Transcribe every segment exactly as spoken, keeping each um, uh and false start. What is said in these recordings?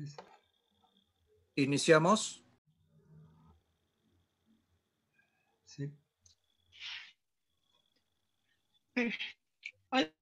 Iniciamos. Sí. Hola.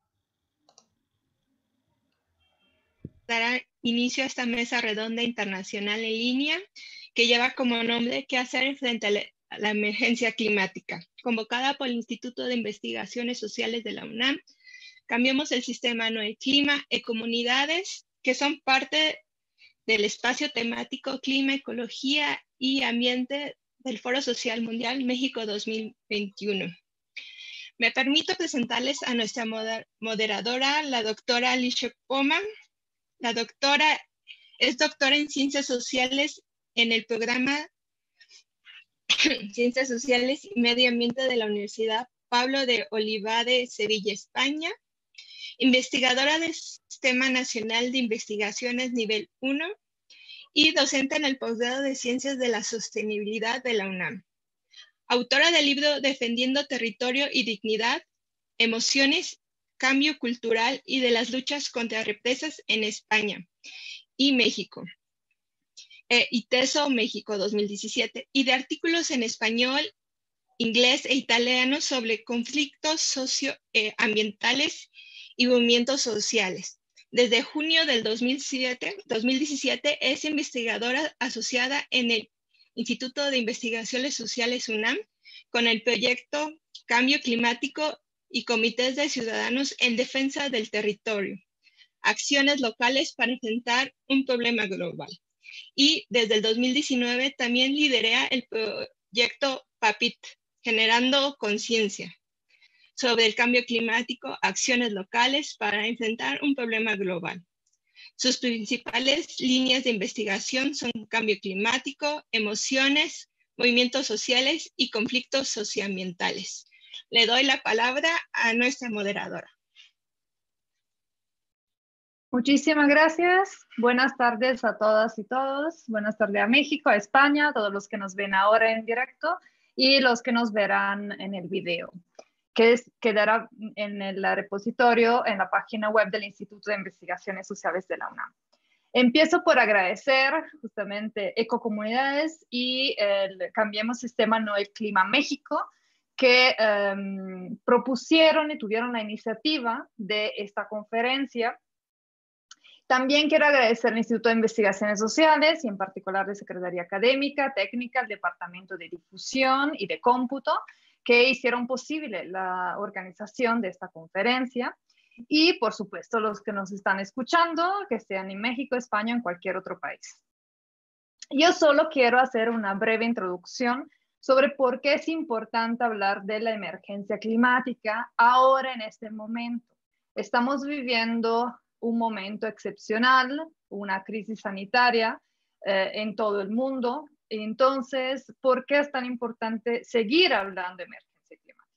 Dará inicio a esta mesa redonda internacional en línea que lleva como nombre ¿Qué hacer frente a la, a la emergencia climática?, convocada por el Instituto de Investigaciones Sociales de la UNAM. Cambiemos el sistema, no el clima, e comunidades que son parte del espacio temático Clima, Ecología y Ambiente del Foro Social Mundial México dos mil veintiuno. Me permito presentarles a nuestra moder moderadora, la doctora Alicia Poma. La doctora es doctora en Ciencias Sociales en el programa Ciencias Sociales y Medio Ambiente de la Universidad Pablo de Olavide, Sevilla, España. Investigadora del Sistema Nacional de Investigaciones Nivel uno y docente en el posgrado de Ciencias de la Sostenibilidad de la UNAM. Autora del libro Defendiendo Territorio y Dignidad, Emociones, Cambio Cultural y de las luchas contra represas en España y México, eh, ITESO México dos mil diecisiete, y de artículos en español, inglés e italiano sobre conflictos socioambientales y movimientos sociales. Desde junio del dos mil diecisiete es investigadora asociada en el Instituto de Investigaciones Sociales UNAM con el proyecto Cambio Climático y Comités de Ciudadanos en Defensa del Territorio, acciones locales para enfrentar un problema global. Y desde el dos mil diecinueve también lidera el proyecto PAPIT, Generando Conciencia sobre el cambio climático, acciones locales para enfrentar un problema global. Sus principales líneas de investigación son cambio climático, emociones, movimientos sociales y conflictos socioambientales. Le doy la palabra a nuestra moderadora. Muchísimas gracias. Buenas tardes a todas y todos. Buenas tardes a México, a España, a todos los que nos ven ahora en directo y los que nos verán en el video, que es, quedará en el repositorio en la página web del Instituto de Investigaciones Sociales de la UNAM. Empiezo por agradecer justamente Ecocomunidades y el Cambiemos Sistema, no el Clima México, que um, propusieron y tuvieron la iniciativa de esta conferencia. También quiero agradecer al Instituto de Investigaciones Sociales y en particular de Secretaría Académica, Técnica, el Departamento de Difusión y de Cómputo, que hicieron posible la organización de esta conferencia. Y, por supuesto, los que nos están escuchando, que estén en México, España o en cualquier otro país. Yo solo quiero hacer una breve introducción sobre por qué es importante hablar de la emergencia climática ahora en este momento. Estamos viviendo un momento excepcional, una crisis sanitaria eh, en todo el mundo. Entonces, ¿por qué es tan importante seguir hablando de emergencia climática?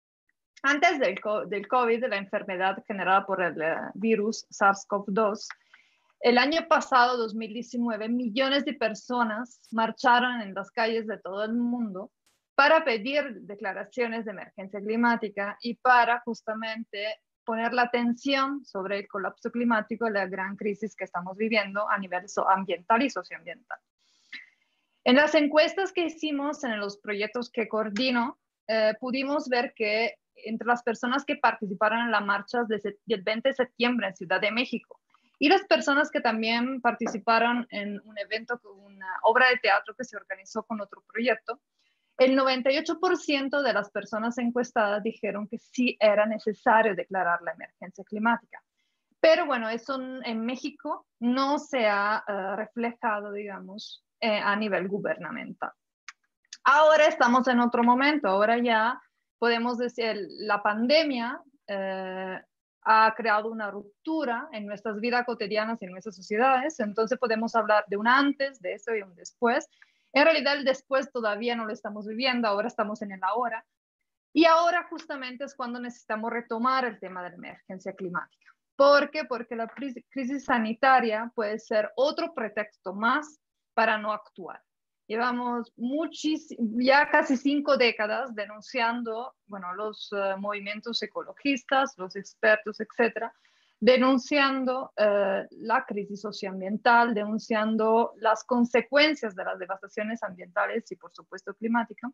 Antes del, del COVID, de la enfermedad generada por el uh, virus SARS CoV dos, el año pasado, dos mil diecinueve, millones de personas marcharon en las calles de todo el mundo para pedir declaraciones de emergencia climática y para justamente poner la atención sobre el colapso climático y la gran crisis que estamos viviendo a nivel ambiental y socioambiental. En las encuestas que hicimos en los proyectos que coordino, eh, pudimos ver que entre las personas que participaron en las marchas del veinte de septiembre en Ciudad de México y las personas que también participaron en un evento, una obra de teatro que se organizó con otro proyecto, el noventa y ocho por ciento de las personas encuestadas dijeron que sí era necesario declarar la emergencia climática. Pero bueno, eso en México no se ha uh, reflejado, digamos, eh, a nivel gubernamental. Ahora estamos en otro momento, ahora ya podemos decir, la pandemia eh, ha creado una ruptura en nuestras vidas cotidianas y en nuestras sociedades, entonces podemos hablar de un antes, de eso y un después. En realidad el después todavía no lo estamos viviendo, ahora estamos en el ahora. Y ahora justamente es cuando necesitamos retomar el tema de la emergencia climática. ¿Por qué? Porque la crisis sanitaria puede ser otro pretexto más para no actuar. Llevamos ya casi cinco décadas denunciando, bueno, los uh, movimientos ecologistas, los expertos, etcétera, denunciando eh, la crisis socioambiental, denunciando las consecuencias de las devastaciones ambientales y, por supuesto, climáticas.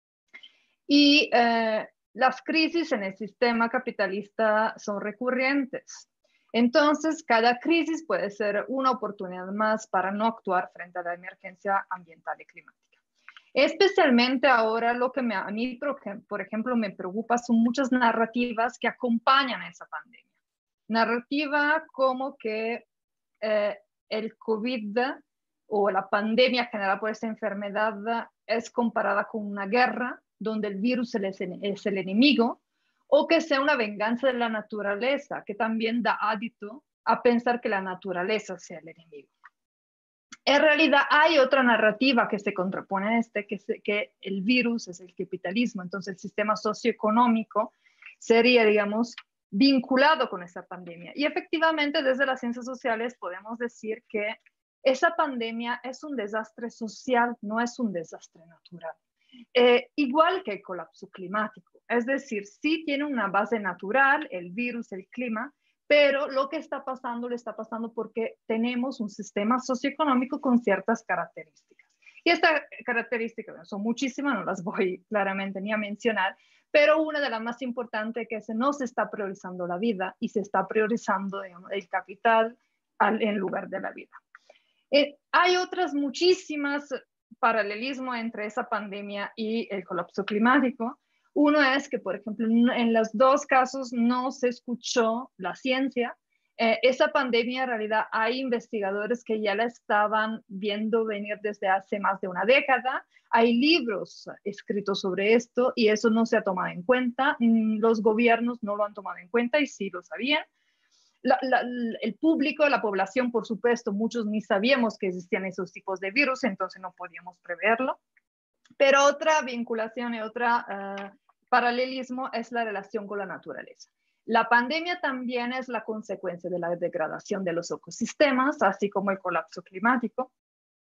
Y eh, las crisis en el sistema capitalista son recurrentes. Entonces, cada crisis puede ser una oportunidad más para no actuar frente a la emergencia ambiental y climática. Especialmente ahora lo que me, a mí, por ejemplo, me preocupa son muchas narrativas que acompañan a esa pandemia. Narrativa como que eh, el COVID o la pandemia generada por esta enfermedad es comparada con una guerra donde el virus es el, es el enemigo, o que sea una venganza de la naturaleza, que también da hábito a pensar que la naturaleza sea el enemigo. En realidad hay otra narrativa que se contrapone a este, que, se, que el virus es el capitalismo, entonces el sistema socioeconómico sería, digamos, vinculado con esa pandemia. Y efectivamente desde las ciencias sociales podemos decir que esa pandemia es un desastre social, no es un desastre natural. Eh, igual que el colapso climático, es decir, sí tiene una base natural, el virus, el clima, pero lo que está pasando, le está pasando porque tenemos un sistema socioeconómico con ciertas características. Y estas características son muchísimas, no las voy claramente ni a mencionar, pero una de las más importantes es que no se está priorizando la vida y se está priorizando, digamos, el capital al, en lugar de la vida. Eh, hay otras muchísimas paralelismos entre esa pandemia y el colapso climático. Uno es que, por ejemplo, en los dos casos no se escuchó la ciencia. Eh, esa pandemia, en realidad, hay investigadores que ya la estaban viendo venir desde hace más de una década. Hay libros escritos sobre esto y eso no se ha tomado en cuenta. Los gobiernos no lo han tomado en cuenta y sí lo sabían. La, la, el público, la población, por supuesto, muchos ni sabíamos que existían esos tipos de virus, entonces no podíamos preverlo. Pero otra vinculación y otro uh, paralelismo es la relación con la naturaleza. La pandemia también es la consecuencia de la degradación de los ecosistemas, así como el colapso climático.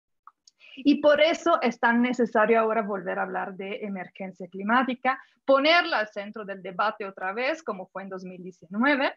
Y por eso es tan necesario ahora volver a hablar de emergencia climática, ponerla al centro del debate otra vez, como fue en dos mil diecinueve,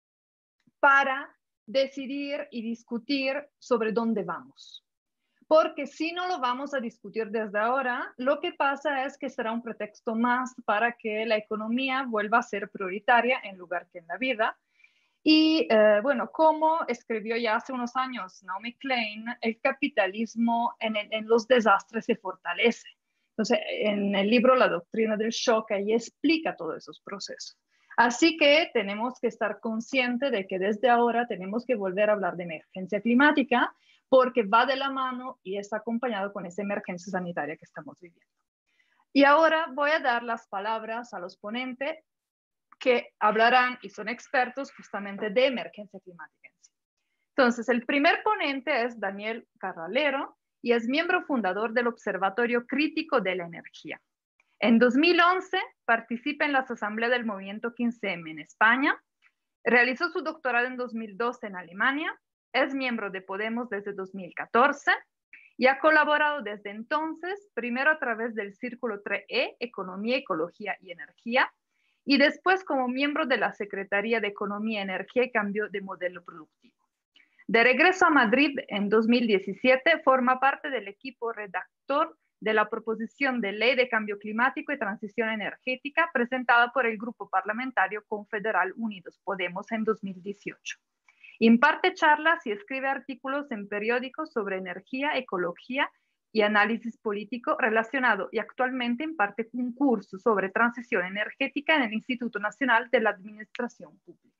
para decidir y discutir sobre dónde vamos. Porque si no lo vamos a discutir desde ahora, lo que pasa es que será un pretexto más para que la economía vuelva a ser prioritaria en lugar que en la vida. Y eh, bueno, como escribió ya hace unos años Naomi Klein, el capitalismo en, el, en los desastres se fortalece. Entonces, en el libro La doctrina del shock, ahí explica todos esos procesos. Así que tenemos que estar conscientes de que desde ahora tenemos que volver a hablar de emergencia climática porque va de la mano y está acompañado con esa emergencia sanitaria que estamos viviendo. Y ahora voy a dar las palabras a los ponentes que hablarán y son expertos justamente de emergencia climática. Entonces, el primer ponente es Daniel Carralero y es miembro fundador del Observatorio Crítico de la Energía. En dos mil once participa en las asambleas del movimiento quince eme en España, realizó su doctorado en dos mil doce en Alemania, es miembro de Podemos desde dos mil catorce y ha colaborado desde entonces, primero a través del Círculo tres E, Economía, Ecología y Energía, y después como miembro de la Secretaría de Economía, Energía y Cambio de Modelo Productivo. De regreso a Madrid en dos mil diecisiete, forma parte del equipo redactor de la proposición de ley de cambio climático y transición energética presentada por el Grupo Parlamentario Confederal Unidos Podemos en dos mil dieciocho. Imparte charlas y escribe artículos en periódicos sobre energía, ecología y análisis político relacionado y actualmente imparte un curso sobre transición energética en el Instituto Nacional de la Administración Pública.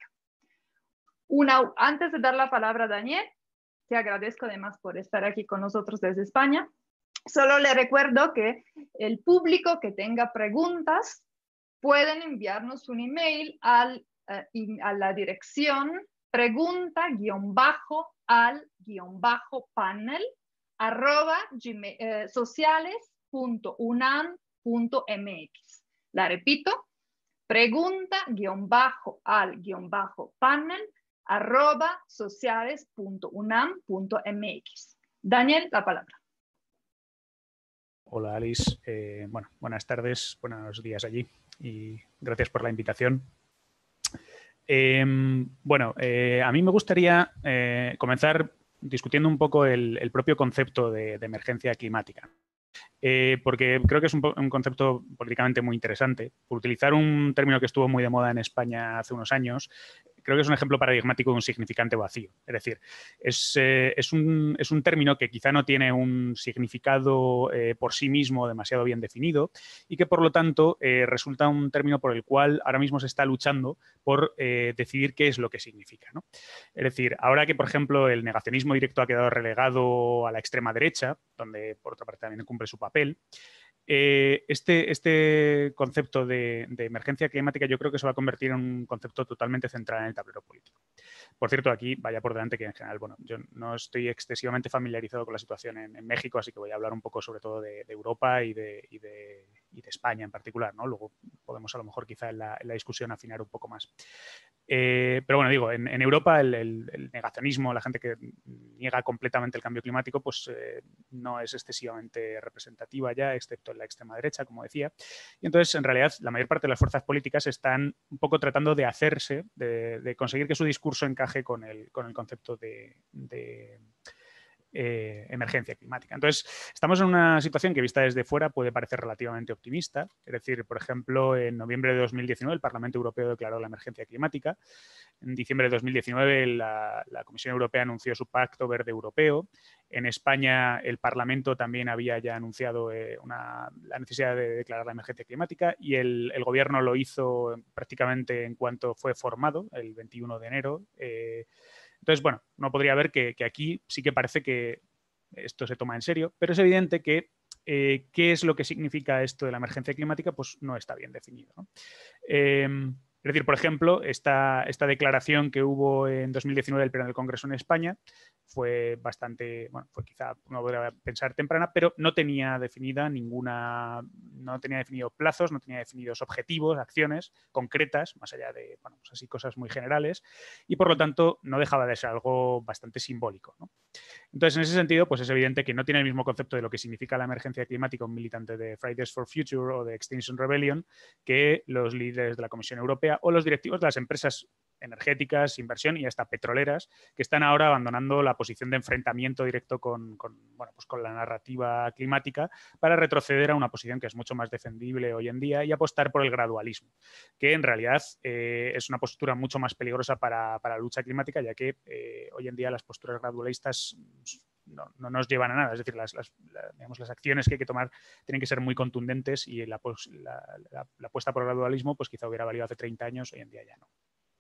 Una, antes de dar la palabra a Daniel, te agradezco además por estar aquí con nosotros desde España. Solo le recuerdo que el público que tenga preguntas pueden enviarnos un email al, uh, a la dirección pregunta guión bajo al guión bajo panel arroba eh, sociales punto unam punto mx. La repito, pregunta guión bajo al guión bajo panel arroba sociales punto unam punto mx. Daniel, la palabra. Hola Alice, eh, bueno, buenas tardes, buenos días allí y gracias por la invitación. Eh, bueno, eh, a mí me gustaría eh, comenzar discutiendo un poco el, el propio concepto de, de emergencia climática. Eh, porque creo que es un, un concepto políticamente muy interesante. Por utilizar un término que estuvo muy de moda en España hace unos años, creo que es un ejemplo paradigmático de un significante vacío. Es decir, es, eh, es, un, es un término que quizá no tiene un significado eh, por sí mismo demasiado bien definido y que, por lo tanto, eh, resulta un término por el cual ahora mismo se está luchando por eh, decidir qué es lo que significa, ¿no? Es decir, ahora que, por ejemplo, el negacionismo directo ha quedado relegado a la extrema derecha, donde, por otra parte, también cumple su papel, Eh, este, este concepto de, de emergencia climática yo creo que se va a convertir en un concepto totalmente central en el tablero político. Por cierto, aquí vaya por delante que en general, bueno, yo no estoy excesivamente familiarizado con la situación en, en México, así que voy a hablar un poco sobre todo de, de Europa y de, y, de, y de España en particular, ¿no? Luego podemos a lo mejor quizá en la, en la discusión afinar un poco más. Eh, pero bueno, digo, en, en Europa el, el, el negacionismo, la gente que niega completamente el cambio climático, pues eh, no es excesivamente representativa ya, excepto en la extrema derecha, como decía. Y entonces, en realidad, la mayor parte de las fuerzas políticas están un poco tratando de hacerse, de, de conseguir que su discurso encaje con el, con el concepto de... de Eh, emergencia climática. Entonces, estamos en una situación que vista desde fuera puede parecer relativamente optimista. Es decir, por ejemplo, en noviembre de dos mil diecinueve el Parlamento Europeo declaró la emergencia climática. En diciembre de dos mil diecinueve la, la Comisión Europea anunció su Pacto Verde Europeo. En España el Parlamento también había ya anunciado eh, una, la necesidad de declarar la emergencia climática y el, el Gobierno lo hizo prácticamente en cuanto fue formado, el veintiuno de enero. Eh, Entonces, bueno, uno podría ver que, que aquí sí que parece que esto se toma en serio, pero es evidente que eh, qué es lo que significa esto de la emergencia climática, pues no está bien definido, ¿no? Eh, es decir, por ejemplo, esta, esta declaración que hubo en dos mil diecinueve del Pleno del Congreso en España fue bastante, bueno, fue quizá, uno podría pensar temprana, pero no tenía definida ninguna, no tenía definidos plazos, no tenía definidos objetivos, acciones concretas, más allá de, bueno, pues así cosas muy generales, y por lo tanto no dejaba de ser algo bastante simbólico, ¿no? Entonces, en ese sentido, pues es evidente que no tiene el mismo concepto de lo que significa la emergencia climática un militante de Fridays for Future o de Extinction Rebellion que los líderes de la Comisión Europea o los directivos de las empresas energéticas, inversión y hasta petroleras que están ahora abandonando la posición de enfrentamiento directo con, con, bueno, pues con la narrativa climática para retroceder a una posición que es mucho más defendible hoy en día y apostar por el gradualismo, que en realidad eh, es una postura mucho más peligrosa para, para la lucha climática, ya que eh, hoy en día las posturas gradualistas no, no nos llevan a nada. Es decir, las, las, la, digamos, las acciones que hay que tomar tienen que ser muy contundentes y la, la, la, la apuesta por el gradualismo pues quizá hubiera valido hace treinta años, hoy en día ya no.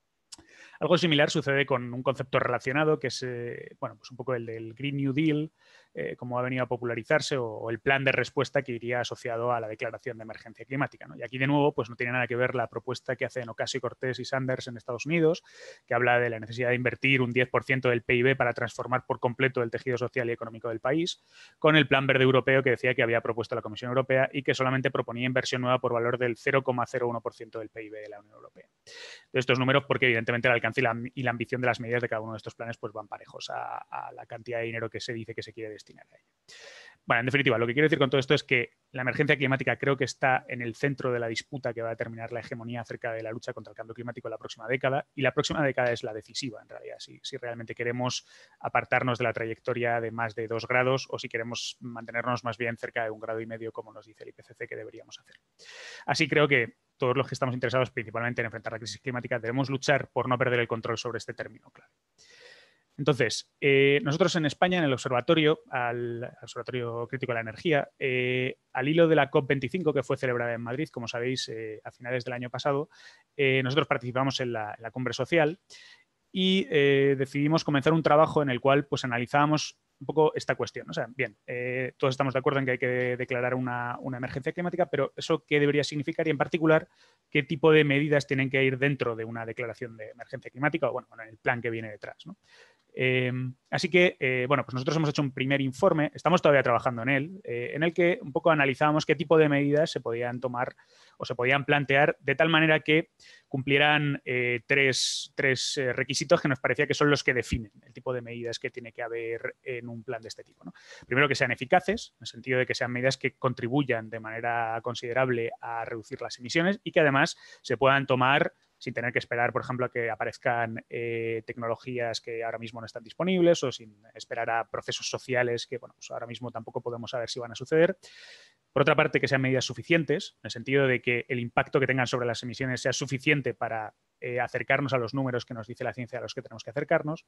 Algo similar sucede con un concepto relacionado que es eh, bueno, pues un poco el del Green New Deal, eh, como ha venido a popularizarse, o, o el plan de respuesta que iría asociado a la declaración de emergencia climática, ¿no? Y aquí, de nuevo, pues no tiene nada que ver la propuesta que hacen Ocasio-Cortez y Sanders en Estados Unidos, que habla de la necesidad de invertir un diez por ciento del P I B para transformar por completo el tejido social y económico del país, con el Plan Verde Europeo que decía que había propuesto la Comisión Europea y que solamente proponía inversión nueva por valor del cero coma cero uno por ciento del P I B de la Unión Europea. De estos números, porque evidentemente el alcance y la, y la ambición de las medidas de cada uno de estos planes pues van parejos a, a la cantidad de dinero que se dice que se quiere destinar a ello. Bueno, en definitiva, lo que quiero decir con todo esto es que la emergencia climática creo que está en el centro de la disputa que va a determinar la hegemonía acerca de la lucha contra el cambio climático en la próxima década, y la próxima década es la decisiva, en realidad, si, si realmente queremos apartarnos de la trayectoria de más de dos grados o si queremos mantenernos más bien cerca de un grado y medio, como nos dice el I P C C que deberíamos hacer. Así creo que todos los que estamos interesados principalmente en enfrentar la crisis climática debemos luchar por no perder el control sobre este término clave. Entonces, eh, nosotros en España, en el Observatorio, al, al Observatorio Crítico de la Energía, eh, al hilo de la COP veinticinco, que fue celebrada en Madrid, como sabéis, eh, a finales del año pasado, eh, nosotros participamos en la, en la cumbre social y eh, decidimos comenzar un trabajo en el cual pues, analizábamos un poco esta cuestión. O sea, bien, eh, todos estamos de acuerdo en que hay que declarar una, una emergencia climática, pero ¿eso qué debería significar? Y en particular, ¿qué tipo de medidas tienen que ir dentro de una declaración de emergencia climática o, bueno, en el plan que viene detrás, ¿no? Eh, así que, eh, bueno, pues nosotros hemos hecho un primer informe, estamos todavía trabajando en él, eh, en el que un poco analizábamos qué tipo de medidas se podían tomar o se podían plantear de tal manera que cumplieran eh, tres, tres eh, requisitos que nos parecía que son los que definen el tipo de medidas que tiene que haber en un plan de este tipo, ¿no? Primero, que sean eficaces, en el sentido de que sean medidas que contribuyan de manera considerable a reducir las emisiones y que además se puedan tomar sin tener que esperar, por ejemplo, a que aparezcan eh, tecnologías que ahora mismo no están disponibles o sin esperar a procesos sociales que, bueno, pues ahora mismo tampoco podemos saber si van a suceder. Por otra parte, que sean medidas suficientes, en el sentido de que el impacto que tengan sobre las emisiones sea suficiente para eh, acercarnos a los números que nos dice la ciencia a los que tenemos que acercarnos.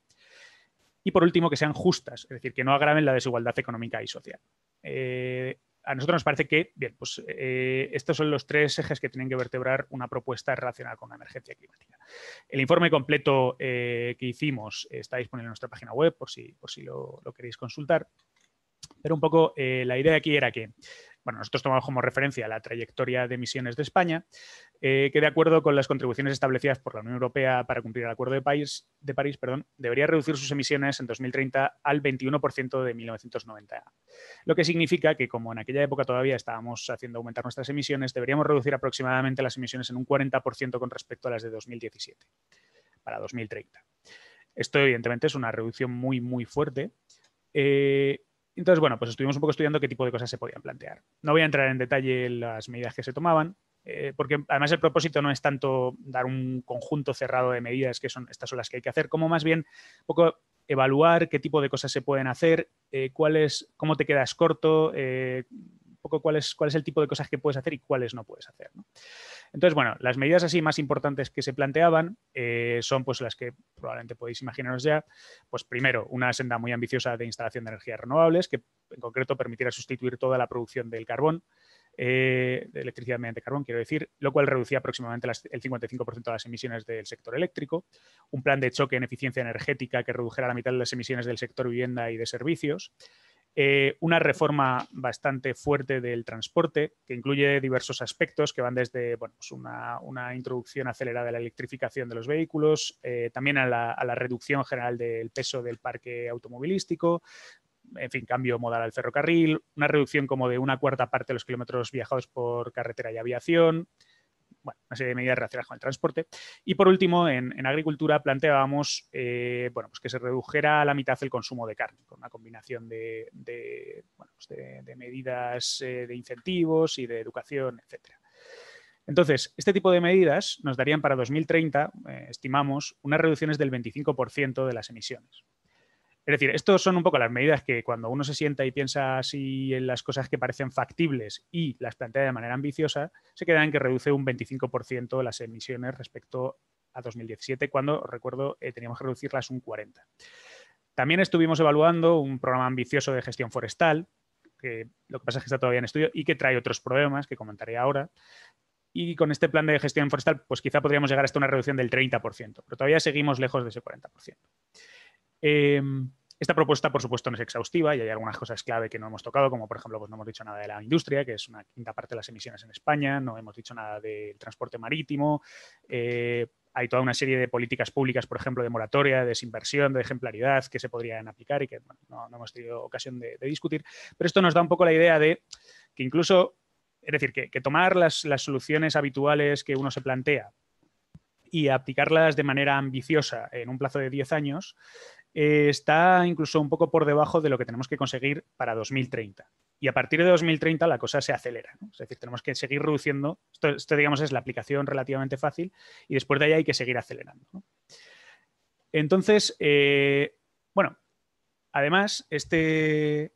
Y por último, que sean justas, es decir, que no agraven la desigualdad económica y social. Eh, a nosotros nos parece que, bien, pues eh, estos son los tres ejes que tienen que vertebrar una propuesta relacionada con la emergencia climática. El informe completo eh, que hicimos está disponible en nuestra página web por si, por si lo, lo queréis consultar. Pero un poco eh, la idea aquí era que, bueno, nosotros tomamos como referencia la trayectoria de emisiones de España, eh, que de acuerdo con las contribuciones establecidas por la Unión Europea para cumplir el Acuerdo de París, de París perdón, debería reducir sus emisiones en dos mil treinta al veintiuno por ciento de mil novecientos noventa. Lo que significa que, como en aquella época todavía estábamos haciendo aumentar nuestras emisiones, deberíamos reducir aproximadamente las emisiones en un cuarenta por ciento con respecto a las de dos mil diecisiete, para dos mil treinta. Esto, evidentemente, es una reducción muy, muy fuerte. Eh, Entonces, bueno, pues estuvimos un poco estudiando qué tipo de cosas se podían plantear. No voy a entrar en detalle en las medidas que se tomaban, eh, porque además el propósito no es tanto dar un conjunto cerrado de medidas, que son estas son las que hay que hacer, como más bien un poco evaluar qué tipo de cosas se pueden hacer, eh, cuál es, cómo te quedas corto, eh, un poco cuál es, cuál es el tipo de cosas que puedes hacer y cuáles no puedes hacer, ¿no? Entonces, bueno, las medidas así más importantes que se planteaban eh, son pues las que probablemente podéis imaginaros ya. Pues primero, una senda muy ambiciosa de instalación de energías renovables que en concreto permitiera sustituir toda la producción del carbón, eh, de electricidad mediante carbón, quiero decir, lo cual reducía aproximadamente las, el cincuenta y cinco por ciento de las emisiones del sector eléctrico. Un plan de choque en eficiencia energética que redujera la mitad de las emisiones del sector vivienda y de servicios. Eh, una reforma bastante fuerte del transporte que incluye diversos aspectos que van desde bueno, pues una, una introducción acelerada de la electrificación de los vehículos, eh, también a la, a la reducción general del peso del parque automovilístico, en fin, cambio modal al ferrocarril, una reducción como de una cuarta parte de los kilómetros viajados por carretera y aviación. Bueno, una serie de medidas relacionadas con el transporte. Y por último, en, en agricultura planteábamos eh, bueno, pues que se redujera a la mitad el consumo de carne, con una combinación de, de, bueno, pues de, de medidas eh, de incentivos y de educación, etcétera. Entonces, este tipo de medidas nos darían para dos mil treinta, eh, estimamos, unas reducciones del veinticinco por ciento de las emisiones. Es decir, estos son un poco las medidas que cuando uno se sienta y piensa así en las cosas que parecen factibles y las plantea de manera ambiciosa, se queda en que reduce un veinticinco por ciento las emisiones respecto a dos mil diecisiete, cuando, recuerdo, eh, teníamos que reducirlas un cuarenta por ciento. También estuvimos evaluando un programa ambicioso de gestión forestal, que lo que pasa es que está todavía en estudio y que trae otros problemas que comentaré ahora. Y con este plan de gestión forestal, pues quizá podríamos llegar hasta una reducción del treinta por ciento, pero todavía seguimos lejos de ese cuarenta por ciento. Eh, Esta propuesta, por supuesto, no es exhaustiva y hay algunas cosas clave que no hemos tocado, como por ejemplo, pues no hemos dicho nada de la industria, que es una quinta parte de las emisiones en España, no hemos dicho nada del transporte marítimo, eh, hay toda una serie de políticas públicas, por ejemplo, de moratoria, de desinversión, de ejemplaridad que se podrían aplicar y que bueno, no, no hemos tenido ocasión de, de discutir, pero esto nos da un poco la idea de que incluso, es decir, que, que tomar las, las soluciones habituales que uno se plantea y aplicarlas de manera ambiciosa en un plazo de diez años, eh, está incluso un poco por debajo de lo que tenemos que conseguir para dos mil treinta. Y a partir de dos mil treinta la cosa se acelera, ¿no? Es decir, tenemos que seguir reduciendo. Esto, esto, digamos, es la aplicación relativamente fácil y después de ahí hay que seguir acelerando, ¿no? Entonces, eh, bueno, además, este...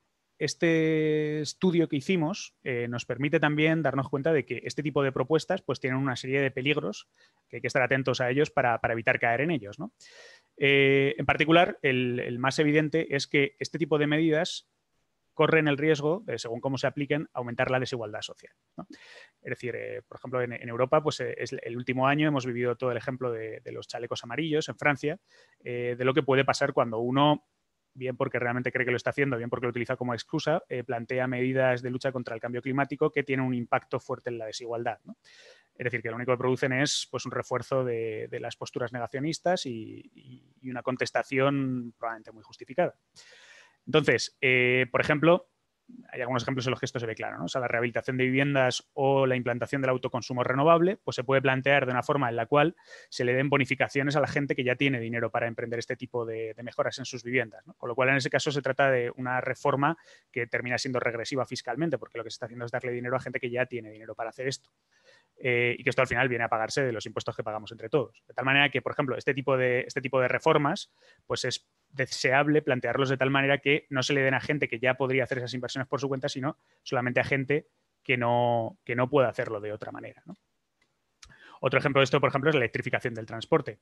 Este estudio que hicimos eh, nos permite también darnos cuenta de que este tipo de propuestas pues, tienen una serie de peligros que hay que estar atentos a ellos para, para evitar caer en ellos, ¿no? Eh, en particular, el, el más evidente es que este tipo de medidas corren el riesgo, de, según cómo se apliquen, aumentar la desigualdad social, ¿no? Es decir, eh, por ejemplo, en, en Europa, pues eh, es el último año hemos vivido todo el ejemplo de, de los chalecos amarillos en Francia, eh, de lo que puede pasar cuando uno, bien porque realmente cree que lo está haciendo, bien porque lo utiliza como excusa, eh, plantea medidas de lucha contra el cambio climático que tienen un impacto fuerte en la desigualdad, ¿no? Es decir, que lo único que producen es pues, un refuerzo de, de las posturas negacionistas y, y, y una contestación probablemente muy justificada. Entonces, eh, por ejemplo, hay algunos ejemplos en los que esto se ve claro, ¿no? O sea, la rehabilitación de viviendas o la implantación del autoconsumo renovable, pues se puede plantear de una forma en la cual se le den bonificaciones a la gente que ya tiene dinero para emprender este tipo de, de mejoras en sus viviendas, ¿no? Con lo cual, en ese caso, se trata de una reforma que termina siendo regresiva fiscalmente, porque lo que se está haciendo es darle dinero a gente que ya tiene dinero para hacer esto. eh, y que esto al final viene a pagarse de los impuestos que pagamos entre todos. De tal manera que, por ejemplo, este tipo de, este tipo de reformas, pues es deseable plantearlos de tal manera que no se le den a gente que ya podría hacer esas inversiones por su cuenta, sino solamente a gente que no, que no pueda hacerlo de otra manera, ¿no? Otro ejemplo de esto, por ejemplo, es la electrificación del transporte.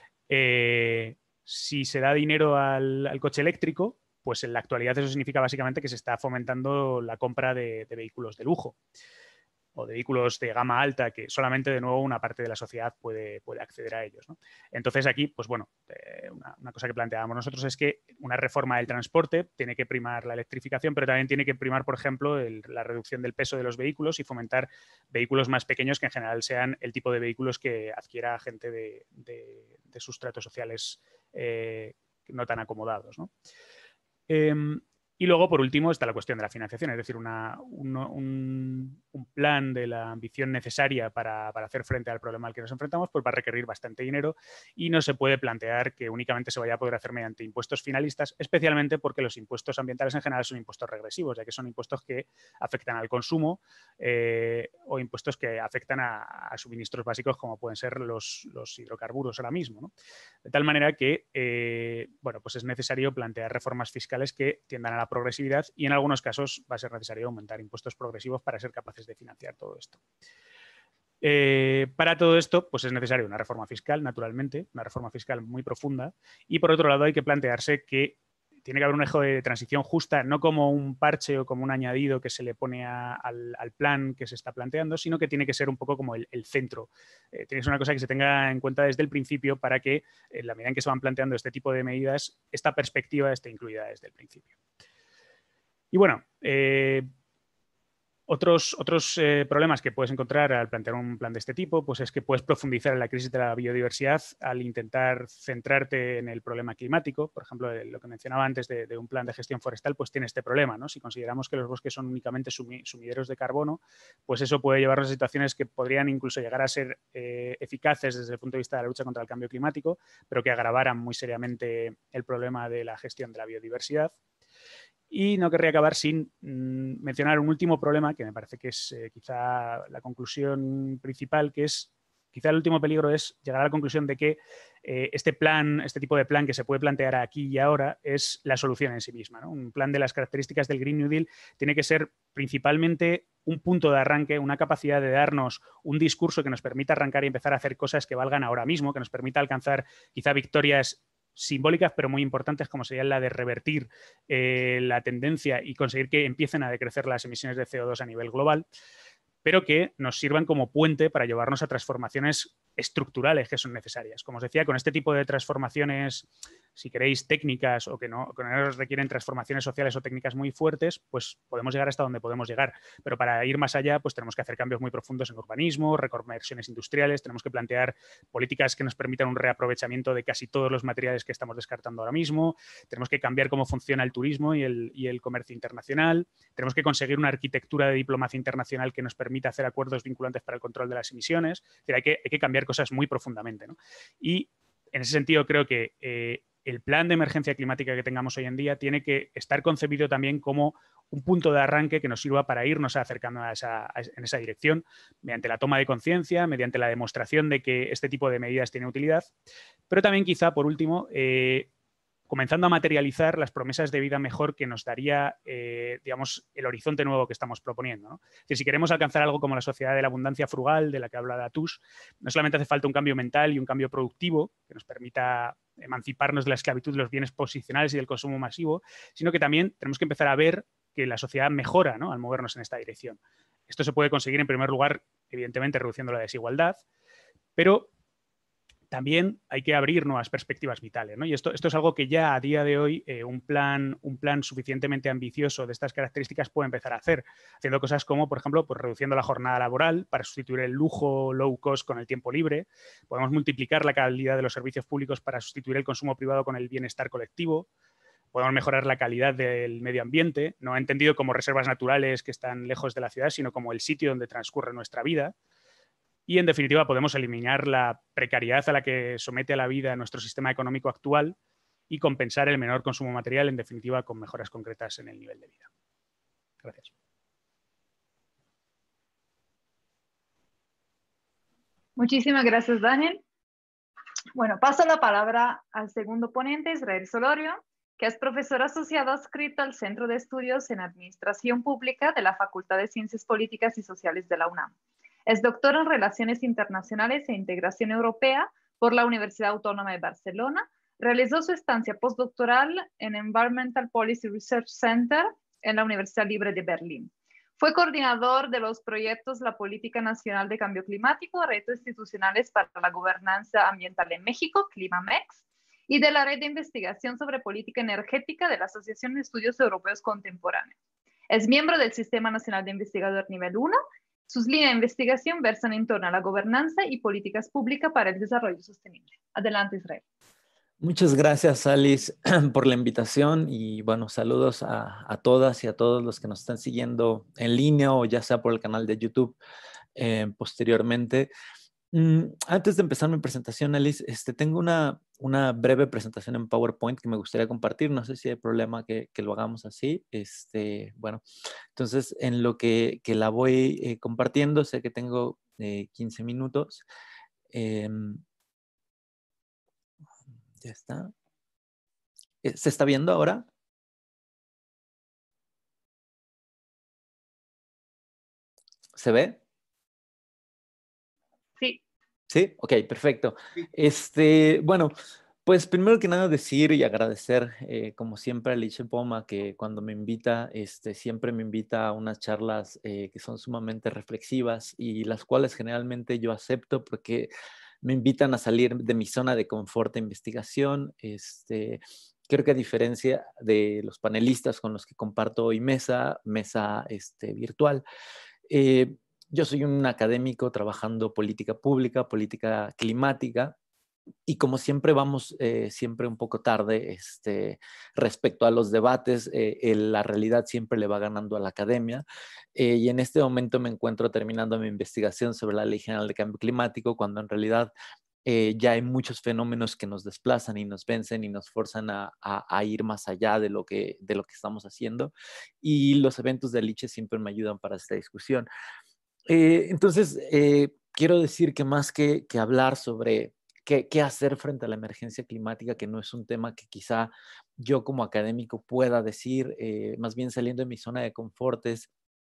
Eh, si se da dinero al, al coche eléctrico, pues en la actualidad eso significa básicamente que se está fomentando la compra de, de vehículos de lujo o de vehículos de gama alta que solamente, de nuevo, una parte de la sociedad puede, puede acceder a ellos, ¿no? Entonces aquí, pues bueno, eh, una, una cosa que planteábamos nosotros es que una reforma del transporte tiene que primar la electrificación, pero también tiene que primar, por ejemplo, el, la reducción del peso de los vehículos y fomentar vehículos más pequeños que en general sean el tipo de vehículos que adquiera gente de, de, de sustratos sociales eh, no tan acomodados, ¿no? Eh, Y luego, por último, está la cuestión de la financiación, es decir, una, un, un, un plan de la ambición necesaria para, para hacer frente al problema al que nos enfrentamos, pues va a requerir bastante dinero y no se puede plantear que únicamente se vaya a poder hacer mediante impuestos finalistas, especialmente porque los impuestos ambientales en general son impuestos regresivos, ya que son impuestos que afectan al consumo eh, o impuestos que afectan a, a suministros básicos como pueden ser los, los hidrocarburos ahora mismo, ¿no? De tal manera que, eh, bueno, pues es necesario plantear reformas fiscales que tiendan a la progresividad y en algunos casos va a ser necesario aumentar impuestos progresivos para ser capaces de financiar todo esto. Eh, para todo esto, pues es necesaria una reforma fiscal, naturalmente, una reforma fiscal muy profunda y por otro lado hay que plantearse que tiene que haber un eje de transición justa, no como un parche o como un añadido que se le pone a, al, al plan que se está planteando, sino que tiene que ser un poco como el, el centro. Eh, tiene que ser una cosa que se tenga en cuenta desde el principio para que, en la medida en que se van planteando este tipo de medidas, esta perspectiva esté incluida desde el principio. Y bueno, eh, Otros, otros eh, problemas que puedes encontrar al plantear un plan de este tipo, pues es que puedes profundizar en la crisis de la biodiversidad al intentar centrarte en el problema climático. Por ejemplo, lo que mencionaba antes de, de un plan de gestión forestal, pues tiene este problema, ¿no? Si consideramos que los bosques son únicamente sumi, sumideros de carbono, pues eso puede llevarnos a situaciones que podrían incluso llegar a ser eh, eficaces desde el punto de vista de la lucha contra el cambio climático, pero que agravaran muy seriamente el problema de la gestión de la biodiversidad. Y no querría acabar sin mmm, mencionar un último problema que me parece que es eh, quizá la conclusión principal, que es, quizá el último peligro es llegar a la conclusión de que eh, este plan, este tipo de plan que se puede plantear aquí y ahora es la solución en sí misma, ¿no? Un plan de las características del Green New Deal tiene que ser principalmente un punto de arranque, una capacidad de darnos un discurso que nos permita arrancar y empezar a hacer cosas que valgan ahora mismo, que nos permita alcanzar quizá victorias simbólicas pero muy importantes, como sería la de revertir eh, la tendencia y conseguir que empiecen a decrecer las emisiones de C O dos a nivel global, pero que nos sirvan como puente para llevarnos a transformaciones estructurales que son necesarias. Como os decía, con este tipo de transformaciones, si queréis, técnicas o que no, que no requieren transformaciones sociales o técnicas muy fuertes, pues podemos llegar hasta donde podemos llegar. Pero para ir más allá, pues tenemos que hacer cambios muy profundos en urbanismo, reconversiones industriales, tenemos que plantear políticas que nos permitan un reaprovechamiento de casi todos los materiales que estamos descartando ahora mismo, tenemos que cambiar cómo funciona el turismo y el, y el comercio internacional, tenemos que conseguir una arquitectura de diplomacia internacional que nos permita hacer acuerdos vinculantes para el control de las emisiones. Es decir, hay que, hay que cambiar cosas muy profundamente, ¿no? Y en ese sentido creo que eh, el plan de emergencia climática que tengamos hoy en día tiene que estar concebido también como un punto de arranque que nos sirva para irnos acercando a esa, a, en esa dirección mediante la toma de conciencia, mediante la demostración de que este tipo de medidas tiene utilidad, pero también quizá, por último, eh, comenzando a materializar las promesas de vida mejor que nos daría, eh, digamos, el horizonte nuevo que estamos proponiendo, ¿no? Es decir, si queremos alcanzar algo como la sociedad de la abundancia frugal, de la que habla Latouche, no solamente hace falta un cambio mental y un cambio productivo que nos permita emanciparnos de la esclavitud de los bienes posicionales y del consumo masivo, sino que también tenemos que empezar a ver que la sociedad mejora, ¿no?, al movernos en esta dirección. Esto se puede conseguir, en primer lugar, evidentemente, reduciendo la desigualdad, pero también hay que abrir nuevas perspectivas vitales, ¿no? Y esto, esto es algo que ya a día de hoy eh, un, plan, un plan suficientemente ambicioso de estas características puede empezar a hacer, haciendo cosas como, por ejemplo, pues reduciendo la jornada laboral para sustituir el lujo low cost con el tiempo libre. Podemos multiplicar la calidad de los servicios públicos para sustituir el consumo privado con el bienestar colectivo. Podemos mejorar la calidad del medio ambiente, no entendido como reservas naturales que están lejos de la ciudad, sino como el sitio donde transcurre nuestra vida. Y, en definitiva, podemos eliminar la precariedad a la que somete a la vida nuestro sistema económico actual y compensar el menor consumo material, en definitiva, con mejoras concretas en el nivel de vida. Gracias. Muchísimas gracias, Daniel. Bueno, paso la palabra al segundo ponente, Israel Solorio, que es profesor asociado adscrito al Centro de Estudios en Administración Pública de la Facultad de Ciencias Políticas y Sociales de la UNAM. Es doctor en Relaciones Internacionales e Integración Europea por la Universidad Autónoma de Barcelona. Realizó su estancia postdoctoral en Environmental Policy Research Center en la Universidad Libre de Berlín. Fue coordinador de los proyectos La Política Nacional de Cambio Climático, Retos Institucionales para la Gobernanza Ambiental en México, ClimaMex, y de la Red de Investigación sobre Política Energética de la Asociación de Estudios Europeos Contemporáneos. Es miembro del Sistema Nacional de Investigador Nivel uno. Sus líneas de investigación versan en torno a la gobernanza y políticas públicas para el desarrollo sostenible. Adelante, Israel. Muchas gracias, Alice, por la invitación y bueno, saludos a, a todas y a todos los que nos están siguiendo en línea o ya sea por el canal de YouTube eh, posteriormente. Mm, antes de empezar mi presentación, Alice, este, tengo una, una breve presentación en PowerPoint que me gustaría compartir. No sé si hay problema que, que lo hagamos así. Este, bueno, entonces en lo que, que la voy eh, compartiendo, sé que tengo eh, quince minutos. Eh, ya está. ¿Se está viendo ahora? ¿Se ve? Sí. Sí, ok, perfecto. Este, bueno, pues primero que nada decir y agradecer, eh, como siempre, a Liche Poma, que cuando me invita, este, siempre me invita a unas charlas eh, que son sumamente reflexivas y las cuales generalmente yo acepto porque me invitan a salir de mi zona de confort de investigación. Este, creo que a diferencia de los panelistas con los que comparto hoy mesa, mesa este, virtual, eh, yo soy un académico trabajando política pública, política climática, y como siempre vamos eh, siempre un poco tarde este, respecto a los debates, eh, el, la realidad siempre le va ganando a la academia. Eh, y en este momento me encuentro terminando mi investigación sobre la Ley General de Cambio Climático, cuando en realidad eh, ya hay muchos fenómenos que nos desplazan y nos vencen y nos forzan a, a, a ir más allá de lo, que, de lo que estamos haciendo. Y los eventos de Liche siempre me ayudan para esta discusión. Eh, entonces, eh, quiero decir que más que, que hablar sobre qué, qué hacer frente a la emergencia climática, que no es un tema que quizá yo como académico pueda decir, eh, más bien saliendo de mi zona de confort, es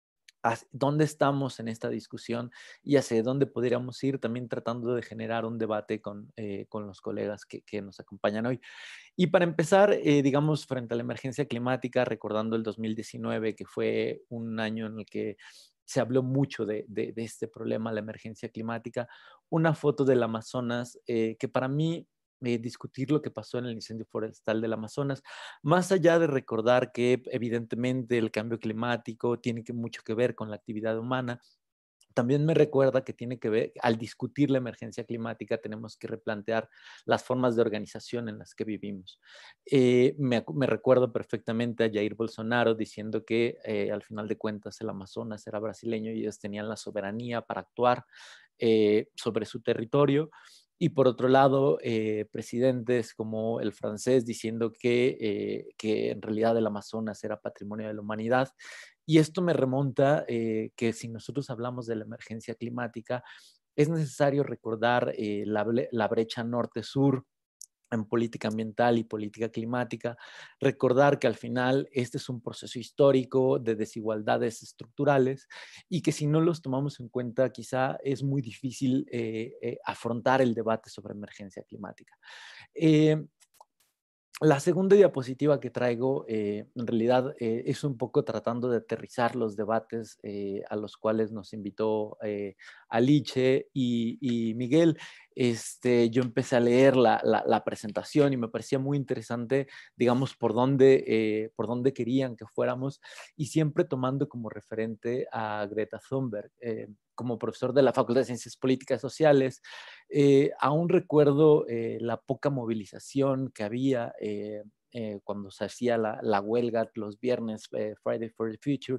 dónde estamos en esta discusión y hacia dónde podríamos ir, también tratando de generar un debate con, eh, con los colegas que, que nos acompañan hoy. Y para empezar, eh, digamos, frente a la emergencia climática, recordando el dos mil diecinueve, que fue un año en el que se habló mucho de, de, de este problema, la emergencia climática, una foto del Amazonas eh, que para mí eh, discutir lo que pasó en el incendio forestal del Amazonas, más allá de recordar que evidentemente el cambio climático tiene que, mucho que ver con la actividad humana, también me recuerda que tiene que ver, al discutir la emergencia climática, tenemos que replantear las formas de organización en las que vivimos. Eh, me, me recuerdo perfectamente a Jair Bolsonaro diciendo que eh, al final de cuentas el Amazonas era brasileño y ellos tenían la soberanía para actuar eh, sobre su territorio. Y por otro lado, eh, presidentes como el francés diciendo que, eh, que en realidad el Amazonas era patrimonio de la humanidad. Y esto me remonta eh, que si nosotros hablamos de la emergencia climática, es necesario recordar eh, la, la brecha norte-sur en política ambiental y política climática, recordar que al final este es un proceso histórico de desigualdades estructurales y que si no los tomamos en cuenta quizá es muy difícil eh, eh, afrontar el debate sobre emergencia climática. Eh, La segunda diapositiva que traigo, eh, en realidad, eh, es un poco tratando de aterrizar los debates eh, a los cuales nos invitó eh, Aliche y, y Miguel. Este, yo empecé a leer la, la, la presentación y me parecía muy interesante, digamos, por dónde, eh, por dónde querían que fuéramos y siempre tomando como referente a Greta Thunberg. Eh, como profesor de la Facultad de Ciencias Políticas y Sociales, eh, aún recuerdo eh, la poca movilización que había eh, eh, cuando se hacía la, la huelga los viernes, eh, Friday for the Future,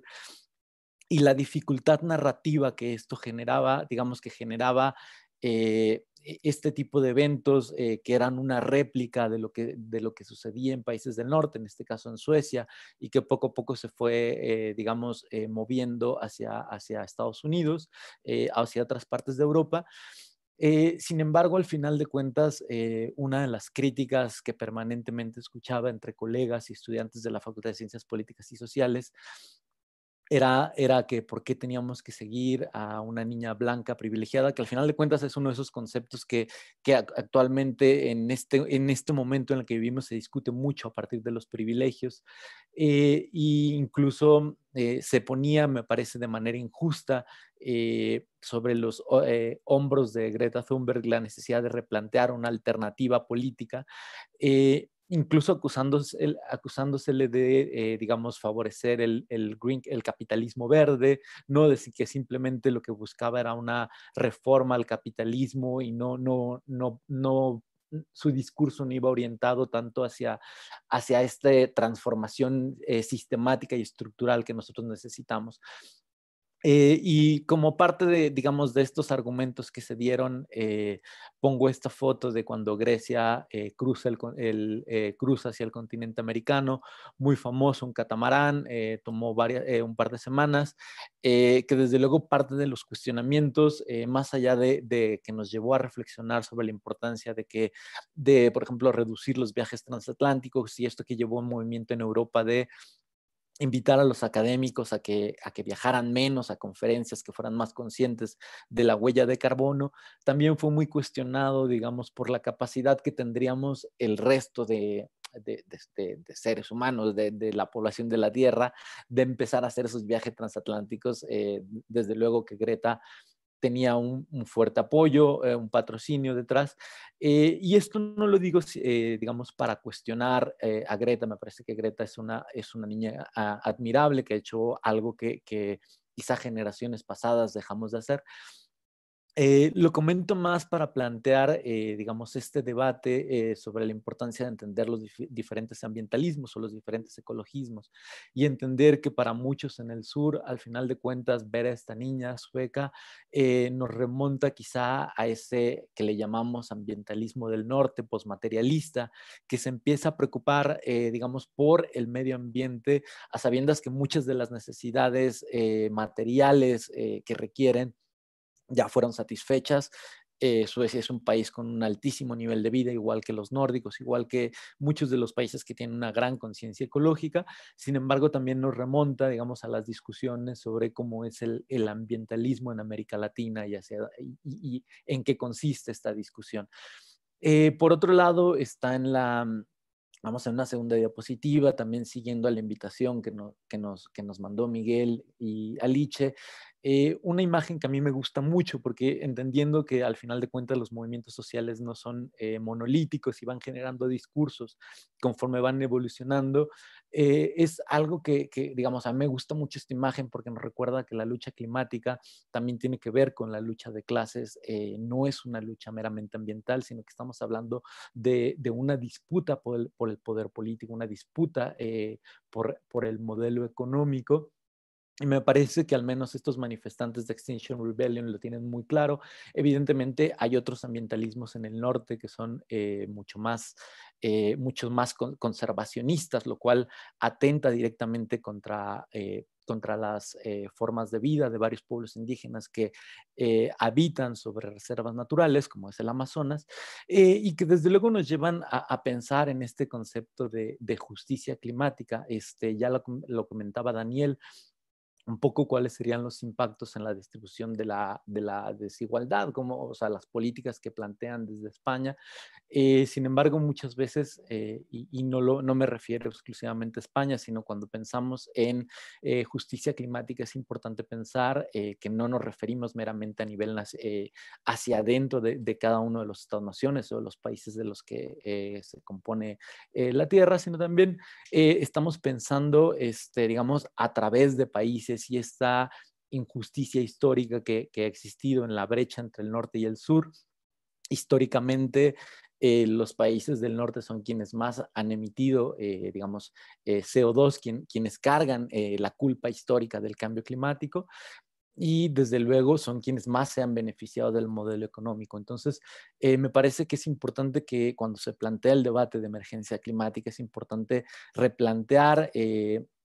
y la dificultad narrativa que esto generaba, digamos que generaba eh, este tipo de eventos eh, que eran una réplica de lo, que, de lo que sucedía en países del norte, en este caso en Suecia, y que poco a poco se fue, eh, digamos, eh, moviendo hacia, hacia Estados Unidos, eh, hacia otras partes de Europa. Eh, sin embargo, al final de cuentas, eh, una de las críticas que permanentemente escuchaba entre colegas y estudiantes de la Facultad de Ciencias Políticas y Sociales Era, era que por qué teníamos que seguir a una niña blanca privilegiada, que al final de cuentas es uno de esos conceptos que, que actualmente en este, en este momento en el que vivimos se discute mucho a partir de los privilegios, eh, e incluso eh, se ponía, me parece, de manera injusta eh, sobre los eh, hombros de Greta Thunberg la necesidad de replantear una alternativa política. Eh, incluso acusándose, acusándosele de, eh, digamos, favorecer el, el, green, el capitalismo verde, no decir que simplemente lo que buscaba era una reforma al capitalismo y no, no, no, no su discurso no iba orientado tanto hacia, hacia esta transformación eh, sistemática y estructural que nosotros necesitamos. Eh, y como parte de, digamos, de estos argumentos que se dieron, eh, pongo esta foto de cuando Grecia eh, cruza, el, el, eh, cruza hacia el continente americano, muy famoso, un catamarán, eh, tomó varias, eh, un par de semanas, eh, que desde luego parte de los cuestionamientos, eh, más allá de, de que nos llevó a reflexionar sobre la importancia de que, de, por ejemplo, reducir los viajes transatlánticos y esto que llevó un movimiento en Europa de invitar a los académicos a que, a que viajaran menos a conferencias, que fueran más conscientes de la huella de carbono, también fue muy cuestionado, digamos, por la capacidad que tendríamos el resto de, de, de, de seres humanos, de, de la población de la Tierra, de empezar a hacer esos viajes transatlánticos. Eh, desde luego que Greta tenía un, un fuerte apoyo, eh, un patrocinio detrás. Eh, y esto no lo digo, eh, digamos, para cuestionar eh, a Greta. Me parece que Greta es una, es una niña a, admirable que ha hecho algo que, que quizá generaciones pasadas dejamos de hacer. Eh, lo comento más para plantear, eh, digamos, este debate eh, sobre la importancia de entender los dif diferentes ambientalismos o los diferentes ecologismos y entender que para muchos en el sur, al final de cuentas, ver a esta niña sueca eh, nos remonta quizá a ese que le llamamos ambientalismo del norte, postmaterialista, que se empieza a preocupar, eh, digamos, por el medio ambiente, a sabiendas que muchas de las necesidades eh, materiales eh, que requieren ya fueron satisfechas. Eh, Suecia es un país con un altísimo nivel de vida, igual que los nórdicos, igual que muchos de los países que tienen una gran conciencia ecológica. Sin embargo, también nos remonta, digamos, a las discusiones sobre cómo es el, el ambientalismo en América Latina y, hacia, y, y en qué consiste esta discusión. Eh, por otro lado, está en la... Vamos a una segunda diapositiva, también siguiendo a la invitación que, no, que, nos, que nos mandó Miguel y Aliche. Eh, una imagen que a mí me gusta mucho porque entendiendo que al final de cuentas los movimientos sociales no son eh, monolíticos y van generando discursos conforme van evolucionando, eh, es algo que, que, digamos, a mí me gusta mucho esta imagen porque nos recuerda que la lucha climática también tiene que ver con la lucha de clases, eh, no es una lucha meramente ambiental, sino que estamos hablando de, de una disputa por el, por el poder político, una disputa eh, por, por el modelo económico. Y me parece que al menos estos manifestantes de Extinction Rebellion lo tienen muy claro. Evidentemente hay otros ambientalismos en el norte que son eh, mucho más, eh, mucho más con, conservacionistas, lo cual atenta directamente contra, eh, contra las eh, formas de vida de varios pueblos indígenas que eh, habitan sobre reservas naturales, como es el Amazonas, eh, y que desde luego nos llevan a, a pensar en este concepto de, de justicia climática. Este, ya lo, lo comentaba Daniel, un poco cuáles serían los impactos en la distribución de la, de la desigualdad, como, o sea, las políticas que plantean desde España. Eh, sin embargo, muchas veces, eh, y, y no, lo, no me refiero exclusivamente a España, sino cuando pensamos en eh, justicia climática, es importante pensar eh, que no nos referimos meramente a nivel eh, hacia adentro de, de cada uno de los estados-naciones o de los países de los que eh, se compone eh, la Tierra, sino también eh, estamos pensando, este, digamos, a través de países y esta injusticia histórica que, que ha existido en la brecha entre el norte y el sur. Históricamente, eh, los países del norte son quienes más han emitido, eh, digamos, eh, C O dos, quien, quienes cargan eh, la culpa histórica del cambio climático. Y desde luego son quienes más se han beneficiado del modelo económico. Entonces, eh, me parece que es importante que cuando se plantea el debate de emergencia climática, es importante replantear eh,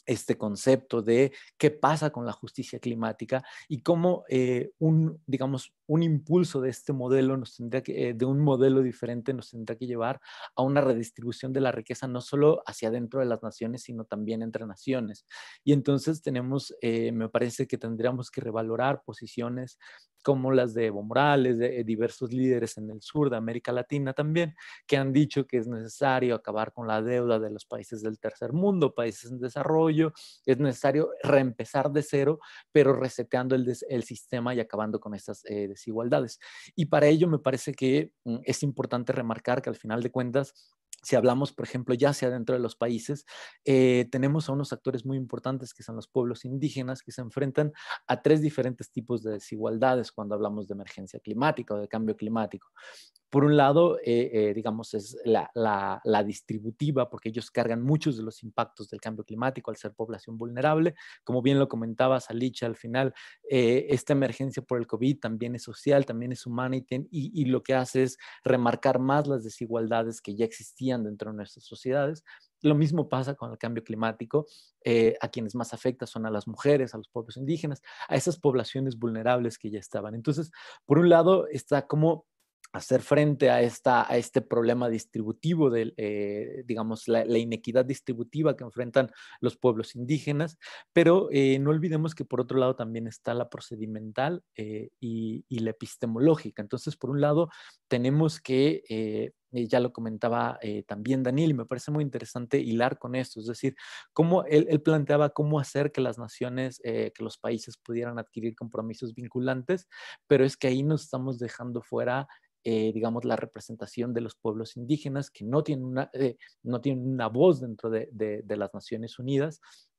este concepto de qué pasa con la justicia climática y cómo eh, un, digamos, un impulso de este modelo, nos tendría que, eh, de un modelo diferente, nos tendrá que llevar a una redistribución de la riqueza no solo hacia dentro de las naciones, sino también entre naciones. Y entonces tenemos, eh, me parece que tendríamos que revalorar posiciones como las de Evo Morales, de, de diversos líderes en el sur de América Latina también, que han dicho que es necesario acabar con la deuda de los países del tercer mundo, países en desarrollo, es necesario reempezar de cero, pero reseteando el, des, el sistema y acabando con estas eh, desigualdades. Y para ello me parece que mm, es importante remarcar que al final de cuentas, si hablamos, por ejemplo, ya sea dentro de los países, eh, tenemos a unos actores muy importantes que son los pueblos indígenas que se enfrentan a tres diferentes tipos de desigualdades cuando hablamos de emergencia climática o de cambio climático. Por un lado, eh, eh, digamos, es la, la, la distributiva, porque ellos cargan muchos de los impactos del cambio climático al ser población vulnerable. Como bien lo comentaba Salicha al final, eh, esta emergencia por el COVID también es social, también es humana y, ten, y, y lo que hace es remarcar más las desigualdades que ya existían dentro de nuestras sociedades. Lo mismo pasa con el cambio climático. Eh, a quienes más afecta son a las mujeres, a los pueblos indígenas, a esas poblaciones vulnerables que ya estaban. Entonces, por un lado, está como hacer frente a, esta, a este problema distributivo, de, eh, digamos, la, la inequidad distributiva que enfrentan los pueblos indígenas, pero eh, no olvidemos que por otro lado también está la procedimental eh, y, y la epistemológica. Entonces, por un lado, tenemos que, eh, ya lo comentaba eh, también Daniel, y me parece muy interesante hilar con esto, es decir, cómo él, él planteaba cómo hacer que las naciones, eh, que los países pudieran adquirir compromisos vinculantes, pero es que ahí nos estamos dejando fuera Eh, digamos, la representación de los pueblos indígenas que no tienen una, eh, no tienen una voz dentro de, de, de las Naciones Unidas.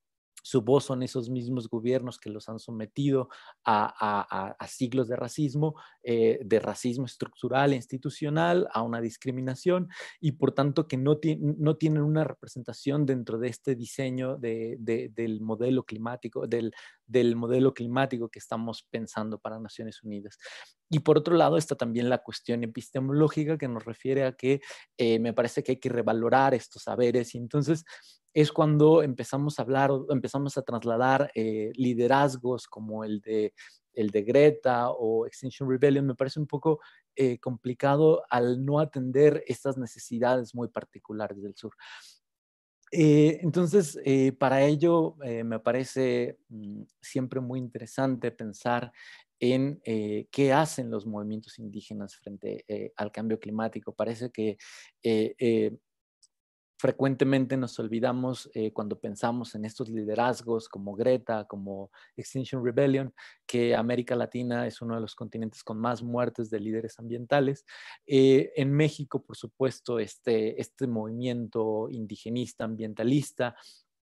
Su voz son esos mismos gobiernos que los han sometido a, a, a siglos de racismo, eh, de racismo estructural e institucional, a una discriminación, y por tanto que no, no tienen una representación dentro de este diseño de, de, del modelo climático, del, del modelo climático que estamos pensando para Naciones Unidas. Y por otro lado está también la cuestión epistemológica que nos refiere a que eh, me parece que hay que revalorar estos saberes, y entonces es cuando empezamos a hablar, empezamos a trasladar eh, liderazgos como el de, el de Greta o Extinction Rebellion. Me parece un poco eh, complicado al no atender estas necesidades muy particulares del sur. Eh, entonces, eh, para ello eh, me parece mm, siempre muy interesante pensar en eh, qué hacen los movimientos indígenas frente eh, al cambio climático. Parece que eh, eh, frecuentemente nos olvidamos eh, cuando pensamos en estos liderazgos como Greta, como Extinction Rebellion, que América Latina es uno de los continentes con más muertes de líderes ambientales. Eh, en México, por supuesto, este, este movimiento indigenista, ambientalista,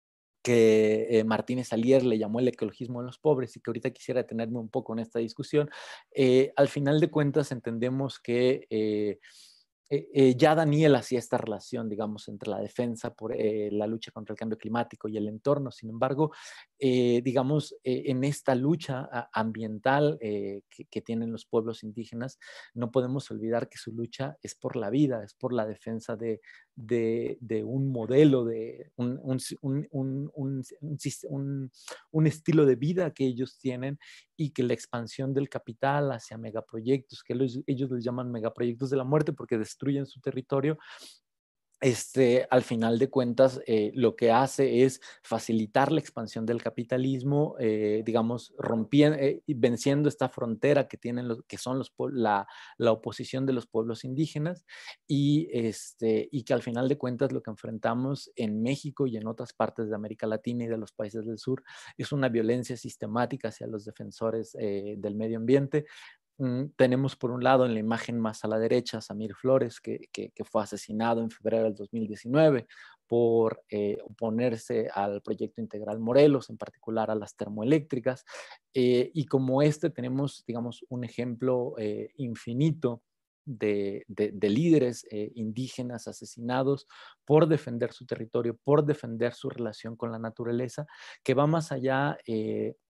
que eh, Martínez Alier le llamó el ecologismo de los pobres y que ahorita quisiera detenerme un poco en esta discusión, eh, al final de cuentas entendemos que eh, Eh, eh, ya Daniel hacía esta relación, digamos, entre la defensa por eh, la lucha contra el cambio climático y el entorno. Sin embargo, eh, digamos, eh, en esta lucha ambiental eh, que, que tienen los pueblos indígenas, no podemos olvidar que su lucha es por la vida, es por la defensa de, de, de un modelo, de un, un, un, un, un, un, un estilo de vida que ellos tienen, y que la expansión del capital hacia megaproyectos, que ellos, ellos les llaman megaproyectos de la muerte porque destruyen su territorio, este, al final de cuentas, eh, lo que hace es facilitar la expansión del capitalismo, eh, digamos, rompiendo, eh, venciendo esta frontera que tienen los, que son los, la, la oposición de los pueblos indígenas, y, este, y que al final de cuentas lo que enfrentamos en México y en otras partes de América Latina y de los países del sur es una violencia sistemática hacia los defensores eh, del medio ambiente. Mm, tenemos por un lado en la imagen más a la derecha Samir Flores, que, que, que fue asesinado en febrero del dos mil diecinueve por eh, oponerse al proyecto integral Morelos, en particular a las termoeléctricas. Eh, y como este tenemos, digamos, un ejemplo eh, infinito de, de, de líderes eh, indígenas asesinados por defender su territorio, por defender su relación con la naturaleza, que va más allá eh,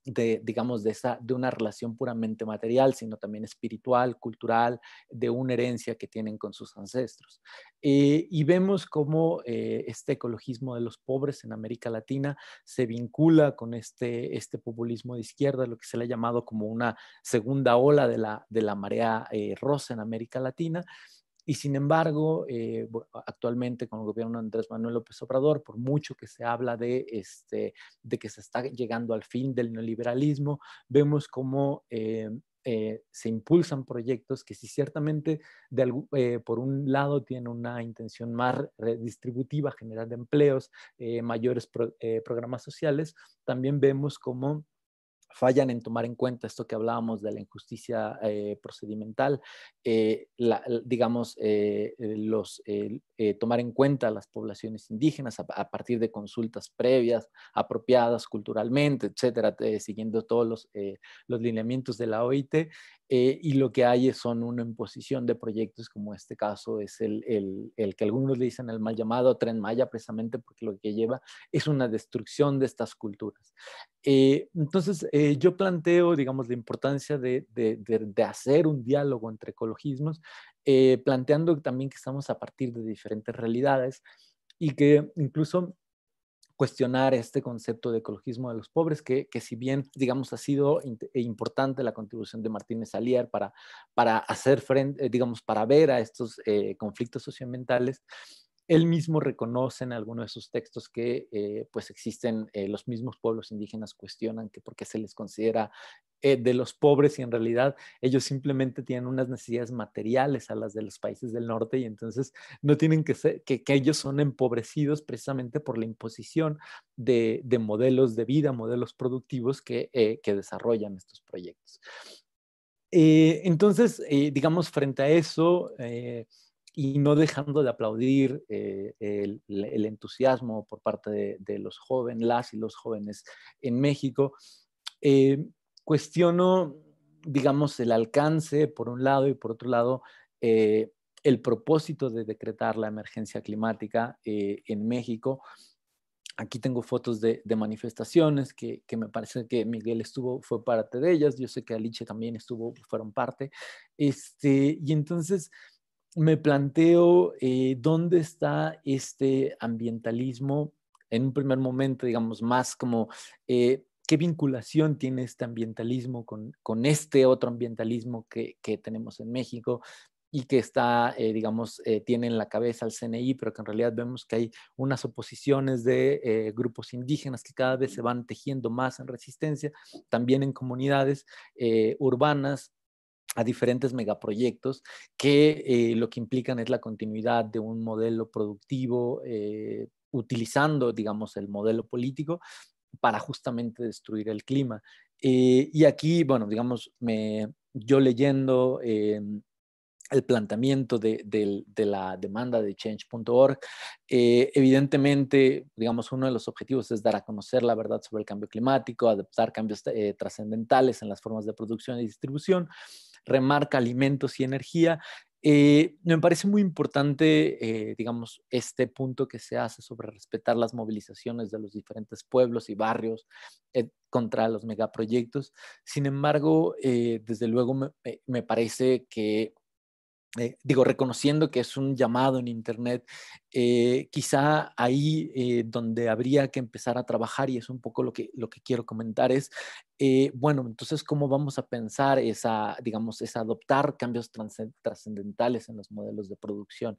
de, digamos, de, esa, de una relación puramente material, sino también espiritual, cultural, de una herencia que tienen con sus ancestros. Eh, y vemos cómo eh, este ecologismo de los pobres en América Latina se vincula con este, este populismo de izquierda, lo que se le ha llamado como una segunda ola de la, de la marea eh, rosa en América Latina. Y sin embargo, eh, actualmente con el gobierno de Andrés Manuel López Obrador, por mucho que se habla de, este, de que se está llegando al fin del neoliberalismo, vemos cómo eh, eh, se impulsan proyectos que sí ciertamente de algún, eh, por un lado tienen una intención más redistributiva, generar empleos, eh, mayores pro, eh, programas sociales, también vemos cómo fallan en tomar en cuenta esto que hablábamos de la injusticia eh, procedimental, eh, la, digamos, eh, los, eh, eh, tomar en cuenta a las poblaciones indígenas a, a partir de consultas previas, apropiadas culturalmente, etcétera, eh, siguiendo todos los, eh, los lineamientos de la O I T, eh, y lo que hay son una imposición de proyectos, como este caso es el, el, el que algunos le dicen el mal llamado Tren Maya, precisamente porque lo que lleva es una destrucción de estas culturas. Eh, entonces, eh, yo planteo, digamos, la importancia de, de, de, de hacer un diálogo entre ecologismos, eh, planteando también que estamos a partir de diferentes realidades y que incluso cuestionar este concepto de ecologismo de los pobres, que, que si bien, digamos, ha sido importante la contribución de Martínez Alier para, para hacer frente, digamos, para ver a estos eh, conflictos socioambientales, él mismo reconoce en algunos de sus textos que eh, pues existen, eh, los mismos pueblos indígenas cuestionan que por qué se les considera eh, de los pobres y en realidad ellos simplemente tienen unas necesidades materiales a las de los países del norte y entonces no tienen que ser, que, que ellos son empobrecidos precisamente por la imposición de, de modelos de vida, modelos productivos que, eh, que desarrollan estos proyectos. Eh, entonces, eh, digamos, frente a eso, eh, y no dejando de aplaudir eh, el, el, entusiasmo por parte de, de los jóvenes, las y los jóvenes en México, eh, cuestiono, digamos, el alcance por un lado y por otro lado, eh, el propósito de decretar la emergencia climática eh, en México. Aquí tengo fotos de, de manifestaciones que, que me parece que Miguel estuvo, fue parte de ellas. Yo sé que Alicia también estuvo, fueron parte. Este, y entonces me planteo eh, dónde está este ambientalismo en un primer momento, digamos, más como eh, qué vinculación tiene este ambientalismo con, con este otro ambientalismo que, que tenemos en México y que está, eh, digamos, eh, tiene en la cabeza al C N I, pero que en realidad vemos que hay unas oposiciones de eh, grupos indígenas que cada vez se van tejiendo más en resistencia, también en comunidades eh, urbanas, a diferentes megaproyectos que eh, lo que implican es la continuidad de un modelo productivo eh, utilizando, digamos, el modelo político para justamente destruir el clima. Eh, y aquí, bueno, digamos, me, yo leyendo eh, el planteamiento de, de, de la demanda de change punto org, eh, evidentemente, digamos, uno de los objetivos es dar a conocer la verdad sobre el cambio climático, adaptar cambios eh, trascendentales en las formas de producción y distribución, remarca alimentos y energía. Eh, me parece muy importante, eh, digamos, este punto que se hace sobre respetar las movilizaciones de los diferentes pueblos y barrios eh, contra los megaproyectos. Sin embargo, eh, desde luego me, me parece que Eh, digo, reconociendo que es un llamado en Internet, eh, quizá ahí eh, donde habría que empezar a trabajar, y es un poco lo que, lo que quiero comentar, es, eh, bueno, entonces, ¿cómo vamos a pensar esa, digamos, esa adoptar cambios trascendentales en los modelos de producción?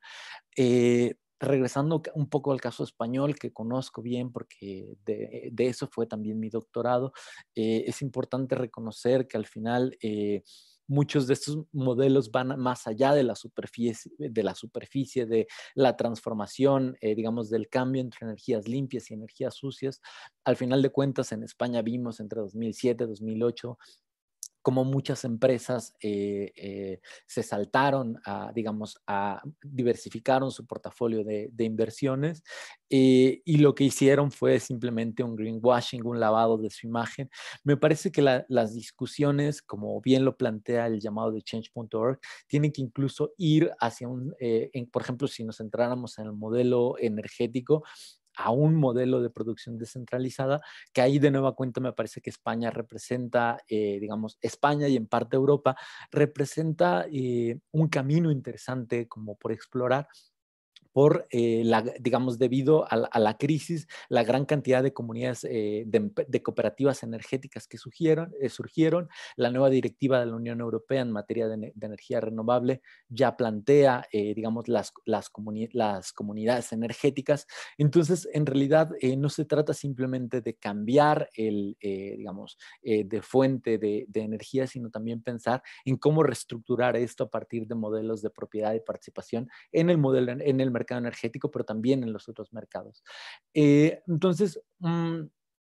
Eh, regresando un poco al caso español, que conozco bien porque de, de eso fue también mi doctorado, eh, es importante reconocer que al final eh, muchos de estos modelos van más allá de la superficie, de la, superficie, de la transformación, eh, digamos, del cambio entre energías limpias y energías sucias. Al final de cuentas, en España vimos entre dos mil siete y dos mil ocho como muchas empresas eh, eh, se saltaron a, digamos, a diversificaron su portafolio de, de inversiones eh, y lo que hicieron fue simplemente un greenwashing, un lavado de su imagen. Me parece que la, las discusiones, como bien lo plantea el llamado de change punto org, tienen que incluso ir hacia un, eh, en, por ejemplo, si nos centráramos en el modelo energético, a un modelo de producción descentralizada, que ahí de nueva cuenta me parece que España representa, eh, digamos, España y en parte Europa, representa eh, un camino interesante como por explorar, por, eh, la, digamos, debido a la, a la crisis, la gran cantidad de comunidades, eh, de, de cooperativas energéticas que surgieron, eh, surgieron. La nueva directiva de la Unión Europea en materia de, de energía renovable ya plantea, eh, digamos, las, las, comuni las comunidades energéticas. Entonces, en realidad, eh, no se trata simplemente de cambiar el, eh, digamos, eh, de fuente de, de energía, sino también pensar en cómo reestructurar esto a partir de modelos de propiedad y participación en el modelo, en el mercado energético, pero también en los otros mercados. Eh, entonces, mmm,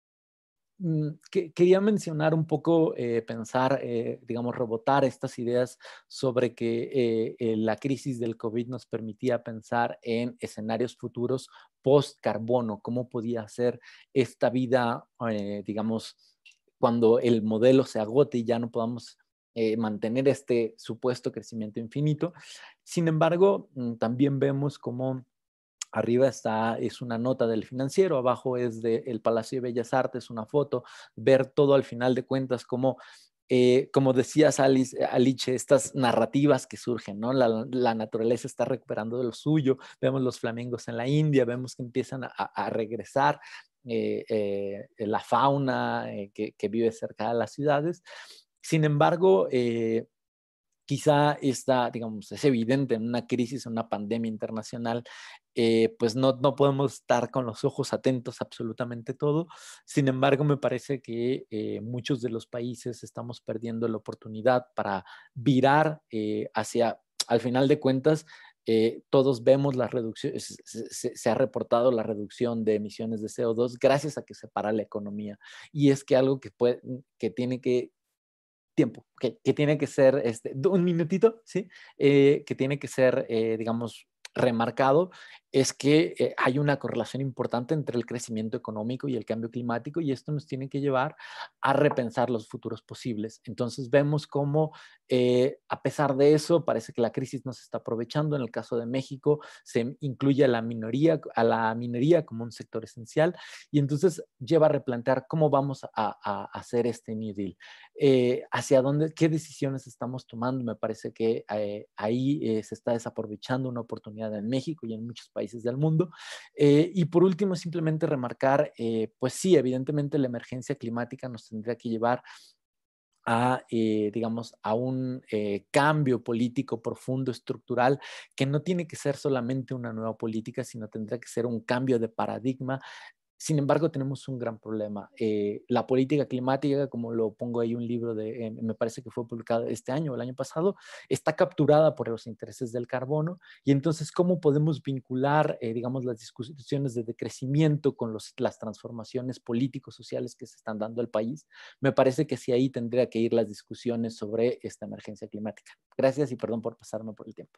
que, quería mencionar un poco, eh, pensar, eh, digamos, rebotar estas ideas sobre que eh, eh, la crisis del COVID nos permitía pensar en escenarios futuros post-carbono, cómo podía ser esta vida, eh, digamos, cuando el modelo se agote y ya no podamos eh, mantener este supuesto crecimiento infinito. Sin embargo, también vemos cómo arriba está, es una nota del Financiero, abajo es del Palacio de Bellas Artes, una foto, ver todo al final de cuentas como, eh, como decías Alice, Aliche, estas narrativas que surgen, ¿no? La, la naturaleza está recuperando de lo suyo, vemos los flamingos en la India, vemos que empiezan a, a regresar eh, eh, la fauna eh, que, que vive cerca de las ciudades. Sin embargo, eh, quizá está, digamos, es evidente en una crisis, en una pandemia internacional, eh, pues no, no podemos estar con los ojos atentos a absolutamente todo. Sin embargo, me parece que eh, muchos de los países estamos perdiendo la oportunidad para virar eh, hacia, al final de cuentas, eh, todos vemos la reducción, se, se, se ha reportado la reducción de emisiones de C O dos gracias a que se para la economía. Y es que algo que, puede, que tiene que tiempo, que, que tiene que ser, este, un minutito, ¿sí? Eh, que tiene que ser, eh, digamos, remarcado, es que eh, hay una correlación importante entre el crecimiento económico y el cambio climático, y esto nos tiene que llevar a repensar los futuros posibles. Entonces vemos cómo, eh, a pesar de eso, parece que la crisis nos está aprovechando. En el caso de México, se incluye a la minoría, a la minería como un sector esencial, y entonces lleva a replantear cómo vamos a, a, a hacer este New Deal. Eh, hacia dónde, qué decisiones estamos tomando. Me parece que eh, ahí eh, se está desaprovechando una oportunidad en México y en muchos países del mundo. Eh, y por último, simplemente remarcar, eh, pues sí, evidentemente la emergencia climática nos tendría que llevar a, eh, digamos, a un eh, cambio político profundo, estructural, que no tiene que ser solamente una nueva política, sino tendrá que ser un cambio de paradigma. Sin embargo, tenemos un gran problema. Eh, la política climática, como lo pongo ahí un libro, de, eh, me parece que fue publicado este año o el año pasado, está capturada por los intereses del carbono. Y entonces, ¿cómo podemos vincular, eh, digamos, las discusiones de decrecimiento con los, las transformaciones políticos, sociales que se están dando al país? Me parece que sí, ahí tendría que ir las discusiones sobre esta emergencia climática. Gracias y perdón por pasarme por el tiempo.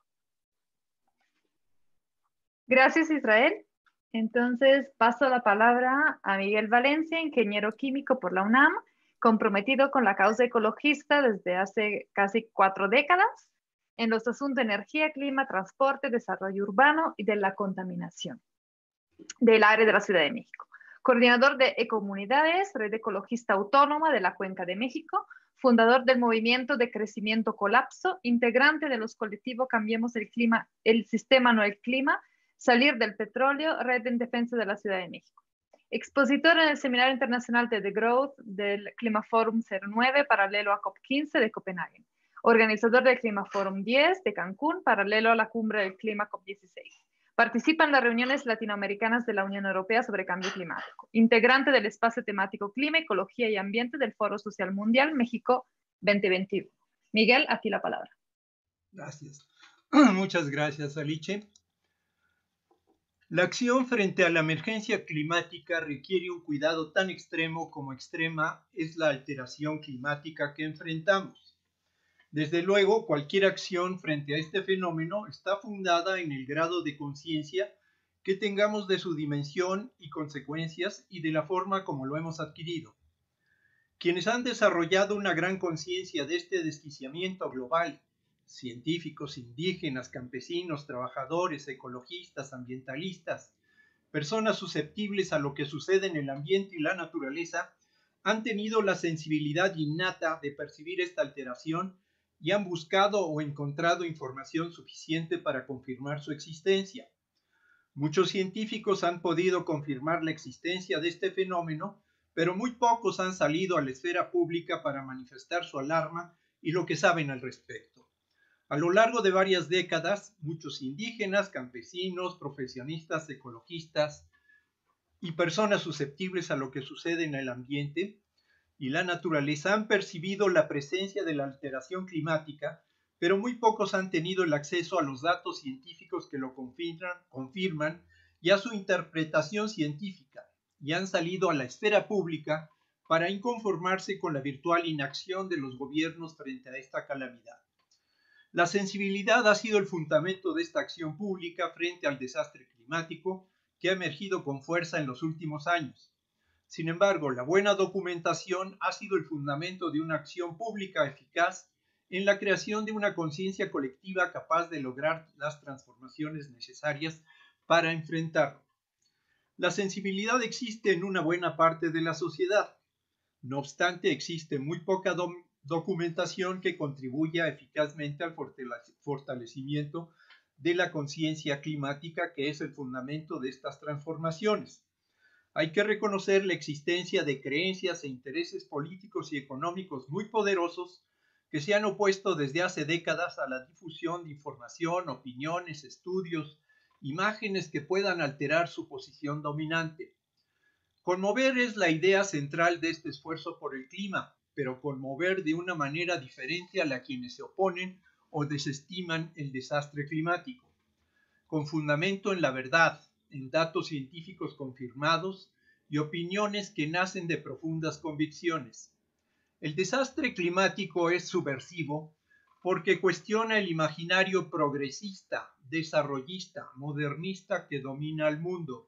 Gracias, Israel. Entonces, paso la palabra a Miguel Valencia, ingeniero químico por la UNAM, comprometido con la causa ecologista desde hace casi cuatro décadas en los asuntos de energía, clima, transporte, desarrollo urbano y de la contaminación del área de la Ciudad de México. Coordinador de Ecomunidades, Red Ecologista Autónoma de la Cuenca de México, fundador del Movimiento de Crecimiento Colapso, integrante de los colectivos Cambiemos el Clima, el Sistema No el Clima, Salir del Petróleo, Red en Defensa de la Ciudad de México. Expositor en el Seminario Internacional de The Growth del Clima Forum cero nueve, paralelo a COP quince de Copenhague. Organizador del Clima Forum diez de Cancún, paralelo a la Cumbre del Clima COP dieciséis. Participa en las reuniones latinoamericanas de la Unión Europea sobre Cambio Climático. Integrante del espacio temático Clima, Ecología y Ambiente del Foro Social Mundial México veinte veintiuno. Miguel, a ti la palabra. Gracias. Muchas gracias, Aliche. La acción frente a la emergencia climática requiere un cuidado tan extremo como extrema es la alteración climática que enfrentamos. Desde luego, cualquier acción frente a este fenómeno está fundada en el grado de conciencia que tengamos de su dimensión y consecuencias y de la forma como lo hemos adquirido. Quienes han desarrollado una gran conciencia de este desquiciamiento global, científicos, indígenas, campesinos, trabajadores, ecologistas, ambientalistas, personas susceptibles a lo que sucede en el ambiente y la naturaleza han tenido la sensibilidad innata de percibir esta alteración y han buscado o encontrado información suficiente para confirmar su existencia. Muchos científicos han podido confirmar la existencia de este fenómeno, pero muy pocos han salido a la esfera pública para manifestar su alarma y lo que saben al respecto. A lo largo de varias décadas, muchos indígenas, campesinos, profesionistas, ecologistas y personas susceptibles a lo que sucede en el ambiente y la naturaleza han percibido la presencia de la alteración climática, pero muy pocos han tenido el acceso a los datos científicos que lo confirman, confirman y a su interpretación científica, y han salido a la esfera pública para inconformarse con la virtual inacción de los gobiernos frente a esta calamidad. La sensibilidad ha sido el fundamento de esta acción pública frente al desastre climático que ha emergido con fuerza en los últimos años. Sin embargo, la buena documentación ha sido el fundamento de una acción pública eficaz en la creación de una conciencia colectiva capaz de lograr las transformaciones necesarias para enfrentarlo. La sensibilidad existe en una buena parte de la sociedad. No obstante, existe muy poca do documentación que contribuya eficazmente al fortalecimiento de la conciencia climática, que es el fundamento de estas transformaciones. Hay que reconocer la existencia de creencias e intereses políticos y económicos muy poderosos que se han opuesto desde hace décadas a la difusión de información, opiniones, estudios, imágenes que puedan alterar su posición dominante. Conmover es la idea central de este esfuerzo por el clima, pero conmover de una manera diferente a la quienes se oponen o desestiman el desastre climático. Con fundamento en la verdad, en datos científicos confirmados y opiniones que nacen de profundas convicciones. El desastre climático es subversivo porque cuestiona el imaginario progresista, desarrollista, modernista que domina al mundo.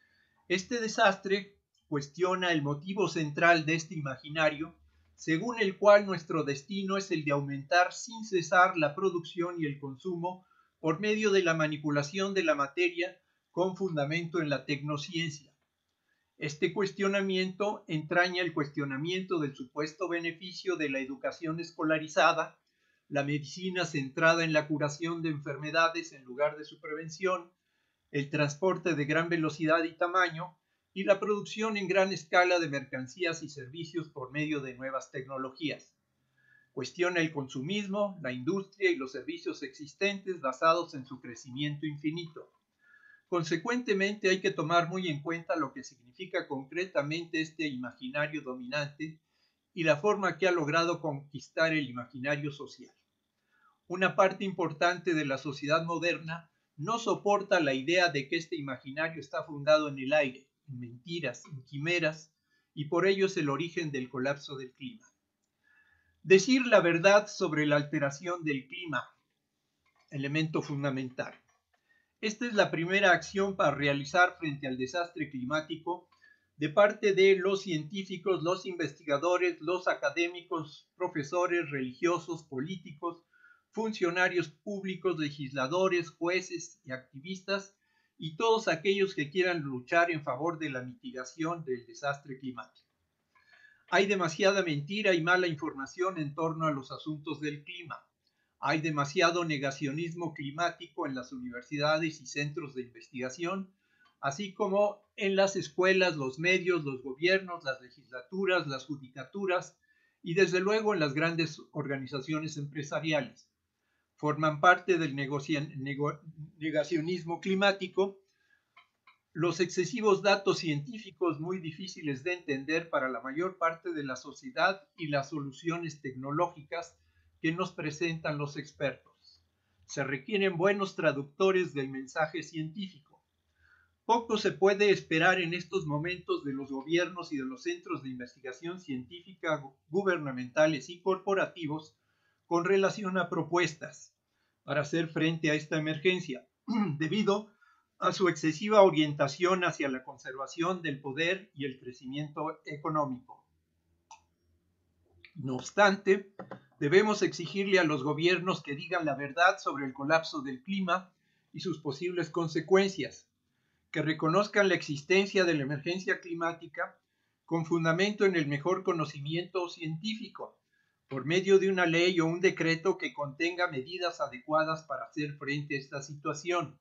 Este desastre cuestiona el motivo central de este imaginario, según el cual nuestro destino es el de aumentar sin cesar la producción y el consumo por medio de la manipulación de la materia con fundamento en la tecnociencia. Este cuestionamiento entraña el cuestionamiento del supuesto beneficio de la educación escolarizada, la medicina centrada en la curación de enfermedades en lugar de su prevención, el transporte de gran velocidad y tamaño, y la producción en gran escala de mercancías y servicios por medio de nuevas tecnologías. Cuestiona el consumismo, la industria y los servicios existentes basados en su crecimiento infinito. Consecuentemente, hay que tomar muy en cuenta lo que significa concretamente este imaginario dominante y la forma que ha logrado conquistar el imaginario social. Una parte importante de la sociedad moderna no soporta la idea de que este imaginario está fundado en el aire, en mentiras, en quimeras, y por ello es el origen del colapso del clima. Decir la verdad sobre la alteración del clima, elemento fundamental. Esta es la primera acción para realizar frente al desastre climático de parte de los científicos, los investigadores, los académicos, profesores, religiosos, políticos, funcionarios públicos, legisladores, jueces y activistas, y todos aquellos que quieran luchar en favor de la mitigación del desastre climático. Hay demasiada mentira y mala información en torno a los asuntos del clima. Hay demasiado negacionismo climático en las universidades y centros de investigación, así como en las escuelas, los medios, los gobiernos, las legislaturas, las judicaturas y desde luego en las grandes organizaciones empresariales. Forman parte del negacionismo climático los excesivos datos científicos muy difíciles de entender para la mayor parte de la sociedad y las soluciones tecnológicas que nos presentan los expertos. Se requieren buenos traductores del mensaje científico. Poco se puede esperar en estos momentos de los gobiernos y de los centros de investigación científica gubernamentales y corporativos con relación a propuestas para hacer frente a esta emergencia, debido a su excesiva orientación hacia la conservación del poder y el crecimiento económico. No obstante, debemos exigirle a los gobiernos que digan la verdad sobre el colapso del clima y sus posibles consecuencias, que reconozcan la existencia de la emergencia climática con fundamento en el mejor conocimiento científico, por medio de una ley o un decreto que contenga medidas adecuadas para hacer frente a esta situación.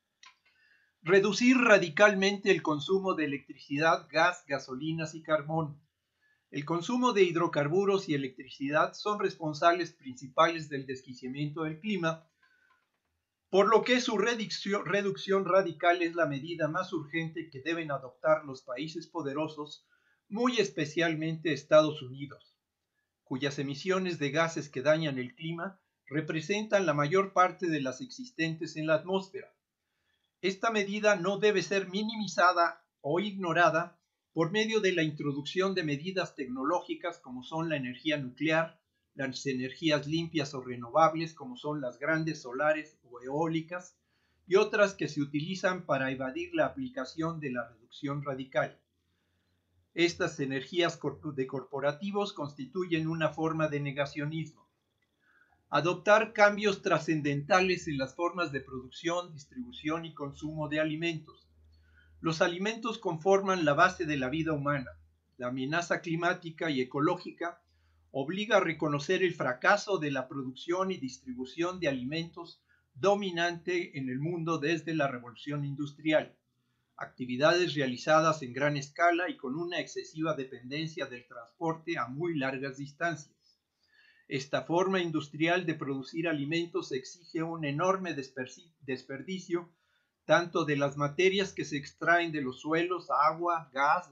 Reducir radicalmente el consumo de electricidad, gas, gasolinas y carbón. El consumo de hidrocarburos y electricidad son responsables principales del desquiciamiento del clima, por lo que su reducción, reducción radical es la medida más urgente que deben adoptar los países poderosos, muy especialmente Estados Unidos, cuyas emisiones de gases que dañan el clima representan la mayor parte de las existentes en la atmósfera. Esta medida no debe ser minimizada o ignorada por medio de la introducción de medidas tecnológicas como son la energía nuclear, las energías limpias o renovables como son las grandes solares o eólicas y otras que se utilizan para evadir la aplicación de la reducción radical. Estas energías de corporativos constituyen una forma de negacionismo. Adoptar cambios trascendentales en las formas de producción, distribución y consumo de alimentos. Los alimentos conforman la base de la vida humana. La amenaza climática y ecológica obliga a reconocer el fracaso de la producción y distribución de alimentos dominante en el mundo desde la revolución industrial. Actividades realizadas en gran escala y con una excesiva dependencia del transporte a muy largas distancias. Esta forma industrial de producir alimentos exige un enorme desperdicio tanto de las materias que se extraen de los suelos, agua, gas,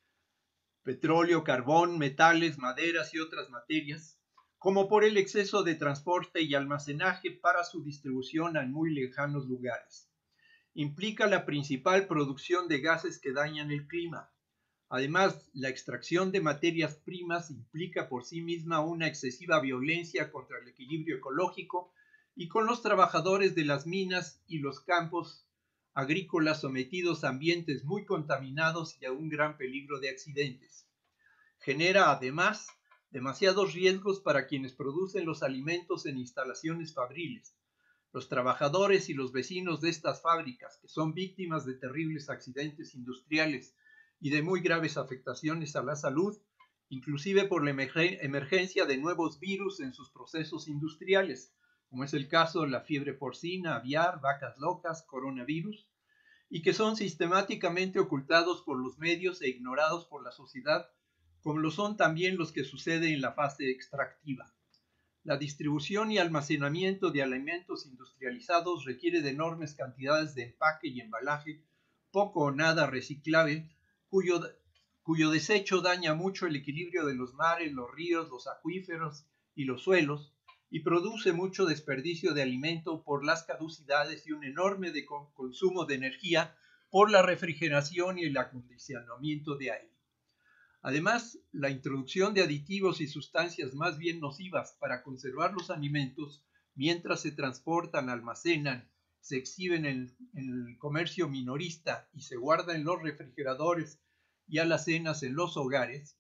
petróleo, carbón, metales, maderas y otras materias, como por el exceso de transporte y almacenaje para su distribución a muy lejanos lugares. Implica la principal producción de gases que dañan el clima. Además, la extracción de materias primas implica por sí misma una excesiva violencia contra el equilibrio ecológico y con los trabajadores de las minas y los campos agrícolas sometidos a ambientes muy contaminados y a un gran peligro de accidentes. Genera además demasiados riesgos para quienes producen los alimentos en instalaciones fabriles. Los trabajadores y los vecinos de estas fábricas, que son víctimas de terribles accidentes industriales y de muy graves afectaciones a la salud, inclusive por la emergencia de nuevos virus en sus procesos industriales, como es el caso de la fiebre porcina, aviar, vacas locas, coronavirus, y que son sistemáticamente ocultados por los medios e ignorados por la sociedad, como lo son también los que suceden en la fase extractiva. La distribución y almacenamiento de alimentos industrializados requiere de enormes cantidades de empaque y embalaje, poco o nada reciclable, cuyo, cuyo desecho daña mucho el equilibrio de los mares, los ríos, los acuíferos y los suelos, y produce mucho desperdicio de alimento por las caducidades y un enorme de consumo de energía por la refrigeración y el acondicionamiento de aire. Además, la introducción de aditivos y sustancias más bien nocivas para conservar los alimentos mientras se transportan, almacenan, se exhiben en, en el comercio minorista y se guardan en los refrigeradores y alacenas en los hogares.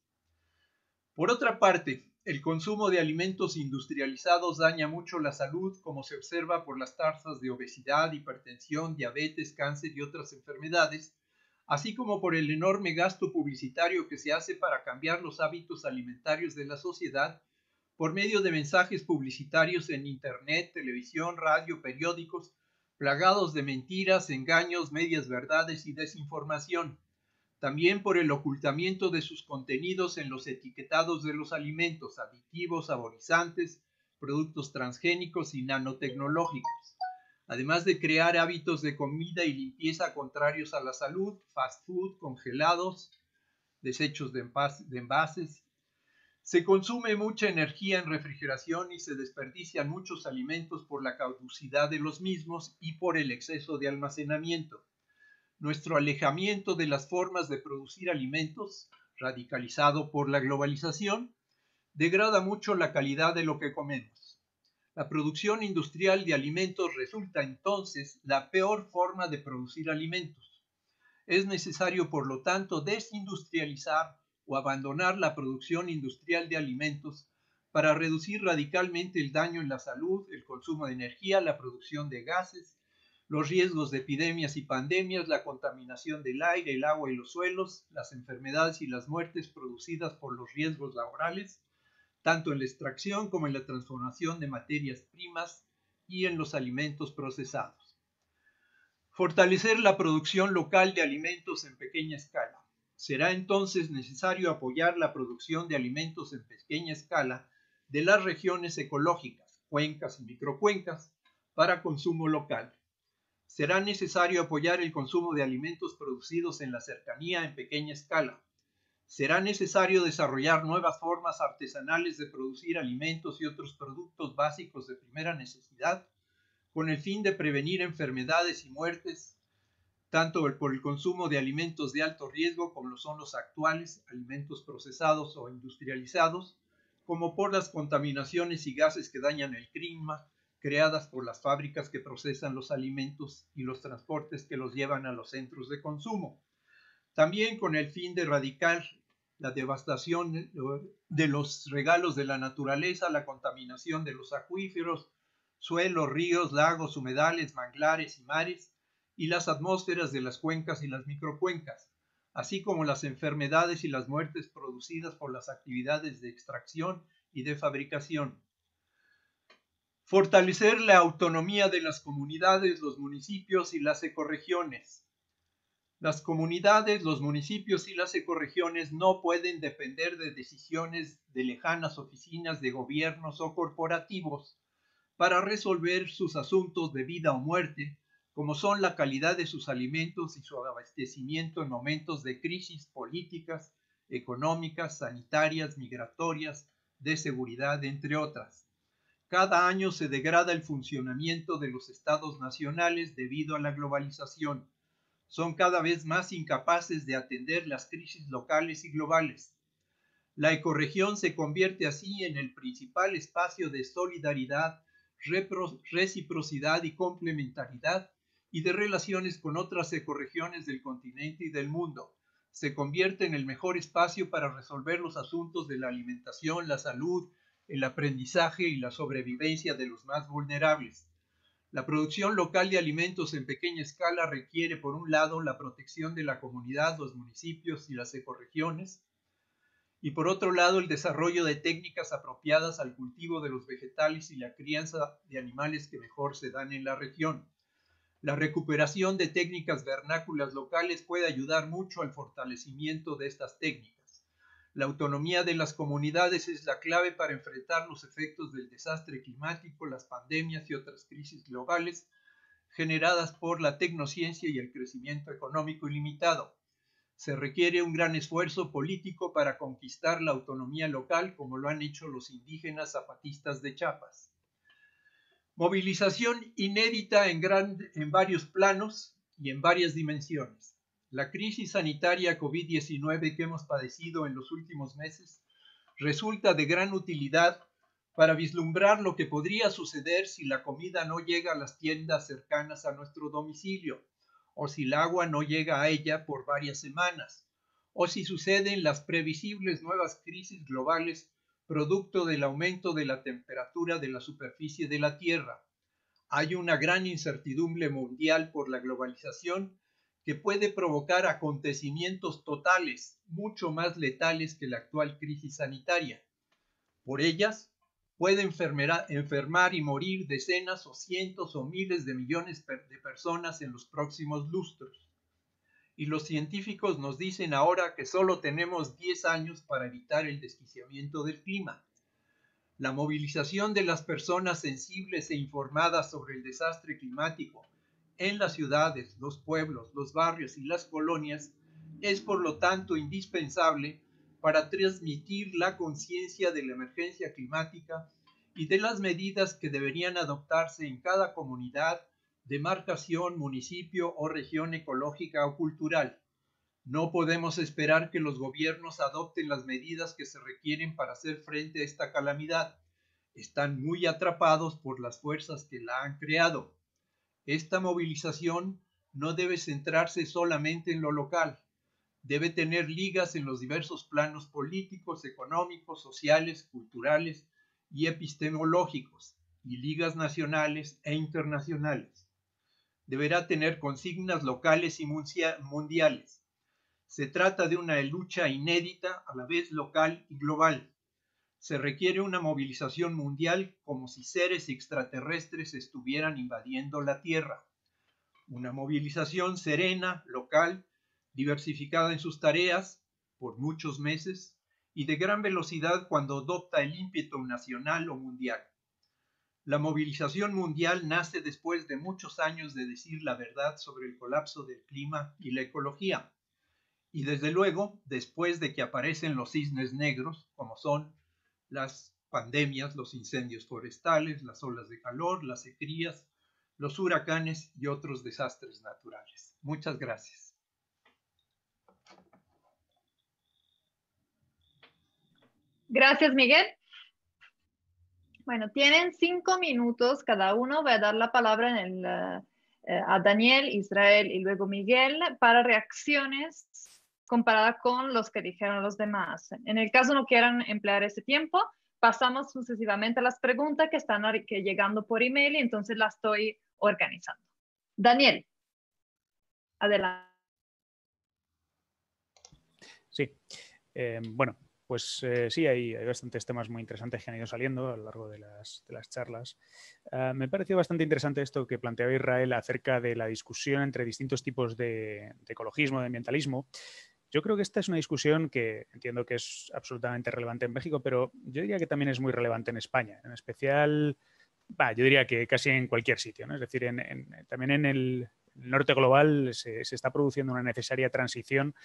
Por otra parte, el consumo de alimentos industrializados daña mucho la salud, como se observa por las tasas de obesidad, hipertensión, diabetes, cáncer y otras enfermedades, así como por el enorme gasto publicitario que se hace para cambiar los hábitos alimentarios de la sociedad por medio de mensajes publicitarios en internet, televisión, radio, periódicos, plagados de mentiras, engaños, medias verdades y desinformación. También por el ocultamiento de sus contenidos en los etiquetados de los alimentos, aditivos, saborizantes, productos transgénicos y nanotecnológicos. Además de crear hábitos de comida y limpieza contrarios a la salud, fast food, congelados, desechos de envases. Se consume mucha energía en refrigeración y se desperdician muchos alimentos por la caducidad de los mismos y por el exceso de almacenamiento. Nuestro alejamiento de las formas de producir alimentos, radicalizado por la globalización, degrada mucho la calidad de lo que comemos. La producción industrial de alimentos resulta entonces la peor forma de producir alimentos. Es necesario, por lo tanto, desindustrializar o abandonar la producción industrial de alimentos para reducir radicalmente el daño en la salud, el consumo de energía, la producción de gases, los riesgos de epidemias y pandemias, la contaminación del aire, el agua y los suelos, las enfermedades y las muertes producidas por los riesgos laborales, tanto en la extracción como en la transformación de materias primas y en los alimentos procesados. Fortalecer la producción local de alimentos en pequeña escala. Será entonces necesario apoyar la producción de alimentos en pequeña escala de las regiones ecológicas, cuencas y microcuencas, para consumo local. Será necesario apoyar el consumo de alimentos producidos en la cercanía en pequeña escala. Será necesario desarrollar nuevas formas artesanales de producir alimentos y otros productos básicos de primera necesidad, con el fin de prevenir enfermedades y muertes, tanto por el consumo de alimentos de alto riesgo como lo son los actuales, alimentos procesados o industrializados, como por las contaminaciones y gases que dañan el clima, creadas por las fábricas que procesan los alimentos y los transportes que los llevan a los centros de consumo. También con el fin de erradicar la devastación de los regalos de la naturaleza, la contaminación de los acuíferos, suelos, ríos, lagos, humedales, manglares y mares, y las atmósferas de las cuencas y las microcuencas, así como las enfermedades y las muertes producidas por las actividades de extracción y de fabricación. Fortalecer la autonomía de las comunidades, los municipios y las ecorregiones. Las comunidades, los municipios y las ecorregiones no pueden depender de decisiones de lejanas oficinas de gobiernos o corporativos para resolver sus asuntos de vida o muerte, como son la calidad de sus alimentos y su abastecimiento en momentos de crisis políticas, económicas, sanitarias, migratorias, de seguridad, entre otras. Cada año se degrada el funcionamiento de los estados nacionales debido a la globalización. Son cada vez más incapaces de atender las crisis locales y globales. La ecorregión se convierte así en el principal espacio de solidaridad, reciprocidad y complementariedad y de relaciones con otras ecorregiones del continente y del mundo. Se convierte en el mejor espacio para resolver los asuntos de la alimentación, la salud, el aprendizaje y la sobrevivencia de los más vulnerables. La producción local de alimentos en pequeña escala requiere, por un lado, la protección de la comunidad, los municipios y las ecorregiones, y por otro lado, el desarrollo de técnicas apropiadas al cultivo de los vegetales y la crianza de animales que mejor se dan en la región. La recuperación de técnicas vernáculas locales puede ayudar mucho al fortalecimiento de estas técnicas. La autonomía de las comunidades es la clave para enfrentar los efectos del desastre climático, las pandemias y otras crisis globales generadas por la tecnociencia y el crecimiento económico ilimitado. Se requiere un gran esfuerzo político para conquistar la autonomía local, como lo han hecho los indígenas zapatistas de Chiapas. Movilización inédita en, gran, en varios planos y en varias dimensiones. La crisis sanitaria COVID diecinueve que hemos padecido en los últimos meses resulta de gran utilidad para vislumbrar lo que podría suceder si la comida no llega a las tiendas cercanas a nuestro domicilio, o si el agua no llega a ella por varias semanas, o si suceden las previsibles nuevas crisis globales producto del aumento de la temperatura de la superficie de la Tierra. Hay una gran incertidumbre mundial por la globalización que puede provocar acontecimientos totales mucho más letales que la actual crisis sanitaria. Por ellas, puede enfermar, enfermar y morir decenas o cientos o miles de millones de personas en los próximos lustros. Y los científicos nos dicen ahora que solo tenemos diez años para evitar el desquiciamiento del clima. La movilización de las personas sensibles e informadas sobre el desastre climático en las ciudades, los pueblos, los barrios y las colonias es por lo tanto indispensable para transmitir la conciencia de la emergencia climática y de las medidas que deberían adoptarse en cada comunidad, demarcación, municipio o región ecológica o cultural. No podemos esperar que los gobiernos adopten las medidas que se requieren para hacer frente a esta calamidad. Están muy atrapados por las fuerzas que la han creado. Esta movilización no debe centrarse solamente en lo local. Debe tener ligas en los diversos planos políticos, económicos, sociales, culturales y epistemológicos, y ligas nacionales e internacionales. deberá tener consignas locales y mundiales. Se trata de una lucha inédita, a la vez local y global. Se requiere una movilización mundial como si seres extraterrestres estuvieran invadiendo la Tierra. Una movilización serena, local, diversificada en sus tareas, por muchos meses, y de gran velocidad cuando adopta el ímpetu nacional o mundial. La movilización mundial nace después de muchos años de decir la verdad sobre el colapso del clima y la ecología. Y desde luego, después de que aparecen los cisnes negros, como son las pandemias, los incendios forestales, las olas de calor, las sequías, los huracanes y otros desastres naturales. Muchas gracias. Gracias, Miguel. Bueno, tienen cinco minutos cada uno. Voy a dar la palabra en el, uh, uh, a Daniel, Israel y luego Miguel para reacciones comparada con los que dijeron los demás. En el caso no quieran emplear ese tiempo, pasamos sucesivamente a las preguntas que están que llegando por email y entonces las estoy organizando. Daniel, adelante. Sí, eh, bueno, pues eh, sí, hay, hay bastantes temas muy interesantes que han ido saliendo a lo largo de las, de las charlas. Uh, me pareció bastante interesante esto que planteaba Israel acerca de la discusión entre distintos tipos de, de ecologismo, de ambientalismo. Yo creo que esta es una discusión que entiendo que es absolutamente relevante en México, pero yo diría que también es muy relevante en España, en especial, bah, yo diría que casi en cualquier sitio, ¿no? Es decir, en, en, también en el, el norte global se, se está produciendo una necesaria transición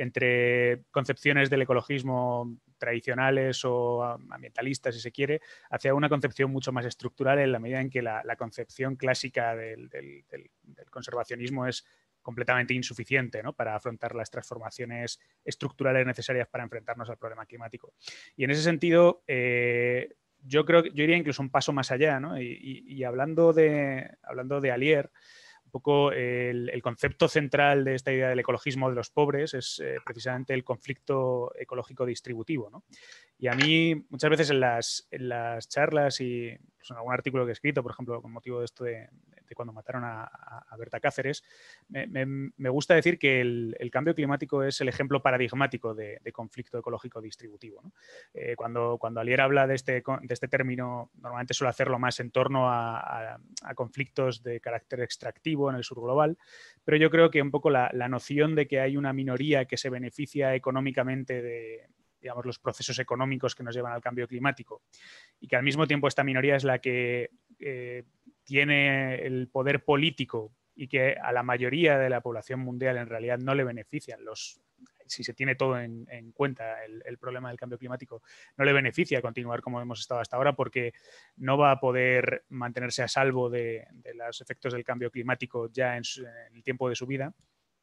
entre concepciones del ecologismo tradicionales o ambientalistas, si se quiere, hacia una concepción mucho más estructural en la medida en que la, la concepción clásica del, del, del, del conservacionismo es completamente insuficiente, ¿no?, para afrontar las transformaciones estructurales necesarias para enfrentarnos al problema climático. Y en ese sentido, eh, yo creo que yo iría incluso un paso más allá, ¿no? Y, y, y hablando de, hablando de Alier, un poco el, el concepto central de esta idea del ecologismo de los pobres es eh, precisamente el conflicto ecológico distributivo, ¿no? Y a mí, muchas veces en las, en las charlas y pues en algún artículo que he escrito, por ejemplo, con motivo de esto de, de cuando mataron a, a Berta Cáceres, me, me, me gusta decir que el, el cambio climático es el ejemplo paradigmático de, de conflicto ecológico distributivo, ¿no? Eh, cuando, cuando Alier habla de este, de este término, normalmente suele hacerlo más en torno a, a, a conflictos de carácter extractivo en el sur global, pero yo creo que un poco la, la noción de que hay una minoría que se beneficia económicamente de, digamos, los procesos económicos que nos llevan al cambio climático y que al mismo tiempo esta minoría es la que eh, tiene el poder político y que a la mayoría de la población mundial en realidad no le benefician los, si se tiene todo en, en cuenta el, el problema del cambio climático, no le beneficia continuar como hemos estado hasta ahora porque no va a poder mantenerse a salvo de, de los efectos del cambio climático ya en, su, en el tiempo de su vida.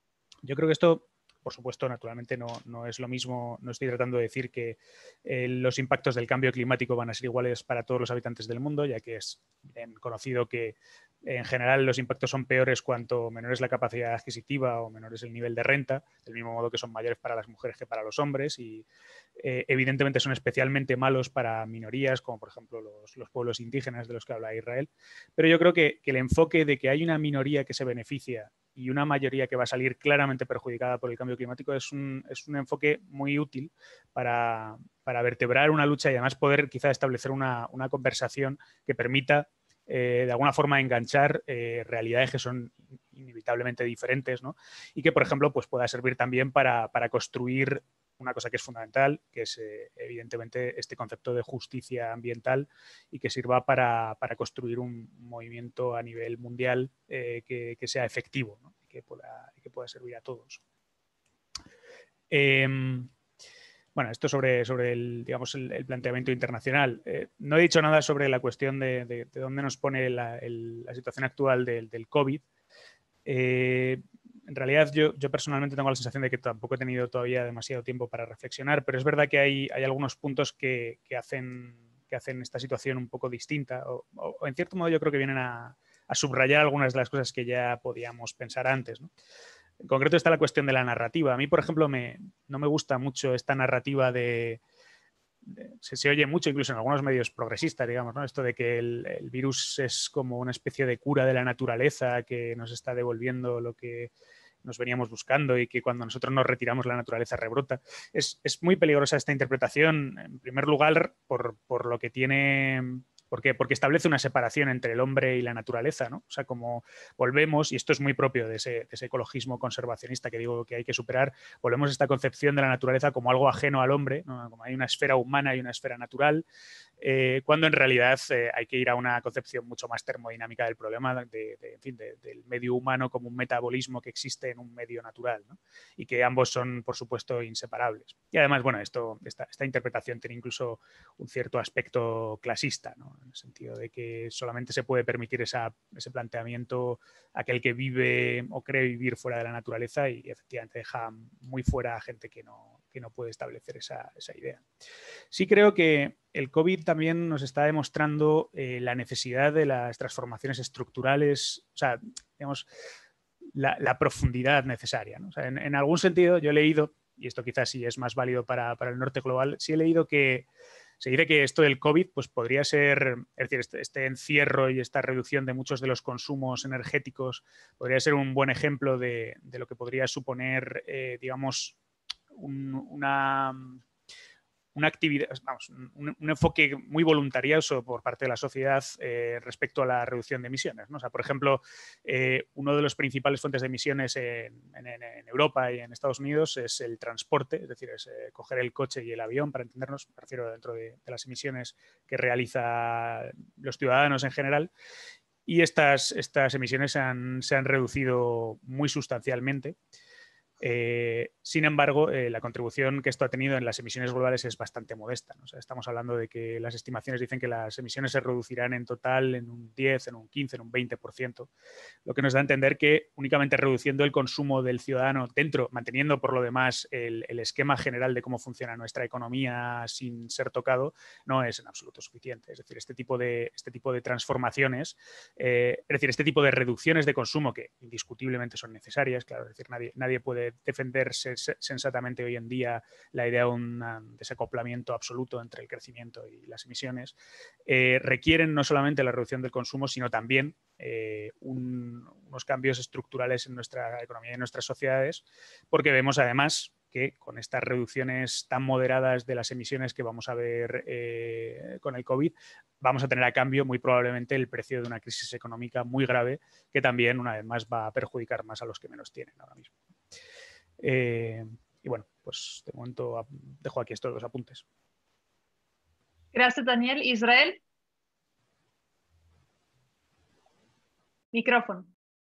Yo creo que esto, por supuesto, naturalmente no, no es lo mismo, no estoy tratando de decir que eh, los impactos del cambio climático van a ser iguales para todos los habitantes del mundo, ya que es bien conocido que en general los impactos son peores cuanto menor es la capacidad adquisitiva o menor es el nivel de renta, del mismo modo que son mayores para las mujeres que para los hombres y eh, evidentemente son especialmente malos para minorías como por ejemplo los, los pueblos indígenas de los que habla Israel, pero yo creo que, que el enfoque de que hay una minoría que se beneficia y una mayoría que va a salir claramente perjudicada por el cambio climático es un, es un enfoque muy útil para, para vertebrar una lucha y además poder quizá establecer una, una conversación que permita eh, de alguna forma enganchar eh, realidades que son inevitablemente diferentes, ¿no? Y que, por ejemplo, pues pueda servir también para, para construir una cosa que es fundamental, que es eh, evidentemente este concepto de justicia ambiental y que sirva para, para construir un movimiento a nivel mundial eh, que, que sea efectivo, ¿no? Y que pueda, que pueda servir a todos. Eh, bueno, esto sobre, sobre el, digamos, el, el planteamiento internacional. Eh, no he dicho nada sobre la cuestión de, de, de dónde nos pone la, el, la situación actual del, del COVID. Eh, en realidad yo, yo personalmente tengo la sensación de que tampoco he tenido todavía demasiado tiempo para reflexionar, pero es verdad que hay, hay algunos puntos que, que, hacen, que hacen esta situación un poco distinta o, o, o en cierto modo yo creo que vienen a, a subrayar algunas de las cosas que ya podíamos pensar antes, ¿no? En concreto está la cuestión de la narrativa. A mí, por ejemplo, me, no me gusta mucho esta narrativa de se, se oye mucho, incluso en algunos medios progresistas, digamos, ¿no? Esto de que el, el virus es como una especie de cura de la naturaleza que nos está devolviendo lo que nos veníamos buscando y que cuando nosotros nos retiramos la naturaleza rebrota. Es, es muy peligrosa esta interpretación, en primer lugar, por, por lo que tiene... ¿Por qué? Porque establece una separación entre el hombre y la naturaleza, ¿no? O sea, como volvemos, y esto es muy propio de ese, de ese ecologismo conservacionista que digo que hay que superar, volvemos a esta concepción de la naturaleza como algo ajeno al hombre, ¿no? Como hay una esfera humana y una esfera natural, eh, cuando en realidad eh, hay que ir a una concepción mucho más termodinámica del problema, de, de, en fin, de, del medio humano como un metabolismo que existe en un medio natural, ¿no? Y que ambos son, por supuesto, inseparables. Y además, bueno, esto, esta, esta interpretación tiene incluso un cierto aspecto clasista, ¿no? En el sentido de que solamente se puede permitir esa, ese planteamiento a aquel que vive o cree vivir fuera de la naturaleza y efectivamente deja muy fuera a gente que no, que no puede establecer esa, esa idea. Sí creo que el COVID también nos está demostrando eh, la necesidad de las transformaciones estructurales, o sea, digamos, la, la profundidad necesaria, ¿no? O sea, en, en algún sentido yo he leído, y esto quizás sí es más válido para, para el norte global, sí he leído que se dice que esto del COVID pues, podría ser, es decir, este, este encierro y esta reducción de muchos de los consumos energéticos podría ser un buen ejemplo de, de lo que podría suponer, eh, digamos, un, una... una actividad, vamos, un, un enfoque muy voluntarioso por parte de la sociedad eh, respecto a la reducción de emisiones, ¿no? O sea, por ejemplo, eh, uno de los principales fuentes de emisiones en, en, en Europa y en Estados Unidos es el transporte, es decir, es eh, coger el coche y el avión, para entendernos, me refiero dentro de, de las emisiones que realizan los ciudadanos en general. Y estas, estas emisiones se han, se han reducido muy sustancialmente. Eh, sin embargo, eh, la contribución que esto ha tenido en las emisiones globales es bastante modesta, ¿no? O sea, estamos hablando de que las estimaciones dicen que las emisiones se reducirán en total en un diez, en un quince, en un veinte por ciento, lo que nos da a entender que únicamente reduciendo el consumo del ciudadano dentro, manteniendo por lo demás el, el esquema general de cómo funciona nuestra economía sin ser tocado, no es en absoluto suficiente. Es decir, este tipo de, este tipo de transformaciones, eh, es decir, este tipo de reducciones de consumo que indiscutiblemente son necesarias, claro, es decir, nadie, nadie puede defenderse sensatamente hoy en día la idea de un desacoplamiento absoluto entre el crecimiento y las emisiones, eh, requieren no solamente la reducción del consumo, sino también eh, un, unos cambios estructurales en nuestra economía y en nuestras sociedades, porque vemos además que con estas reducciones tan moderadas de las emisiones que vamos a ver eh, con el COVID, vamos a tener a cambio muy probablemente el precio de una crisis económica muy grave que también, una vez más, va a perjudicar más a los que menos tienen ahora mismo. Eh, y bueno, pues de momento dejo aquí estos dos apuntes. Gracias, Daniel. Israel. Micrófono.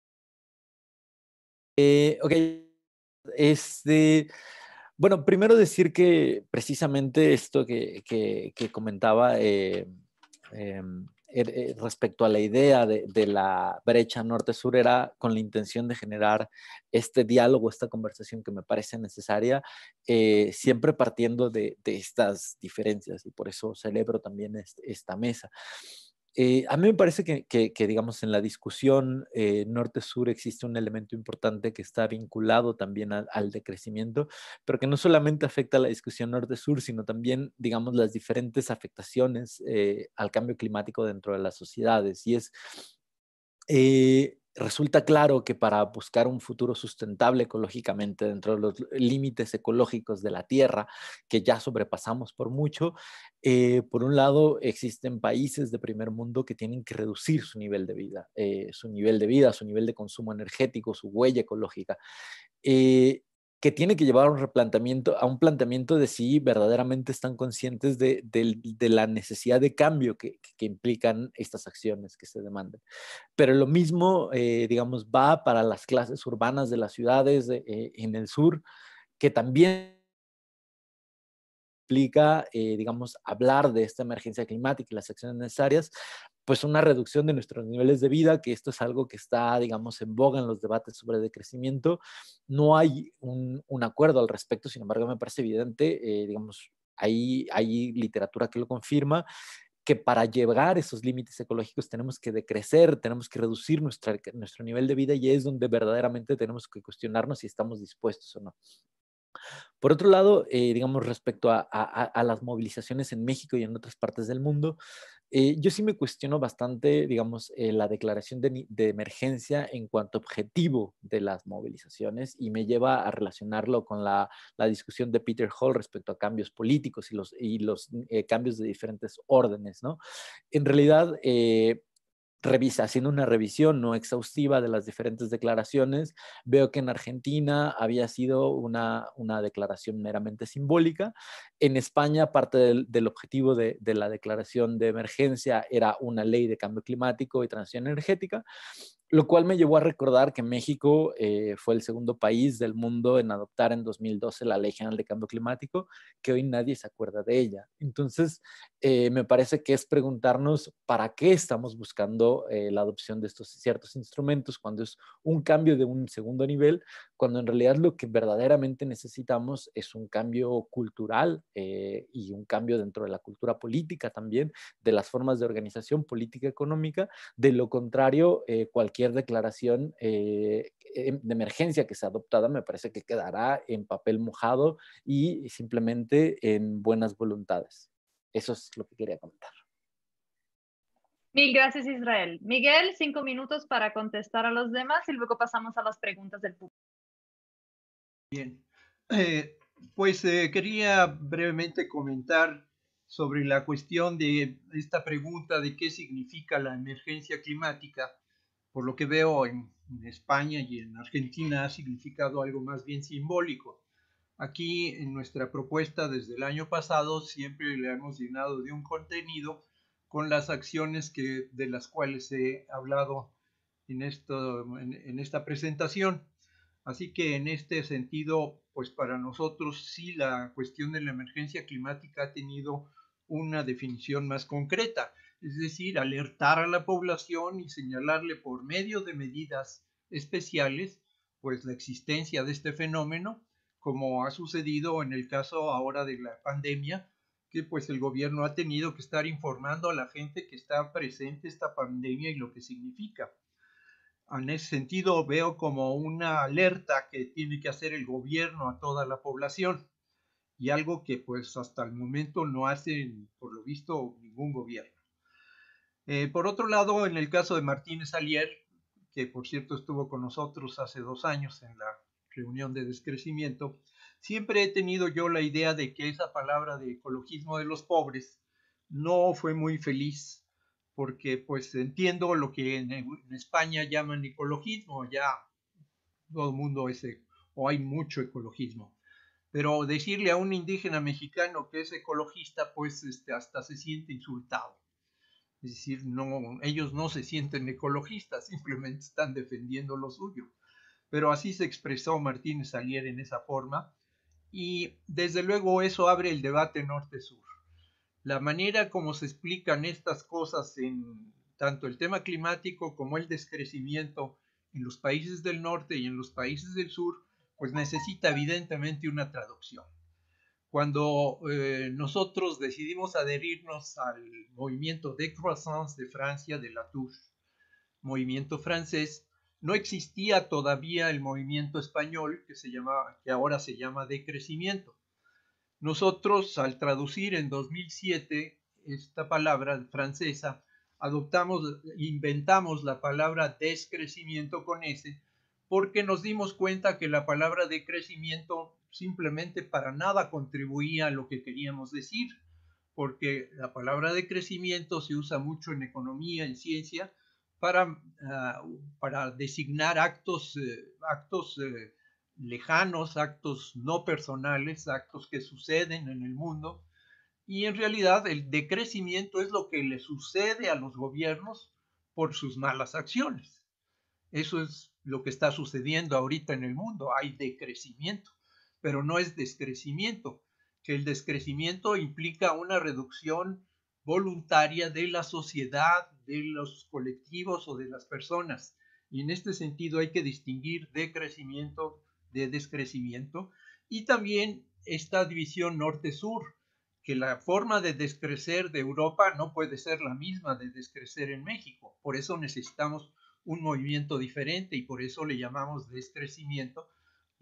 Eh, ok. Este, bueno, primero decir que precisamente esto que, que, que comentaba eh, eh, eh, respecto a la idea de, de la brecha norte-sur era con la intención de generar este diálogo, esta conversación que me parece necesaria, eh, siempre partiendo de, de estas diferencias, y por eso celebro también este, esta mesa. Eh, a mí me parece que, que, que digamos, en la discusión eh, norte-sur existe un elemento importante que está vinculado también a, al decrecimiento, pero que no solamente afecta a la discusión norte-sur, sino también, digamos, las diferentes afectaciones eh, al cambio climático dentro de las sociedades. Y es... Eh, resulta claro que para buscar un futuro sustentable ecológicamente dentro de los límites ecológicos de la Tierra, que ya sobrepasamos por mucho, eh, por un lado existen países de primer mundo que tienen que reducir su nivel de vida, eh, su nivel de vida, su nivel de consumo energético, su huella ecológica. Eh, que tiene que llevar a un replanteamiento, a un planteamiento de si verdaderamente están conscientes de, de, de la necesidad de cambio que, que, implican estas acciones que se demandan. Pero lo mismo, eh, digamos, va para las clases urbanas de las ciudades de, eh, en el sur, que también implica, eh, digamos, hablar de esta emergencia climática y las acciones necesarias, pues una reducción de nuestros niveles de vida, que esto es algo que está, digamos, en boga en los debates sobre decrecimiento. No hay un, un acuerdo al respecto, sin embargo, me parece evidente, eh, digamos, hay, hay literatura que lo confirma, que para llegar a esos límites ecológicos tenemos que decrecer, tenemos que reducir nuestra, nuestro nivel de vida, y es donde verdaderamente tenemos que cuestionarnos si estamos dispuestos o no. Por otro lado, eh, digamos, respecto a, a, a las movilizaciones en México y en otras partes del mundo, eh, yo sí me cuestiono bastante, digamos, eh, la declaración de, de emergencia en cuanto a objetivo de las movilizaciones y me lleva a relacionarlo con la, la discusión de Peter Hall respecto a cambios políticos y los, y los eh, cambios de diferentes órdenes, ¿no? En realidad, eh, revisa, haciendo una revisión no exhaustiva de las diferentes declaraciones, veo que en Argentina había sido una, una declaración meramente simbólica. En España, parte del, del objetivo de, de la declaración de emergencia era una ley de cambio climático y transición energética, lo cual me llevó a recordar que México eh, fue el segundo país del mundo en adoptar en dos mil doce la Ley General de Cambio Climático, que hoy nadie se acuerda de ella. Entonces, eh, me parece que es preguntarnos para qué estamos buscando eh, la adopción de estos ciertos instrumentos cuando es un cambio de un segundo nivel, cuando en realidad lo que verdaderamente necesitamos es un cambio cultural eh, y un cambio dentro de la cultura política también, de las formas de organización política económica. De lo contrario, eh, cualquier declaración eh, de emergencia que sea adoptada me parece que quedará en papel mojado y simplemente en buenas voluntades. Eso es lo que quería comentar. Mil gracias, Israel. Miguel, cinco minutos para contestar a los demás y luego pasamos a las preguntas del público. Bien, eh, pues eh, quería brevemente comentar sobre la cuestión de esta pregunta de qué significa la emergencia climática. Por lo que veo en, en España y en Argentina ha significado algo más bien simbólico. Aquí en nuestra propuesta desde el año pasado siempre le hemos llenado de un contenido con las acciones que, de las cuales he hablado en, esto, en, en esta presentación. Así que en este sentido, pues para nosotros sí la cuestión de la emergencia climática ha tenido una definición más concreta, es decir, alertar a la población y señalarle por medio de medidas especiales, pues la existencia de este fenómeno, como ha sucedido en el caso ahora de la pandemia, que pues el gobierno ha tenido que estar informando a la gente que está presente esta pandemia y lo que significa. En ese sentido veo como una alerta que tiene que hacer el gobierno a toda la población y algo que pues hasta el momento no hace por lo visto ningún gobierno. Eh, por otro lado, en el caso de Martínez Alier, que por cierto estuvo con nosotros hace dos años en la reunión de descrecimiento, siempre he tenido yo la idea de que esa palabra de ecologismo de los pobres no fue muy feliz, porque pues entiendo lo que en, en España llaman ecologismo, ya todo el mundo es, o hay mucho ecologismo, pero decirle a un indígena mexicano que es ecologista, pues este, hasta se siente insultado. Es decir, no, ellos no se sienten ecologistas, simplemente están defendiendo lo suyo. Pero así se expresó Martínez Alier en esa forma y desde luego eso abre el debate norte-sur. La manera como se explican estas cosas en tanto el tema climático como el descrecimiento en los países del norte y en los países del sur, pues necesita evidentemente una traducción. Cuando eh, nosotros decidimos adherirnos al movimiento de croissance de Francia, de Latour, movimiento francés, no existía todavía el movimiento español que, se llama, que ahora se llama de crecimiento. Nosotros, al traducir en dos mil siete esta palabra francesa, adoptamos, inventamos la palabra descrecimiento con S, porque nos dimos cuenta que la palabra de crecimiento simplemente para nada contribuía a lo que queríamos decir, porque la palabra de crecimiento se usa mucho en economía, en ciencia, para, uh, para designar actos, eh, actos eh, lejanos, actos no personales, actos que suceden en el mundo. Y en realidad el decrecimiento es lo que le sucede a los gobiernos por sus malas acciones. Eso es lo que está sucediendo ahorita en el mundo. Hay decrecimiento, pero no es descrecimiento, que el descrecimiento implica una reducción voluntaria de la sociedad, de los colectivos o de las personas. Y en este sentido hay que distinguir decrecimiento de descrecimiento y también esta división norte-sur, que la forma de descrecer de Europa no puede ser la misma de descrecer en México. Por eso necesitamos un movimiento diferente y por eso le llamamos descrecimiento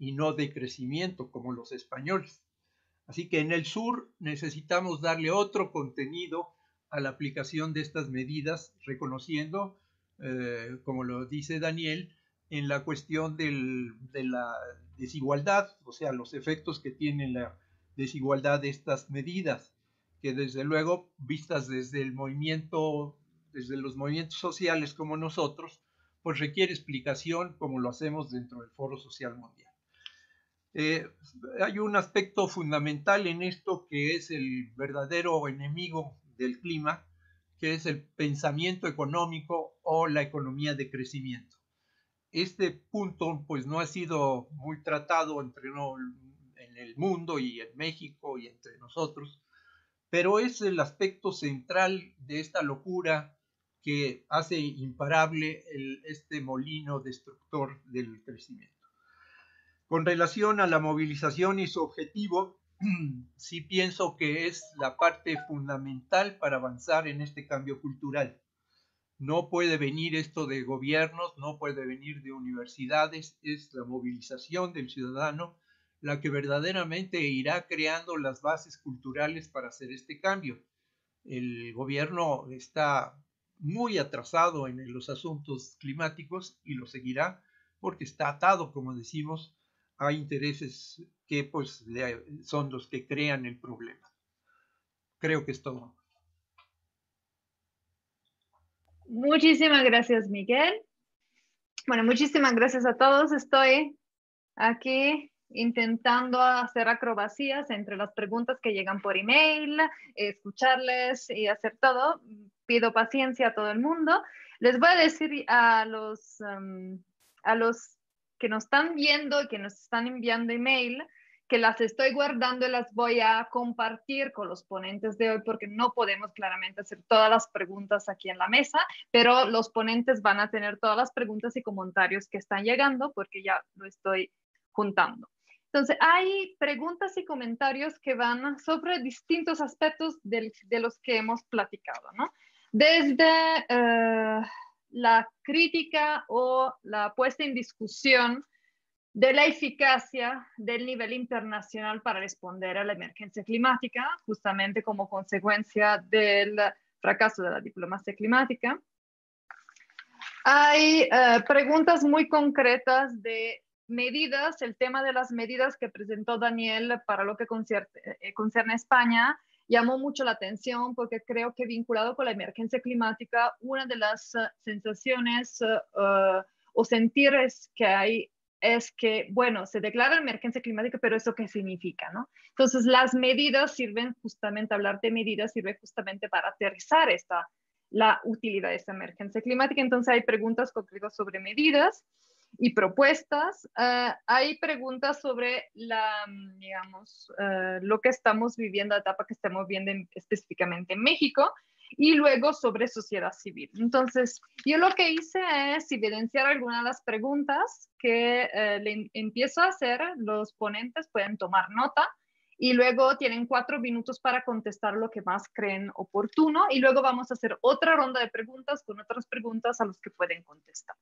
y no de crecimiento como los españoles. Así que en el sur necesitamos darle otro contenido a la aplicación de estas medidas, reconociendo, eh, como lo dice Daniel, en la cuestión del, de la desigualdad, o sea, los efectos que tiene la desigualdad de estas medidas, que desde luego, vistas desde el movimiento, desde los movimientos sociales como nosotros, pues requiere explicación como lo hacemos dentro del Foro Social Mundial. Eh, hay un aspecto fundamental en esto que es el verdadero enemigo del clima, que es el pensamiento económico o la economía de crecimiento. Este punto pues no ha sido muy tratado entre no, en el mundo y en México y entre nosotros, pero es el aspecto central de esta locura que hace imparable el, este molino destructor del crecimiento. Con relación a la movilización y su objetivo, sí pienso que es la parte fundamental para avanzar en este cambio cultural. No puede venir esto de gobiernos, no puede venir de universidades, es la movilización del ciudadano la que verdaderamente irá creando las bases culturales para hacer este cambio. El gobierno está muy atrasado en los asuntos climáticos y lo seguirá porque está atado, como decimos, a intereses que pues son los que crean el problema. Creo que es todo. Muchísimas gracias, Miguel. Bueno, muchísimas gracias a todos. Estoy aquí intentando hacer acrobacias entre las preguntas que llegan por email, escucharles y hacer todo. Pido paciencia a todo el mundo. Les voy a decir a los, um, a los que nos están viendo y que nos están enviando email que las estoy guardando y las voy a compartir con los ponentes de hoy porque no podemos claramente hacer todas las preguntas aquí en la mesa, pero los ponentes van a tener todas las preguntas y comentarios que están llegando porque ya lo estoy juntando. Entonces, hay preguntas y comentarios que van sobre distintos aspectos de, de los que hemos platicado, ¿no? Desde eh, la crítica o la puesta en discusión de la eficacia del nivel internacional para responder a la emergencia climática, justamente como consecuencia del fracaso de la diplomacia climática. Hay eh, preguntas muy concretas de medidas, el tema de las medidas que presentó Daniel para lo que concierne, eh, concierne a España, llamó mucho la atención porque creo que vinculado con la emergencia climática, una de las uh, sensaciones uh, uh, o sentires que hay es que, bueno, se declara emergencia climática, pero ¿eso qué significa, no? Entonces, las medidas sirven justamente, hablar de medidas sirve justamente para aterrizar esta, la utilidad de esta emergencia climática. Entonces, hay preguntas concretas sobre medidas y propuestas. Uh, hay preguntas sobre la, digamos, uh, lo que estamos viviendo, la etapa que estamos viviendo en, específicamente en México, y luego sobre sociedad civil. Entonces, yo lo que hice es evidenciar algunas de las preguntas que uh, le empiezo a hacer. Los ponentes pueden tomar nota y luego tienen cuatro minutos para contestar lo que más creen oportuno, y luego vamos a hacer otra ronda de preguntas con otras preguntas a los que pueden contestar.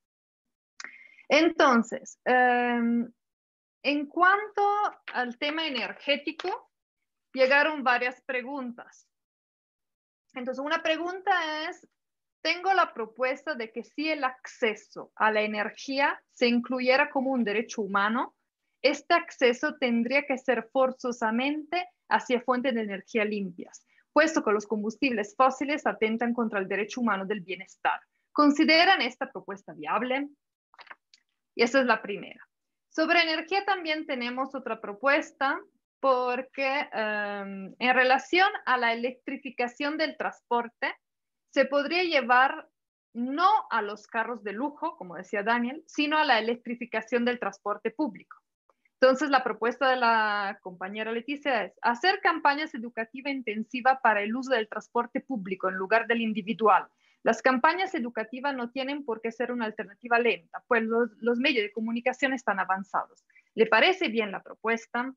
Entonces, um, en cuanto al tema energético, llegaron varias preguntas. Entonces, una pregunta es, tengo la propuesta de que si el acceso a la energía se incluyera como un derecho humano, este acceso tendría que ser forzosamente hacia fuentes de energía limpias, puesto que los combustibles fósiles atentan contra el derecho humano del bienestar. ¿Consideran esta propuesta viable? Y esa es la primera. Sobre energía también tenemos otra propuesta, porque um, en relación a la electrificación del transporte, se podría llevar no a los carros de lujo, como decía Daniel, sino a la electrificación del transporte público. Entonces, la propuesta de la compañera Leticia es hacer campañas educativas intensivas para el uso del transporte público en lugar del individual. Las campañas educativas no tienen por qué ser una alternativa lenta, pues los, los medios de comunicación están avanzados. ¿Le parece bien la propuesta?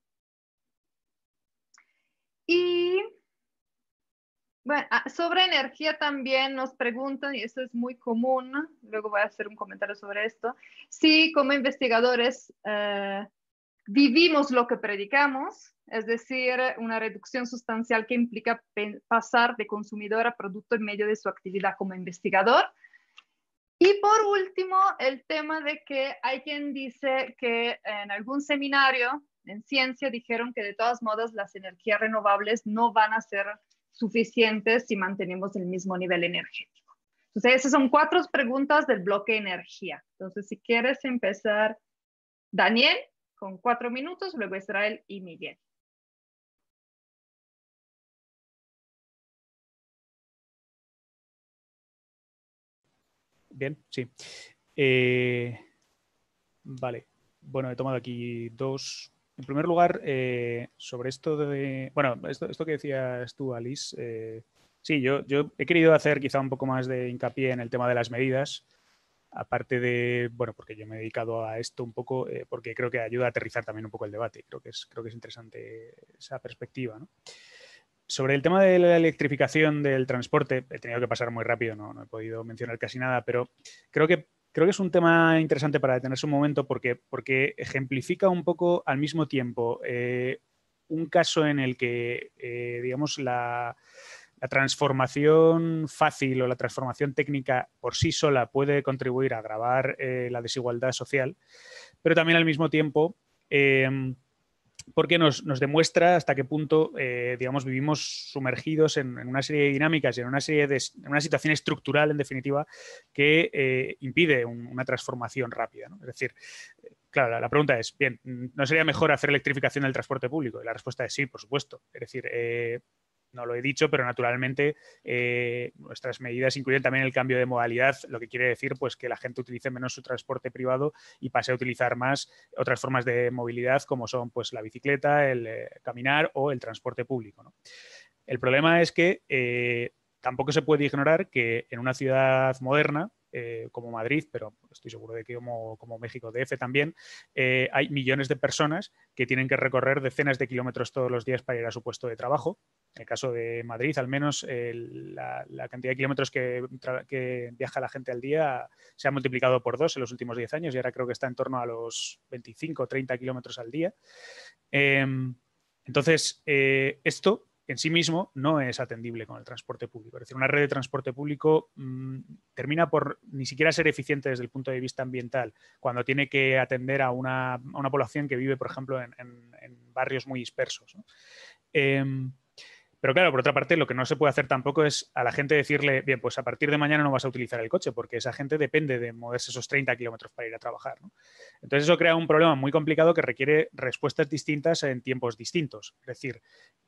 Y bueno, sobre energía también nos preguntan, y esto es muy común, luego voy a hacer un comentario sobre esto, si como investigadores eh, vivimos lo que predicamos, es decir, una reducción sustancial que implica pasar de consumidor a producto en medio de su actividad como investigador. Y por último, el tema de que hay quien dice que en algún seminario en ciencia dijeron que de todas modos las energías renovables no van a ser suficientes si mantenemos el mismo nivel energético. Entonces, esas son cuatro preguntas del bloque energía. Entonces, si quieres empezar, Daniel, con cuatro minutos, luego Israel y Miguel. Bien, sí. Eh, vale. Bueno, he tomado aquí dos. En primer lugar, eh, sobre esto de... Bueno, esto, esto que decías tú, Alice, eh, sí, yo, yo he querido hacer quizá un poco más de hincapié en el tema de las medidas, aparte de, bueno, porque yo me he dedicado a esto un poco, eh, porque creo que ayuda a aterrizar también un poco el debate. Creo que es, creo que es interesante esa perspectiva, ¿no? Sobre el tema de la electrificación del transporte, he tenido que pasar muy rápido, no, no he podido mencionar casi nada, pero creo que, creo que es un tema interesante para detenerse un momento porque, porque ejemplifica un poco al mismo tiempo eh, un caso en el que, eh, digamos, la, la transformación fácil o la transformación técnica por sí sola puede contribuir a agravar eh, la desigualdad social, pero también al mismo tiempo... Eh, porque nos, nos demuestra hasta qué punto, eh, digamos, vivimos sumergidos en, en una serie de dinámicas y en una serie de en una situación estructural, en definitiva, que eh, impide un, una transformación rápida, ¿no? Es decir, claro, la, la pregunta es, bien, ¿no sería mejor hacer electrificación del transporte público? Y la respuesta es sí, por supuesto. Es decir, eh, no lo he dicho, pero naturalmente eh, nuestras medidas incluyen también el cambio de modalidad, lo que quiere decir pues, que la gente utilice menos su transporte privado y pase a utilizar más otras formas de movilidad como son pues, la bicicleta, el eh, caminar o el transporte público, ¿no? El problema es que eh, tampoco se puede ignorar que en una ciudad moderna, eh, como Madrid, pero estoy seguro de que como, como México D F también, eh, hay millones de personas que tienen que recorrer decenas de kilómetros todos los días para ir a su puesto de trabajo. En el caso de Madrid, al menos eh, la, la cantidad de kilómetros que, que viaja la gente al día se ha multiplicado por dos en los últimos diez años y ahora creo que está en torno a los veinticinco o treinta kilómetros al día. Eh, entonces, eh, esto en sí mismo no es atendible con el transporte público. Es decir, una red de transporte público mmm, termina por ni siquiera ser eficiente desde el punto de vista ambiental cuando tiene que atender a una, a una población que vive, por ejemplo, en, en, en barrios muy dispersos, ¿no? Eh, Pero claro, por otra parte, lo que no se puede hacer tampoco es a la gente decirle, bien, pues a partir de mañana no vas a utilizar el coche, porque esa gente depende de moverse esos treinta kilómetros para ir a trabajar, ¿no? Entonces eso crea un problema muy complicado que requiere respuestas distintas en tiempos distintos. Es decir,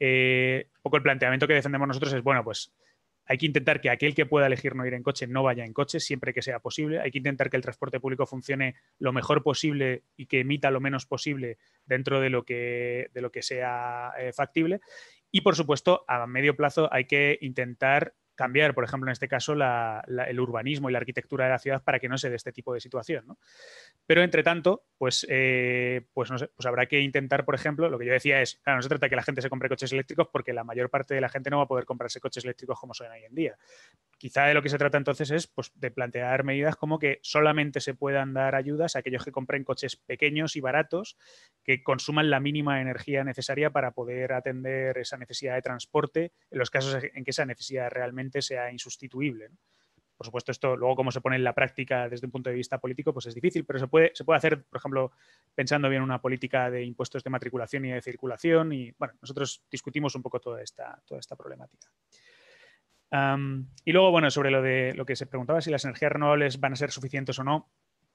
eh, un poco el planteamiento que defendemos nosotros es, bueno, pues hay que intentar que aquel que pueda elegir no ir en coche no vaya en coche siempre que sea posible. Hay que intentar que el transporte público funcione lo mejor posible y que emita lo menos posible dentro de lo que, de lo que sea eh, factible. Y, por supuesto, a medio plazo hay que intentar cambiar, por ejemplo, en este caso, la, la, el urbanismo y la arquitectura de la ciudad para que no se dé este tipo de situación, ¿no? Pero, entre tanto, pues, eh, pues, no sé, pues habrá que intentar, por ejemplo, lo que yo decía es, claro, no se trata de que la gente se compre coches eléctricos porque la mayor parte de la gente no va a poder comprarse coches eléctricos como son hoy en día. Quizá de lo que se trata entonces es pues, de plantear medidas como que solamente se puedan dar ayudas a aquellos que compren coches pequeños y baratos que consuman la mínima energía necesaria para poder atender esa necesidad de transporte en los casos en que esa necesidad realmente sea insustituible, ¿no? Por supuesto, esto luego cómo se pone en la práctica desde un punto de vista político, pues es difícil, pero se puede, se puede hacer, por ejemplo, pensando bien una política de impuestos de matriculación y de circulación y, bueno, nosotros discutimos un poco toda esta, toda esta problemática. Um, y luego, bueno, sobre lo de lo que se preguntaba si las energías renovables van a ser suficientes o no,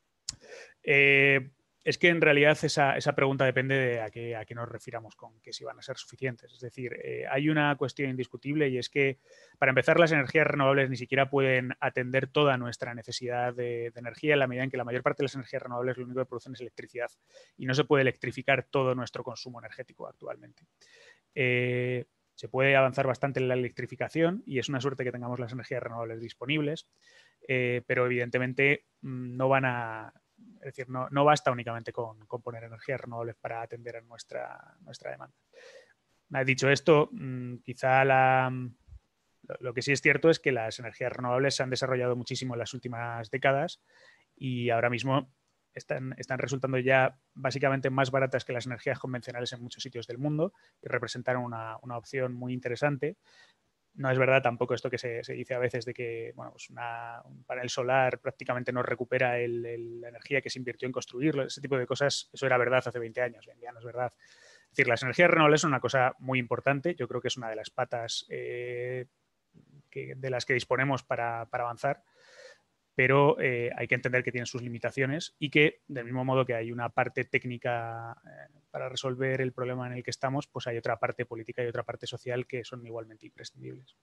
eh, es que en realidad esa, esa pregunta depende de a qué, a qué nos refiramos con que si van a ser suficientes. Es decir, eh, hay una cuestión indiscutible y es que, para empezar, las energías renovables ni siquiera pueden atender toda nuestra necesidad de, de energía en la medida en que la mayor parte de las energías renovables lo único que producen es electricidad y no se puede electrificar todo nuestro consumo energético actualmente. Eh, se puede avanzar bastante en la electrificación y es una suerte que tengamos las energías renovables disponibles, eh, pero evidentemente no van a... Es decir, no, no basta únicamente con, con poner energías renovables para atender a nuestra, nuestra demanda. Dicho esto, quizá la, lo que sí es cierto es que las energías renovables se han desarrollado muchísimo en las últimas décadas y ahora mismo están, están resultando ya básicamente más baratas que las energías convencionales en muchos sitios del mundo, que representaron una, una opción muy interesante. No es verdad tampoco esto que se, se dice a veces de que bueno, pues una, un panel solar prácticamente no recupera el, el, la energía que se invirtió en construirlo, ese tipo de cosas. Eso era verdad hace veinte años, ya no es verdad. Es decir, las energías renovables son una cosa muy importante. Yo creo que es una de las patas eh, que, de las que disponemos para, para avanzar, pero eh, hay que entender que tienen sus limitaciones y que, del mismo modo que hay una parte técnica eh, para resolver el problema en el que estamos, pues hay otra parte política y otra parte social que son igualmente imprescindibles.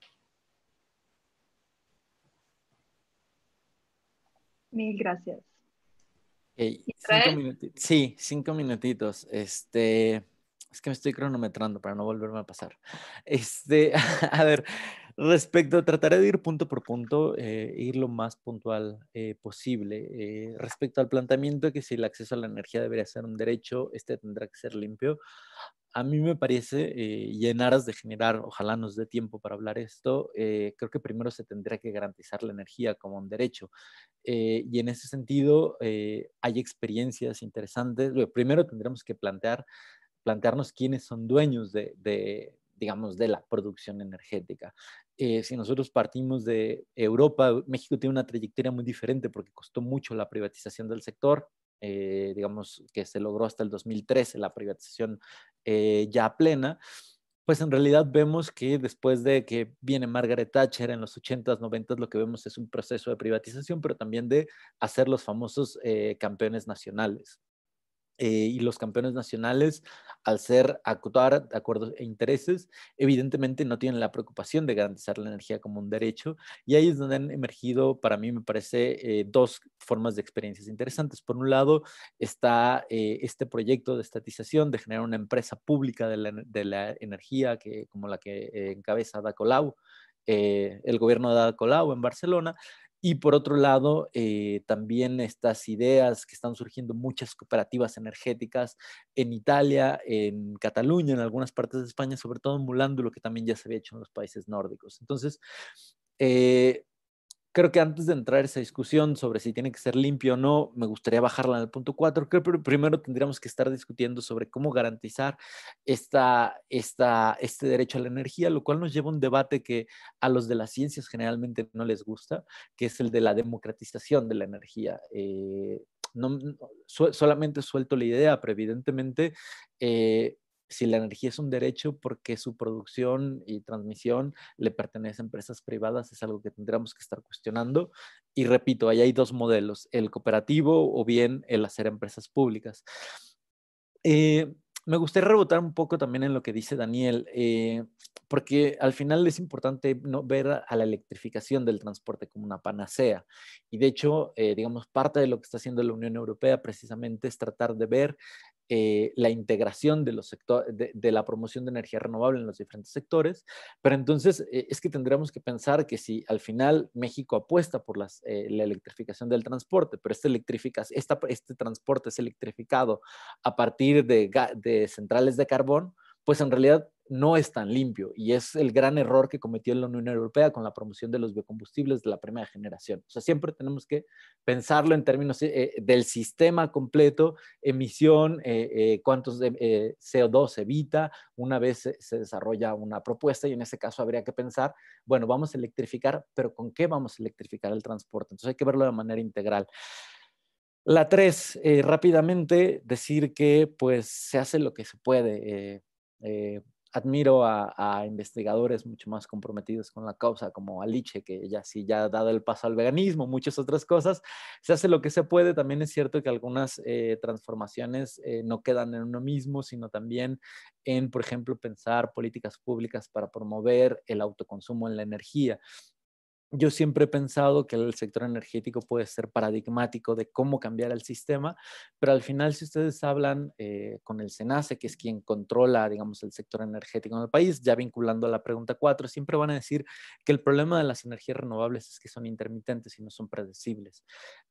Mil gracias. Okay, cinco minutitos. Sí, cinco minutitos. Este, es que me estoy cronometrando para no volverme a pasar. Este, a ver, respecto, trataré de ir punto por punto, eh, ir lo más puntual eh, posible. Eh, respecto al planteamiento de que si el acceso a la energía debería ser un derecho, este tendrá que ser limpio. A mí me parece, eh, y en aras de generar, ojalá nos dé tiempo para hablar esto, eh, creo que primero se tendría que garantizar la energía como un derecho. Eh, y en ese sentido eh, hay experiencias interesantes. Primero tendremos que plantear, plantearnos quiénes son dueños de, de digamos, de la producción energética. Eh, si nosotros partimos de Europa, México tiene una trayectoria muy diferente porque costó mucho la privatización del sector. Eh, digamos que se logró hasta el dos mil trece la privatización eh, ya plena. Pues en realidad vemos que después de que viene Margaret Thatcher en los ochentas, noventas, lo que vemos es un proceso de privatización, pero también de hacer los famosos eh, campeones nacionales. Eh, y los campeones nacionales, al ser actuar de acuerdo e intereses, evidentemente no tienen la preocupación de garantizar la energía como un derecho, y ahí es donde han emergido, para mí me parece, eh, dos formas de experiencias interesantes. Por un lado está eh, este proyecto de estatización, de generar una empresa pública de la, de la energía, que, como la que eh, encabeza Ada Colau, eh, el gobierno de Ada Colau en Barcelona. Y por otro lado, eh, también estas ideas que están surgiendo, muchas cooperativas energéticas en Italia, en Cataluña, en algunas partes de España, sobre todo emulando lo que también ya se había hecho en los países nórdicos. Entonces, eh, creo que antes de entrar a esa discusión sobre si tiene que ser limpio o no, me gustaría bajarla en el punto cuatro. Creo que primero tendríamos que estar discutiendo sobre cómo garantizar esta, esta, este derecho a la energía, lo cual nos lleva a un debate que a los de las ciencias generalmente no les gusta, que es el de la democratización de la energía. Eh, no, so, solamente suelto la idea, pero evidentemente eh, si la energía es un derecho, ¿por qué su producción y transmisión le pertenece a empresas privadas? Es algo que tendríamos que estar cuestionando. Y repito, ahí hay dos modelos, el cooperativo o bien el hacer empresas públicas. Eh, me gustaría rebotar un poco también en lo que dice Daniel, eh, porque al final es importante no ver a la electrificación del transporte como una panacea. Y de hecho, eh, digamos, parte de lo que está haciendo la Unión Europea precisamente es tratar de ver eh, la integración de, los sectores, de, de la promoción de energía renovable en los diferentes sectores. Pero entonces eh, es que tendremos que pensar que si al final México apuesta por las, eh, la electrificación del transporte, pero este, esta, este transporte es electrificado a partir de, de centrales de carbón, pues en realidad no es tan limpio, y es el gran error que cometió la Unión Europea con la promoción de los biocombustibles de la primera generación. O sea, siempre tenemos que pensarlo en términos eh, del sistema completo, emisión, eh, eh, cuántos de, eh, C O dos se evita una vez se, se desarrolla una propuesta, y en ese caso habría que pensar, bueno, vamos a electrificar, pero ¿con qué vamos a electrificar el transporte? Entonces hay que verlo de manera integral. La tres, eh, rápidamente decir que pues se hace lo que se puede. Eh, eh, admiro a, a investigadores mucho más comprometidos con la causa, como Alice, que ya sí ya ha dado el paso al veganismo, muchas otras cosas. Se hace lo que se puede. También es cierto que algunas eh, transformaciones eh, no quedan en uno mismo, sino también en, por ejemplo, pensar políticas públicas para promover el autoconsumo en la energía. Yo siempre he pensado que el sector energético puede ser paradigmático de cómo cambiar el sistema, pero al final, si ustedes hablan eh, con el SENACE, que es quien controla, digamos, el sector energético en el país, ya vinculando a la pregunta cuatro, siempre van a decir que el problema de las energías renovables es que son intermitentes y no son predecibles.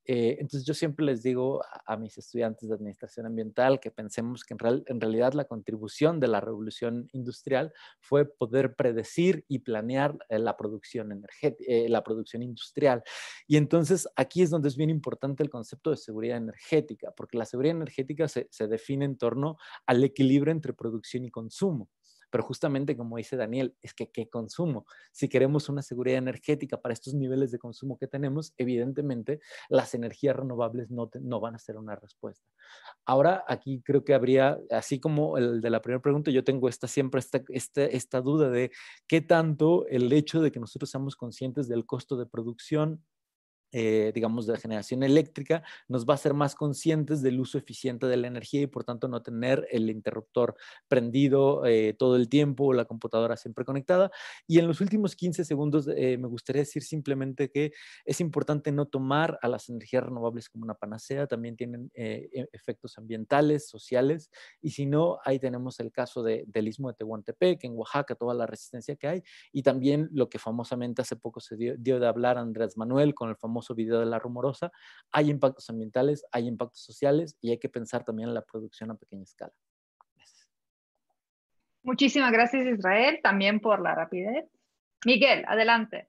Eh, entonces yo siempre les digo a, a mis estudiantes de administración ambiental que pensemos que en, real, en realidad la contribución de la revolución industrial fue poder predecir y planear eh, la producción energética, eh, la producción industrial. Y entonces aquí es donde es bien importante el concepto de seguridad energética, porque la seguridad energética se, se define en torno al equilibrio entre producción y consumo. Pero justamente como dice Daniel, es que ¿qué consumo? Si queremos una seguridad energética para estos niveles de consumo que tenemos, evidentemente las energías renovables no, te, no van a ser una respuesta. Ahora aquí creo que habría, así como el de la primera pregunta, yo tengo esta, siempre esta, esta, esta duda de qué tanto el hecho de que nosotros seamos conscientes del costo de producción Eh, digamos, de generación eléctrica, nos va a hacer más conscientes del uso eficiente de la energía y por tanto no tener el interruptor prendido eh, todo el tiempo o la computadora siempre conectada. Y en los últimos quince segundos eh, me gustaría decir simplemente que es importante no tomar a las energías renovables como una panacea, también tienen eh, efectos ambientales, sociales, y si no, ahí tenemos el caso de, del Istmo de Tehuantepec, en Oaxaca, toda la resistencia que hay, y también lo que famosamente hace poco se dio, dio de hablar Andrés Manuel con el famoso video de La Rumorosa. Hay impactos ambientales, hay impactos sociales y hay que pensar también en la producción a pequeña escala. Gracias. Muchísimas gracias, Israel, también por la rapidez. Miguel, adelante.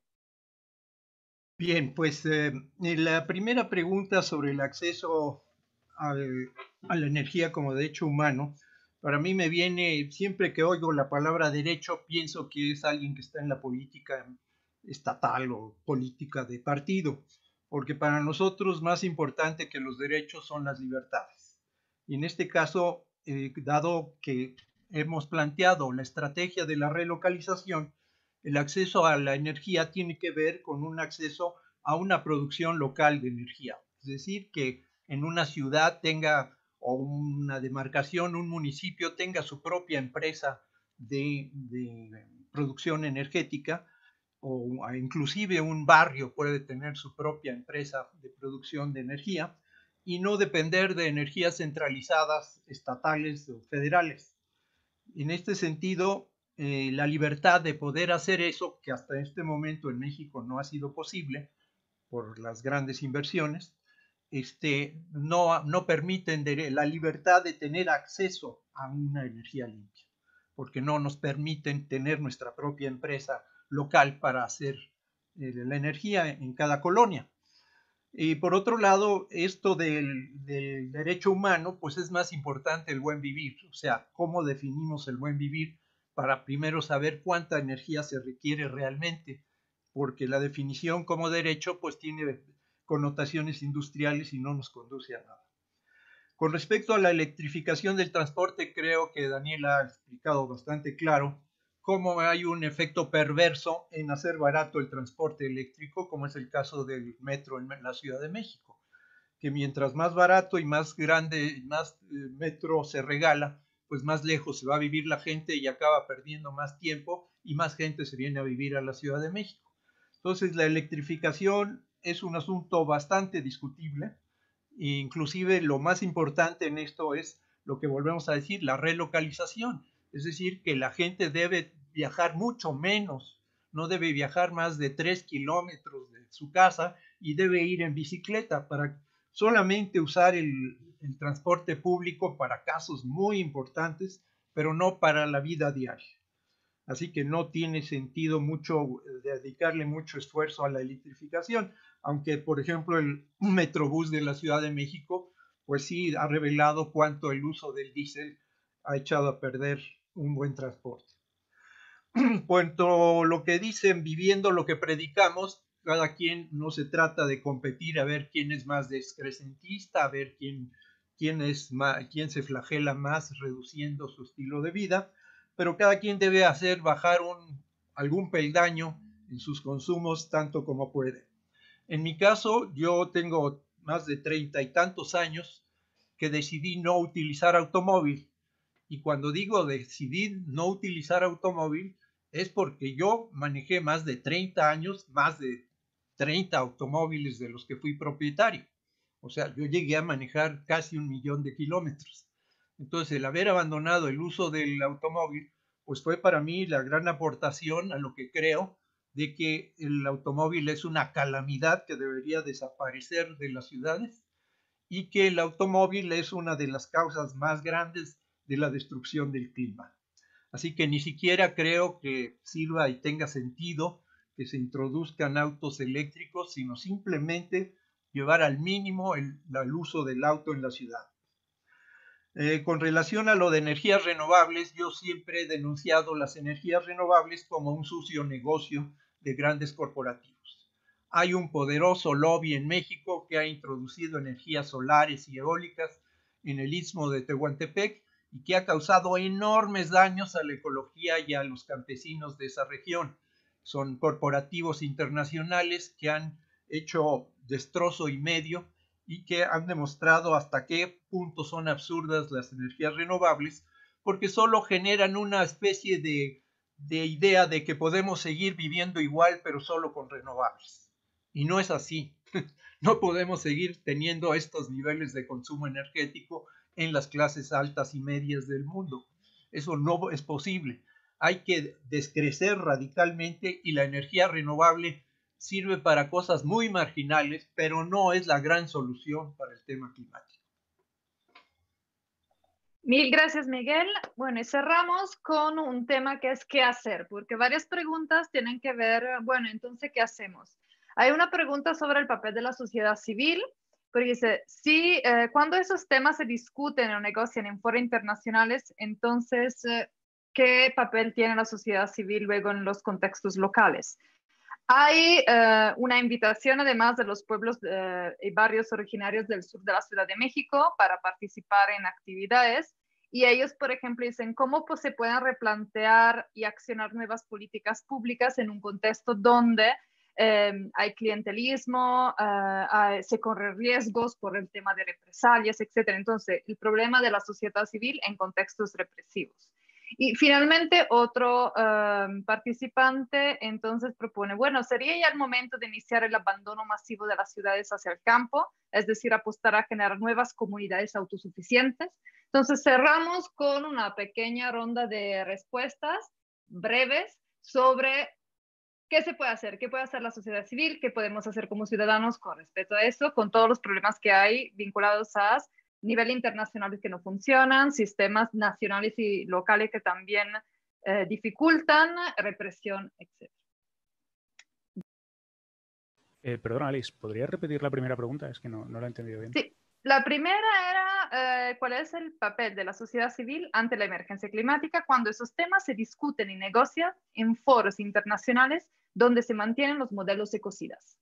Bien, pues eh, la primera pregunta sobre el acceso al, a la energía como derecho humano, para mí me viene, siempre que oigo la palabra derecho, pienso que es alguien que está en la política estatal o política de partido, porque para nosotros más importante que los derechos son las libertades. Y en este caso, eh, dado que hemos planteado la estrategia de la relocalización, el acceso a la energía tiene que ver con un acceso a una producción local de energía. Es decir, que en una ciudad tenga, o una demarcación, un municipio tenga su propia empresa de, de producción energética, o inclusive un barrio puede tener su propia empresa de producción de energía y no depender de energías centralizadas estatales o federales. En este sentido, eh, la libertad de poder hacer eso, que hasta este momento en México no ha sido posible por las grandes inversiones, este, no, no permiten de, la libertad de tener acceso a una energía limpia, porque no nos permiten tener nuestra propia empresa local para hacer eh, la energía en cada colonia. Y por otro lado, esto del, del derecho humano, pues es más importante el buen vivir, o sea, cómo definimos el buen vivir para primero saber cuánta energía se requiere realmente, porque la definición como derecho pues tiene connotaciones industriales y no nos conduce a nada. Con respecto a la electrificación del transporte, creo que Daniel ha explicado bastante claro cómo hay un efecto perverso en hacer barato el transporte eléctrico, como es el caso del metro en la Ciudad de México, que mientras más barato y más grande, más eh, metro se regala, pues más lejos se va a vivir la gente y acaba perdiendo más tiempo y más gente se viene a vivir a la Ciudad de México. Entonces la electrificación es un asunto bastante discutible. Inclusive lo más importante en esto es lo que volvemos a decir, la relocalización. Es decir, que la gente debe viajar mucho menos, no debe viajar más de tres kilómetros de su casa y debe ir en bicicleta para solamente usar el, el transporte público para casos muy importantes, pero no para la vida diaria. Así que no tiene sentido mucho dedicarle mucho esfuerzo a la electrificación, aunque por ejemplo el Metrobús de la Ciudad de México, pues sí ha revelado cuánto el uso del diésel ha echado a perder un buen transporte. Cuanto a lo que dicen, viviendo lo que predicamos, cada quien no se trata de competir a ver quién es más descrecentista, a ver quién, quién, es más, quién se flagela más reduciendo su estilo de vida, pero cada quien debe hacer bajar un, algún peldaño en sus consumos tanto como puede. En mi caso, yo tengo más de treinta y tantos años que decidí no utilizar automóvil. Y cuando digo decidir no utilizar automóvil, es porque yo manejé más de treinta años, más de treinta automóviles de los que fui propietario. O sea, yo llegué a manejar casi un millón de kilómetros. Entonces, el haber abandonado el uso del automóvil, pues fue para mí la gran aportación a lo que creo de que el automóvil es una calamidad que debería desaparecer de las ciudades y que el automóvil es una de las causas más grandes de la destrucción del clima. Así que ni siquiera creo que sirva y tenga sentido que se introduzcan autos eléctricos, sino simplemente llevar al mínimo el, el uso del auto en la ciudad. Eh, con relación a lo de energías renovables, yo siempre he denunciado las energías renovables como un sucio negocio de grandes corporativos. Hay un poderoso lobby en México que ha introducido energías solares y eólicas en el istmo de Tehuantepec y que ha causado enormes daños a la ecología y a los campesinos de esa región. Son corporativos internacionales que han hecho destrozo y medio y que han demostrado hasta qué punto son absurdas las energías renovables, porque solo generan una especie de, de idea de que podemos seguir viviendo igual, pero solo con renovables. Y no es así. No podemos seguir teniendo estos niveles de consumo energético en las clases altas y medias del mundo. Eso no es posible. Hay que descrecer radicalmente y la energía renovable sirve para cosas muy marginales, pero no es la gran solución para el tema climático. Mil gracias, Miguel. Bueno, y cerramos con un tema que es qué hacer, porque varias preguntas tienen que ver, bueno, entonces, ¿qué hacemos? Hay una pregunta sobre el papel de la sociedad civil, porque dice, si eh, cuando esos temas se discuten o negocian en foros internacionales, entonces, eh, ¿qué papel tiene la sociedad civil luego en los contextos locales? Hay uh, una invitación además de los pueblos uh, y barrios originarios del sur de la Ciudad de México para participar en actividades y ellos, por ejemplo, dicen cómo pues, se pueden replantear y accionar nuevas políticas públicas en un contexto donde um, hay clientelismo, uh, hay, se corren riesgos por el tema de represalias, etcétera. Entonces, el problema de la sociedad civil en contextos represivos. Y finalmente otro um, participante entonces propone, bueno, sería ya el momento de iniciar el abandono masivo de las ciudades hacia el campo, es decir, apostar a generar nuevas comunidades autosuficientes. Entonces cerramos con una pequeña ronda de respuestas breves sobre qué se puede hacer, qué puede hacer la sociedad civil, qué podemos hacer como ciudadanos con respecto a eso, con todos los problemas que hay vinculados a nivel internacionales que no funcionan, sistemas nacionales y locales que también eh, dificultan, represión, etcétera. Eh, perdón, Alice, ¿podrías repetir la primera pregunta? Es que no, no la he entendido bien. Sí, la primera era eh, cuál es el papel de la sociedad civil ante la emergencia climática cuando esos temas se discuten y negocian en foros internacionales donde se mantienen los modelos ecocidas.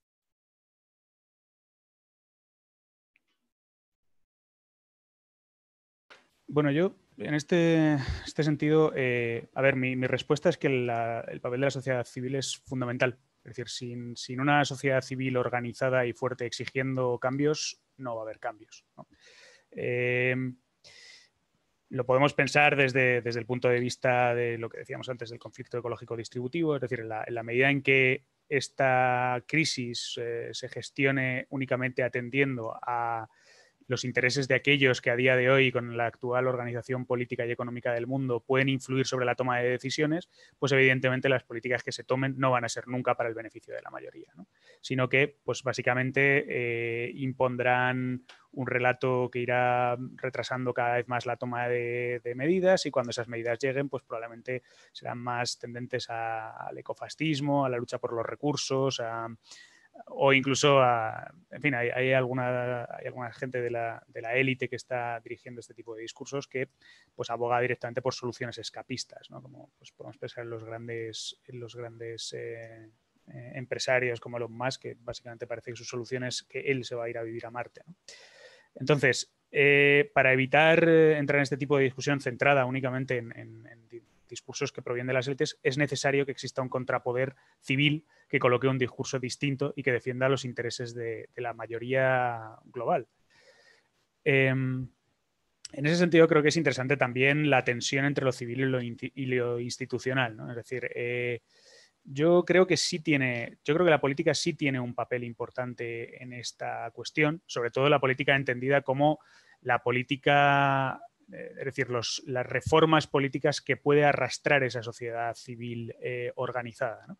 Bueno, yo en este, este sentido, eh, a ver, mi, mi respuesta es que la, el papel de la sociedad civil es fundamental. Es decir, sin, sin una sociedad civil organizada y fuerte exigiendo cambios, no va a haber cambios, ¿no? Eh, lo podemos pensar desde, desde el punto de vista de lo que decíamos antes del conflicto ecológico distributivo, es decir, en la, en la medida en que esta crisis eh, se gestione únicamente atendiendo a los intereses de aquellos que a día de hoy, con la actual organización política y económica del mundo, pueden influir sobre la toma de decisiones, pues evidentemente las políticas que se tomen no van a ser nunca para el beneficio de la mayoría, ¿no? Sino que, pues básicamente, eh, impondrán un relato que irá retrasando cada vez más la toma de, de medidas y cuando esas medidas lleguen, pues probablemente serán más tendentes a, al ecofascismo, a la lucha por los recursos, a o incluso a, en fin, hay, hay, alguna, hay alguna gente de la, de la élite que está dirigiendo este tipo de discursos que pues aboga directamente por soluciones escapistas, ¿no? Como pues, podemos pensar en los grandes, en los grandes eh, eh, empresarios como Elon Musk, que básicamente parece que su solución es que él se va a ir a vivir a Marte, ¿no? Entonces, eh, para evitar eh, entrar en este tipo de discusión centrada únicamente en, en, en discursos que provienen de las élites, es necesario que exista un contrapoder civil que coloque un discurso distinto y que defienda los intereses de, de la mayoría global. Eh, en ese sentido, creo que es interesante también la tensión entre lo civil y lo, y lo institucional, ¿no? Es decir, eh, yo creo que sí tiene, yo creo que la política sí tiene un papel importante en esta cuestión, sobre todo la política entendida como la política, es decir, los, las reformas políticas que puede arrastrar esa sociedad civil eh, organizada, ¿no?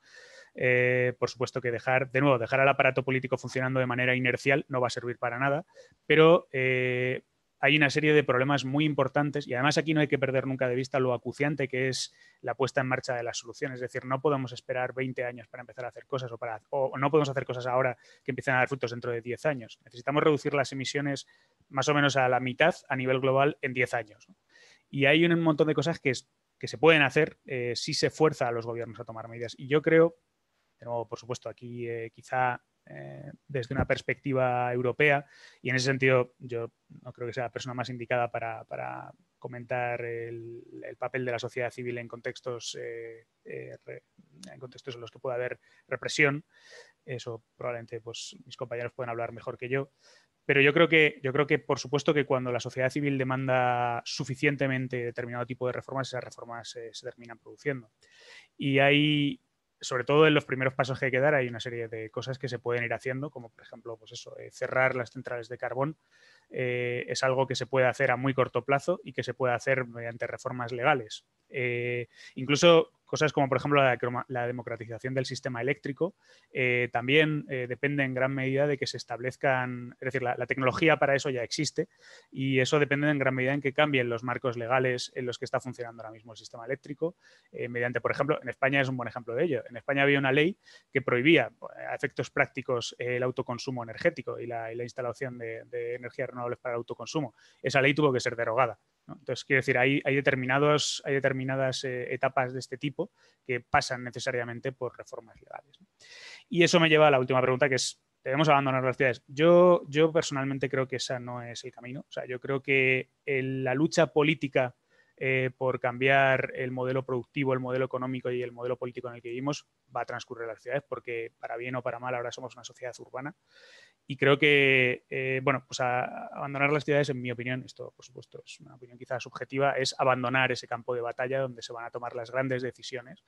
Eh, por supuesto que dejar, de nuevo, dejar al aparato político funcionando de manera inercial no va a servir para nada, pero eh, hay una serie de problemas muy importantes y además aquí no hay que perder nunca de vista lo acuciante que es la puesta en marcha de las soluciones. Es decir, no podemos esperar veinte años para empezar a hacer cosas o, para, o no podemos hacer cosas ahora que empiecen a dar frutos dentro de diez años. Necesitamos reducir las emisiones más o menos a la mitad a nivel global en diez años, ¿no? Y hay un montón de cosas que, es, que se pueden hacer eh, si se fuerza a los gobiernos a tomar medidas. Y yo creo, de nuevo, por supuesto, aquí eh, quizá eh, desde una perspectiva europea, y en ese sentido yo no creo que sea la persona más indicada para, para comentar el, el papel de la sociedad civil en contextos, eh, eh, re, en contextos en los que pueda haber represión. Eso probablemente pues, mis compañeros pueden hablar mejor que yo. Pero yo creo que, yo creo que, por supuesto, que cuando la sociedad civil demanda suficientemente determinado tipo de reformas, esas reformas eh, se terminan produciendo. Y hay, sobre todo en los primeros pasos que hay que dar, hay una serie de cosas que se pueden ir haciendo, como por ejemplo, pues eso, eh, cerrar las centrales de carbón. Eh, es algo que se puede hacer a muy corto plazo y que se puede hacer mediante reformas legales. Eh, incluso cosas como, por ejemplo, la, la democratización del sistema eléctrico eh, también eh, depende en gran medida de que se establezcan, es decir, la, la tecnología para eso ya existe y eso depende en gran medida en que cambien los marcos legales en los que está funcionando ahora mismo el sistema eléctrico, eh, mediante, por ejemplo, en España es un buen ejemplo de ello. En España había una ley que prohibía a efectos prácticos el autoconsumo energético y la, y la instalación de, de energías renovables para el autoconsumo. Esa ley tuvo que ser derogada, ¿no? Entonces, quiero decir, hay, hay, determinados, hay determinadas eh, etapas de este tipo que pasan necesariamente por reformas legales, ¿no? Y eso me lleva a la última pregunta, que es, ¿debemos abandonar las ciudades? Yo, yo personalmente creo que ese no es el camino. O sea, yo creo que el, la lucha política eh, por cambiar el modelo productivo, el modelo económico y el modelo político en el que vivimos va a transcurrir en las ciudades porque, para bien o para mal, ahora somos una sociedad urbana. Y creo que, eh, bueno, pues a, a abandonar las ciudades, en mi opinión, esto por supuesto es una opinión quizás subjetiva, es abandonar ese campo de batalla donde se van a tomar las grandes decisiones.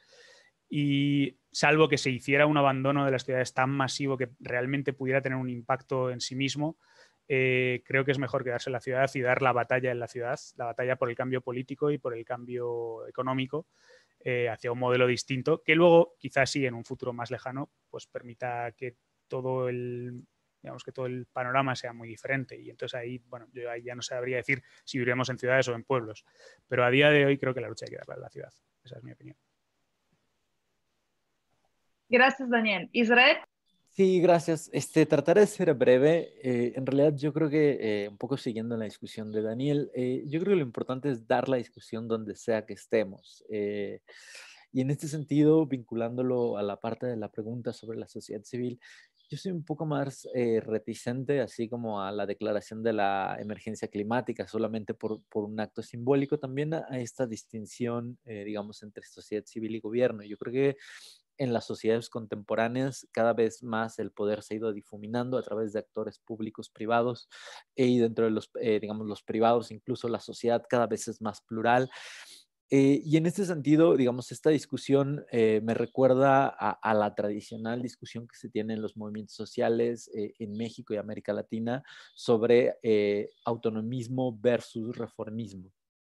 Y salvo que se hiciera un abandono de las ciudades tan masivo que realmente pudiera tener un impacto en sí mismo, eh, creo que es mejor quedarse en la ciudad y dar la batalla en la ciudad, la batalla por el cambio político y por el cambio económico eh, hacia un modelo distinto, que luego quizás sí en un futuro más lejano pues permita que todo el... digamos que todo el panorama sea muy diferente y entonces ahí, bueno, yo ahí ya no sabría decir si viviremos en ciudades o en pueblos, pero a día de hoy creo que la lucha hay que darla en la ciudad. Esa es mi opinión. Gracias, Daniel. Israel. Sí, gracias. Este, trataré de ser breve. Eh, en realidad yo creo que, eh, un poco siguiendo la discusión de Daniel, eh, yo creo que lo importante es dar la discusión donde sea que estemos. Eh, y en este sentido, vinculándolo a la parte de la pregunta sobre la sociedad civil, yo soy un poco más eh, reticente, así como a la declaración de la emergencia climática, solamente por, por un acto simbólico, también a, a esta distinción, eh, digamos, entre sociedad civil y gobierno. Yo creo que en las sociedades contemporáneas cada vez más el poder se ha ido difuminando a través de actores públicos, privados, y dentro de los, eh, digamos, los privados, incluso la sociedad cada vez es más plural. Eh, y en este sentido, digamos, esta discusión eh, me recuerda a, a la tradicional discusión que se tiene en los movimientos sociales eh, en México y América Latina sobre eh, autonomismo versus reformismo.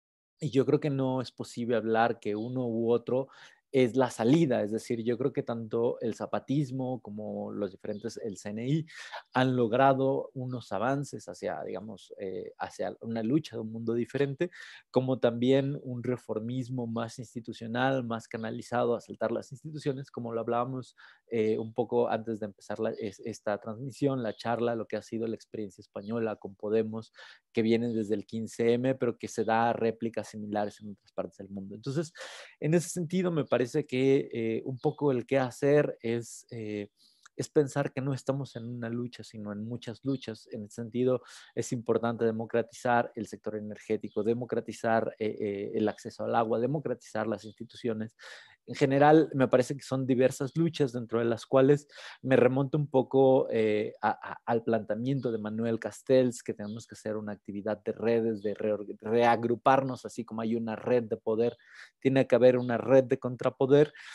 Y yo creo que no es posible hablar que uno u otro es la salida, es decir, yo creo que tanto el zapatismo como los diferentes, el C N I, han logrado unos avances hacia, digamos, eh, hacia una lucha de un mundo diferente, como también un reformismo más institucional, más canalizado a saltar las instituciones, como lo hablábamos eh, un poco antes de empezar la, es, esta transmisión, la charla, lo que ha sido la experiencia española con Podemos, que viene desde el quince eme, pero que se da réplicas similares en otras partes del mundo. Entonces, en ese sentido, me parece que eh, un poco el qué hacer es, eh, es pensar que no estamos en una lucha, sino en muchas luchas. En ese sentido, es importante democratizar el sector energético, democratizar eh, eh, el acceso al agua, democratizar las instituciones. En general, me parece que son diversas luchas dentro de las cuales me remonto un poco eh, a, a, al planteamiento de Manuel Castells, que tenemos que hacer una actividad de redes, de re, reagruparnos, así como hay una red de poder, tiene que haber una red de contrapoder.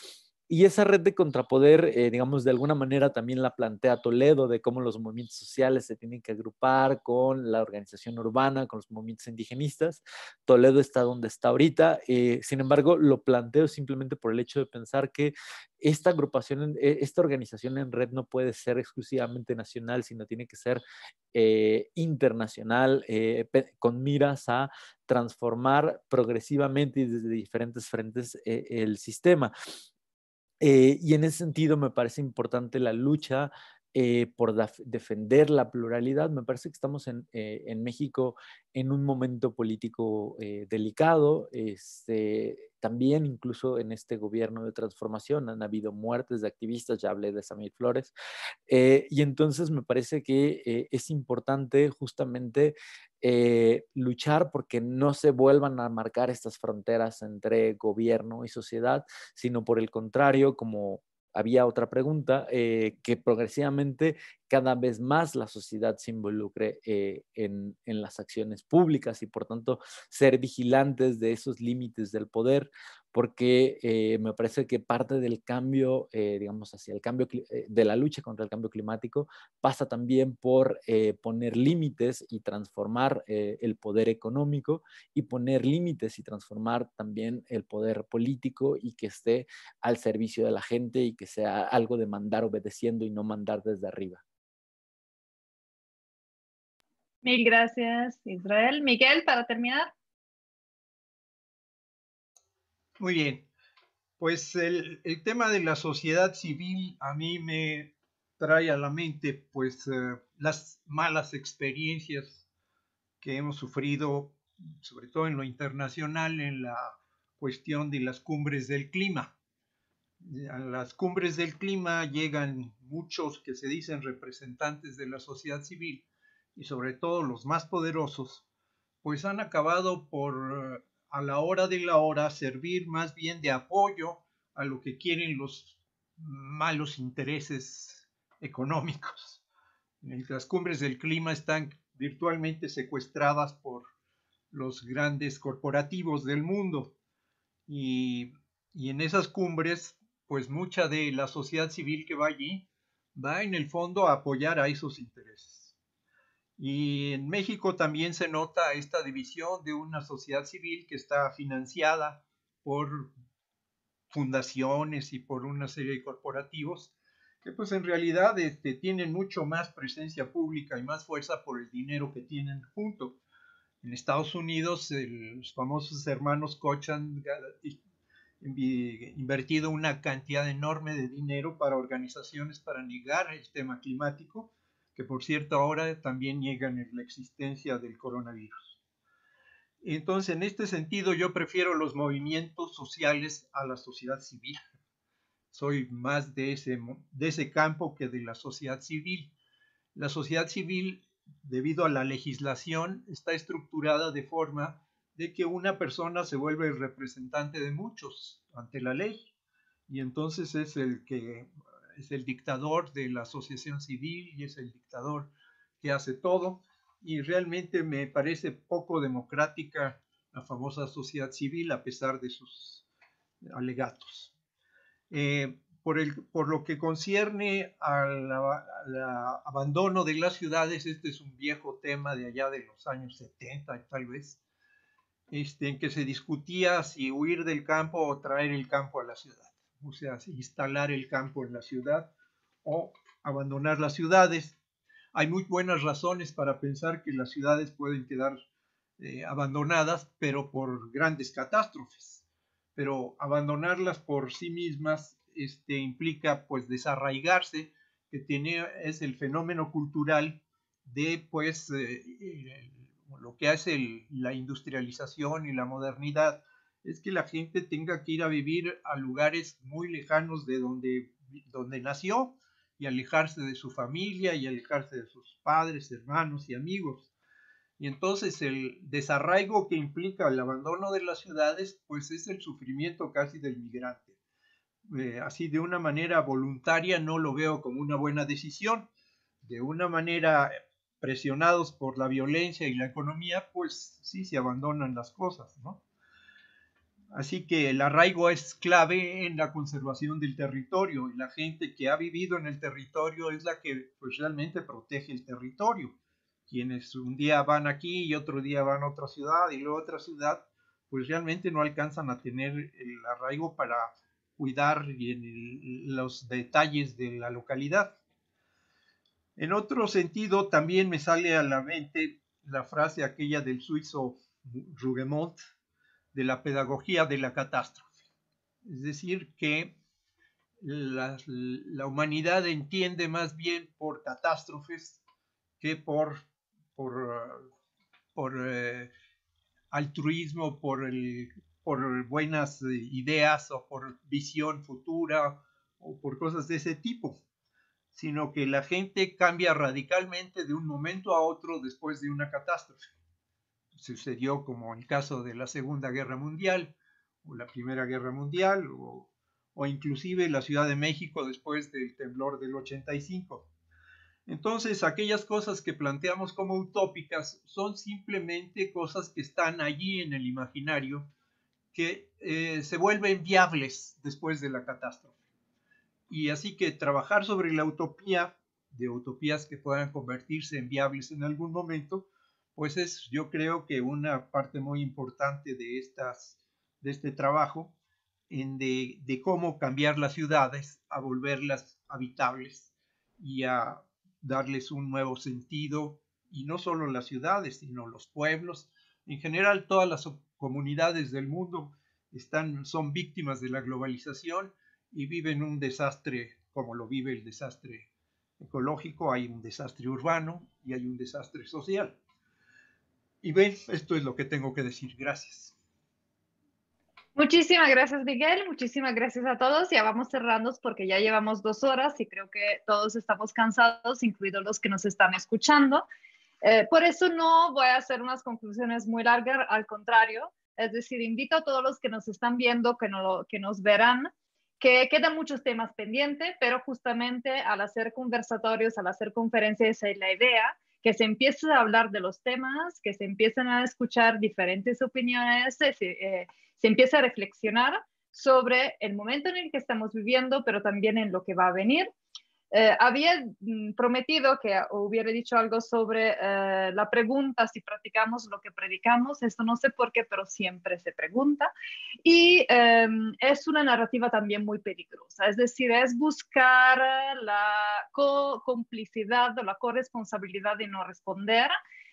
Y esa red de contrapoder, eh, digamos, de alguna manera también la plantea Toledo, de cómo los movimientos sociales se tienen que agrupar con la organización urbana, con los movimientos indigenistas. Toledo está donde está ahorita. Eh, sin embargo, lo planteo simplemente por el hecho de pensar que esta agrupación, esta organización en red no puede ser exclusivamente nacional, sino tiene que ser eh, internacional, eh, con miras a transformar progresivamente y desde diferentes frentes eh, el sistema. Eh, y en ese sentido me parece importante la lucha eh, por defender la pluralidad. Me parece que estamos en, eh, en México en un momento político eh, delicado. Este, también incluso en este gobierno de transformación han habido muertes de activistas, ya hablé de Samir Flores, eh, y entonces me parece que eh, es importante justamente eh, luchar porque no se vuelvan a marcar estas fronteras entre gobierno y sociedad, sino por el contrario, como había otra pregunta, eh, que progresivamente cada vez más la sociedad se involucre eh, en, en las acciones públicas y por tanto ser vigilantes de esos límites del poder, porque eh, me parece que parte del cambio, eh, digamos, hacia el cambio eh, de la lucha contra el cambio climático pasa también por eh, poner límites y transformar eh, el poder económico y poner límites y transformar también el poder político y que esté al servicio de la gente y que sea algo de mandar obedeciendo y no mandar desde arriba. Mil gracias, Israel. Miguel, para terminar. Muy bien. Pues el, el tema de la sociedad civil a mí me trae a la mente pues eh, las malas experiencias que hemos sufrido, sobre todo en lo internacional, en la cuestión de las cumbres del clima. A las cumbres del clima llegan muchos que se dicen representantes de la sociedad civil y sobre todo los más poderosos, pues han acabado por a la hora de la hora servir más bien de apoyo a lo que quieren los malos intereses económicos. Las cumbres del clima están virtualmente secuestradas por los grandes corporativos del mundo y, y en esas cumbres pues mucha de la sociedad civil que va allí va en el fondo a apoyar a esos intereses. Y en México también se nota esta división de una sociedad civil que está financiada por fundaciones y por una serie de corporativos que pues en realidad este, tienen mucho más presencia pública y más fuerza por el dinero que tienen junto. En Estados Unidos, el, los famosos hermanos Koch han invertido una cantidad enorme de dinero para organizaciones para negar el tema climático, que por cierto ahora también niegan la existencia del coronavirus. Entonces, en este sentido, yo prefiero los movimientos sociales a la sociedad civil. Soy más de ese, de ese campo que de la sociedad civil. La sociedad civil, debido a la legislación, está estructurada de forma de que una persona se vuelve el representante de muchos ante la ley y entonces es el que es el dictador de la asociación civil y es el dictador que hace todo y realmente me parece poco democrática la famosa sociedad civil a pesar de sus alegatos. Eh, por, el, por lo que concierne al abandono de las ciudades, este es un viejo tema de allá de los años setenta tal vez, este, en que se discutía si huir del campo o traer el campo a la ciudad, o sea, si instalar el campo en la ciudad o abandonar las ciudades. Hay muy buenas razones para pensar que las ciudades pueden quedar eh, abandonadas, pero por grandes catástrofes. Pero abandonarlas por sí mismas este, implica pues desarraigarse, que tiene, es el fenómeno cultural de pues eh, lo que hace el, la industrialización y la modernidad, es que la gente tenga que ir a vivir a lugares muy lejanos de donde, donde nació y alejarse de su familia y alejarse de sus padres, hermanos y amigos. Y entonces el desarraigo que implica el abandono de las ciudades, pues es el sufrimiento casi del migrante. Eh, así de una manera voluntaria no lo veo como una buena decisión. De una manera presionados por la violencia y la economía, pues sí se abandonan las cosas, ¿no? Así que el arraigo es clave en la conservación del territorio, y la gente que ha vivido en el territorio es la que pues, realmente protege el territorio. Quienes un día van aquí y otro día van a otra ciudad y luego a otra ciudad, pues realmente no alcanzan a tener el arraigo para cuidar el, los detalles de la localidad. En otro sentido, también me sale a la mente la frase aquella del suizo Rougemont, de la pedagogía de la catástrofe. Es decir, que la, la humanidad entiende más bien por catástrofes que por, por, por eh, altruismo, por, el, por buenas ideas o por visión futura o por cosas de ese tipo, sino que la gente cambia radicalmente de un momento a otro después de una catástrofe. Sucedió como el caso de la Segunda Guerra Mundial, o la Primera Guerra Mundial, o, o inclusive la Ciudad de México después del temblor del ochenta y cinco. Entonces, aquellas cosas que planteamos como utópicas son simplemente cosas que están allí en el imaginario, que eh, se vuelven viables después de la catástrofe. Y así que trabajar sobre la utopía, de utopías que puedan convertirse en viables en algún momento, pues es, yo creo que una parte muy importante de, estas, de este trabajo, en de, de cómo cambiar las ciudades a volverlas habitables y a darles un nuevo sentido, y no solo las ciudades, sino los pueblos. En general, todas las comunidades del mundo están, son víctimas de la globalización y viven un desastre como lo vive el desastre ecológico. Hay un desastre urbano y hay un desastre social. Y ven, esto es lo que tengo que decir. Gracias. Muchísimas gracias, Miguel. Muchísimas gracias a todos. Ya vamos cerrando porque ya llevamos dos horas y creo que todos estamos cansados, incluidos los que nos están escuchando. Eh, por eso no voy a hacer unas conclusiones muy largas, al contrario. Es decir, invito a todos los que nos están viendo, que, no, que nos verán, que quedan muchos temas pendientes, pero justamente al hacer conversatorios, al hacer conferencias, esa es la idea, que se empiece a hablar de los temas, que se empiecen a escuchar diferentes opiniones, se, eh, se empiece a reflexionar sobre el momento en el que estamos viviendo, pero también en lo que va a venir. Eh, había mm, prometido que hubiera dicho algo sobre eh, la pregunta si practicamos lo que predicamos. Esto no sé por qué, pero siempre se pregunta. Y eh, es una narrativa también muy peligrosa. Es decir, es buscar la co-complicidad o la corresponsabilidad de no responder.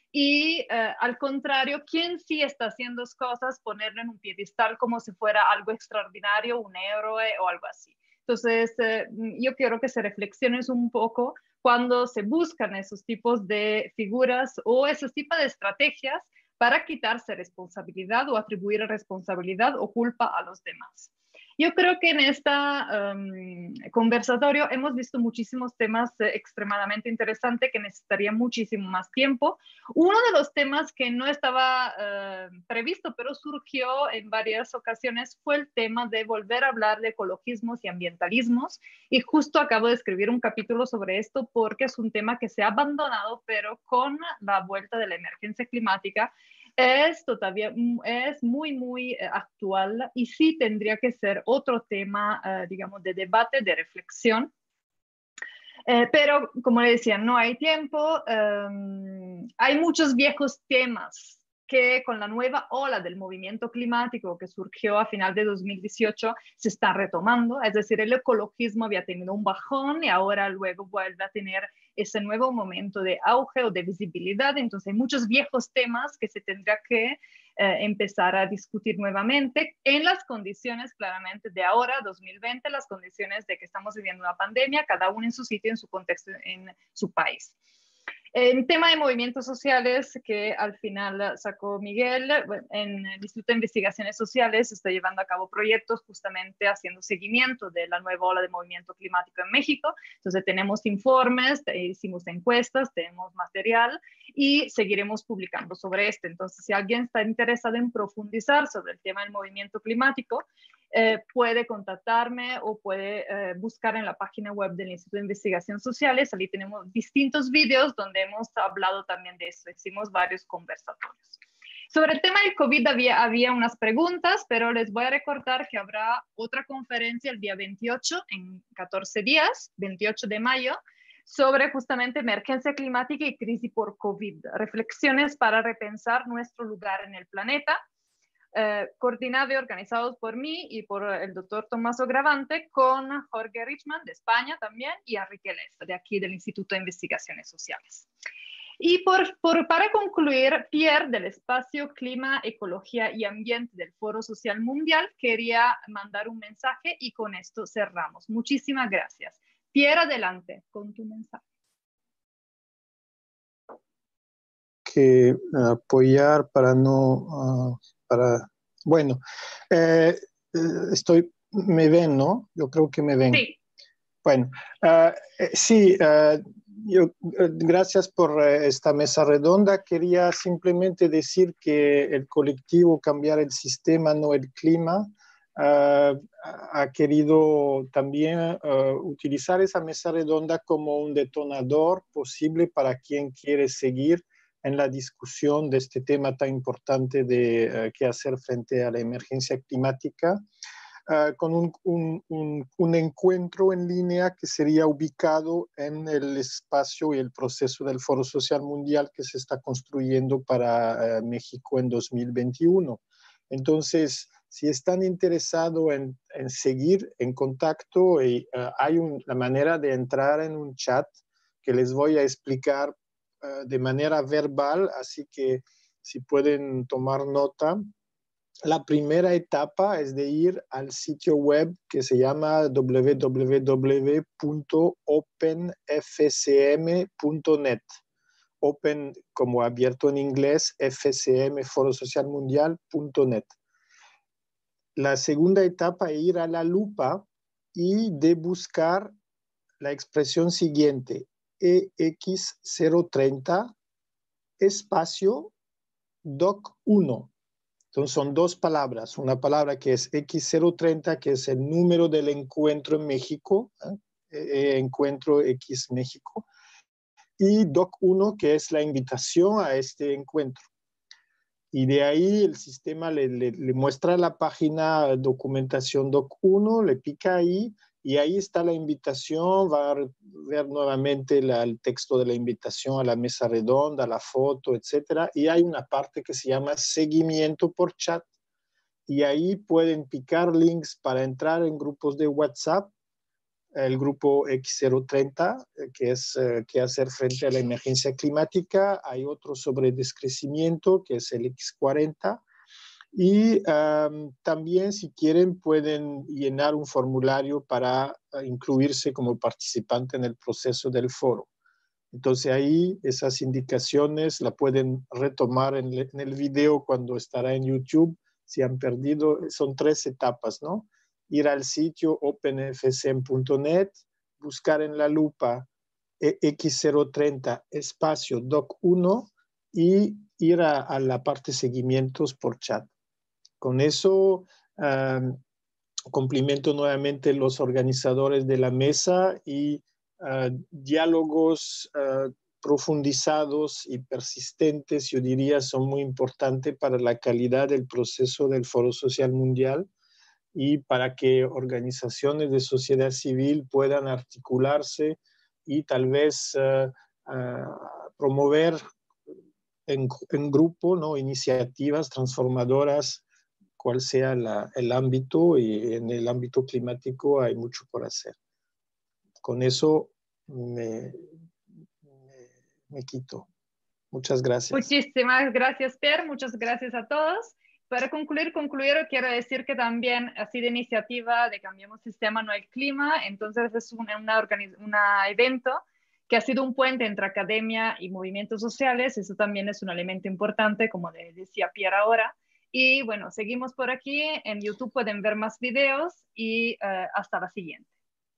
Y eh, al contrario, quien sí está haciendo cosas, ponerlo en un piedestal como si fuera algo extraordinario, un héroe o algo así. Entonces, eh, yo quiero que se reflexiones un poco cuando se buscan esos tipos de figuras o esos tipos de estrategias para quitarse responsabilidad o atribuir responsabilidad o culpa a los demás. Yo creo que en este um, conversatorio hemos visto muchísimos temas eh, extremadamente interesantes que necesitarían muchísimo más tiempo. Uno de los temas que no estaba uh, previsto, pero surgió en varias ocasiones, fue el tema de volver a hablar de ecologismos y ambientalismos. Y justo acabo de escribir un capítulo sobre esto porque es un tema que se ha abandonado, pero con la vuelta de la emergencia climática, es todavía es muy, muy actual y sí tendría que ser otro tema, uh, digamos, de debate, de reflexión. Eh, pero, como le decía, no hay tiempo. Um, hay muchos viejos temas que con la nueva ola del movimiento climático que surgió a final de dos mil dieciocho se está retomando. Es decir, el ecologismo había tenido un bajón y ahora luego vuelve a tener ese nuevo momento de auge o de visibilidad. Entonces hay muchos viejos temas que se tendrá que eh, empezar a discutir nuevamente en las condiciones claramente de ahora, dos mil veinte, las condiciones de que estamos viviendo una pandemia, cada uno en su sitio, en su contexto, en su país. En tema de movimientos sociales, que al final sacó Miguel, en el Instituto de Investigaciones Sociales está llevando a cabo proyectos justamente haciendo seguimiento de la nueva ola de movimiento climático en México. Entonces tenemos informes, hicimos encuestas, tenemos material y seguiremos publicando sobre esto. Entonces, si alguien está interesado en profundizar sobre el tema del movimiento climático, Eh, puede contactarme o puede eh, buscar en la página web del Instituto de Investigaciones Sociales. Allí tenemos distintos vídeos donde hemos hablado también de esto. Hicimos varios conversatorios. Sobre el tema del COVID había, había unas preguntas, pero les voy a recordar que habrá otra conferencia el día veintiocho, en catorce días, veintiocho de mayo, sobre justamente emergencia climática y crisis por COVID, reflexiones para repensar nuestro lugar en el planeta, eh, coordinado y organizado por mí y por el doctor Tommaso Gravante, con Jorge Richman de España también y Enrique Lesta de aquí del Instituto de Investigaciones Sociales. Y por, por, para concluir, Pierre del Espacio Clima, Ecología y Ambiente del Foro Social Mundial quería mandar un mensaje y con esto cerramos. Muchísimas gracias. Pierre, adelante con tu mensaje. Que apoyar para no, uh, para, bueno, eh, estoy, me ven, ¿no? Yo creo que me ven. Sí. Bueno, uh, eh, sí, uh, yo, gracias por esta mesa redonda. Quería simplemente decir que el colectivo Cambiar el Sistema, no el Clima, Uh, ha querido también uh, utilizar esa mesa redonda como un detonador posible para quien quiere seguir en la discusión de este tema tan importante de uh, qué hacer frente a la emergencia climática, uh, con un, un, un, un encuentro en línea que sería ubicado en el espacio y el proceso del Foro Social Mundial que se está construyendo para uh, México en dos mil veintiuno. Entonces, si están interesados en, en seguir en contacto, y, uh, hay un, la manera de entrar en un chat que les voy a explicar uh, de manera verbal, así que si pueden tomar nota. La primera etapa es de ir al sitio web que se llama w w w punto open f c m punto net. Open como abierto en inglés, F C M, Foro Social Mundial punto net. La segunda etapa es ir a la lupa y de buscar la expresión siguiente, E X cero treinta espacio doc uno. Entonces son dos palabras, una palabra que es X cero treinta, que es el número del encuentro en México, ¿eh? Encuentro X México, y doc uno, que es la invitación a este encuentro. Y de ahí el sistema le, le, le muestra la página documentación doc uno, le pica ahí y ahí está la invitación, va a ver nuevamente la, el texto de la invitación a la mesa redonda, la foto, etcétera. Y hay una parte que se llama seguimiento por chat y ahí pueden picar links para entrar en grupos de WhatsApp, el grupo X cero treinta, que es eh, qué hacer frente a la emergencia climática. Hay otro sobre descrecimiento, que es el X cuarenta. Y um, también, si quieren, pueden llenar un formulario para uh, incluirse como participante en el proceso del foro. Entonces ahí esas indicaciones la pueden retomar en, le, en el video cuando estará en YouTube. Si han perdido, son tres etapas, ¿no? Ir al sitio open f c m punto net, buscar en la lupa X cero treinta espacio doc uno y ir a, a la parte seguimientos por chat. Con eso um, complimento nuevamente los organizadores de la mesa y uh, diálogos uh, profundizados y persistentes, yo diría, son muy importantes para la calidad del proceso del Foro Social Mundial y para que organizaciones de sociedad civil puedan articularse y tal vez uh, uh, promover en, en grupo, ¿no?, iniciativas transformadoras, cual sea la, el ámbito, y en el ámbito climático hay mucho por hacer. Con eso me, me, me quito. Muchas gracias. Muchísimas gracias, Per. Muchas gracias a todos. Para concluir, concluir, quiero decir que también ha sido iniciativa de Cambiemos Sistema, no el Clima. Entonces es un una una evento que ha sido un puente entre academia y movimientos sociales. Eso también es un elemento importante, como decía Pierre ahora. Y bueno, seguimos por aquí. En YouTube pueden ver más videos y uh, hasta la siguiente.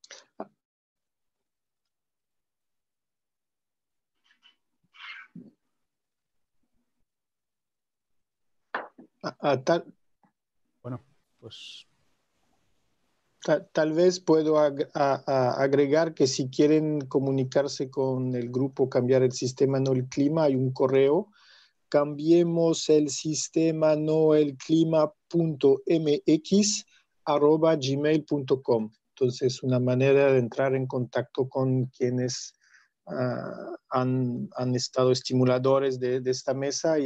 A, a tal, bueno, pues... Tal, tal vez puedo ag a, a agregar que si quieren comunicarse con el grupo Cambiar el Sistema, no el Clima, hay un correo cambiemos el sistema no el clima punto m x arroba gmail punto com. Entonces, una manera de entrar en contacto con quienes uh, han, han estado estimuladores de, de esta mesa.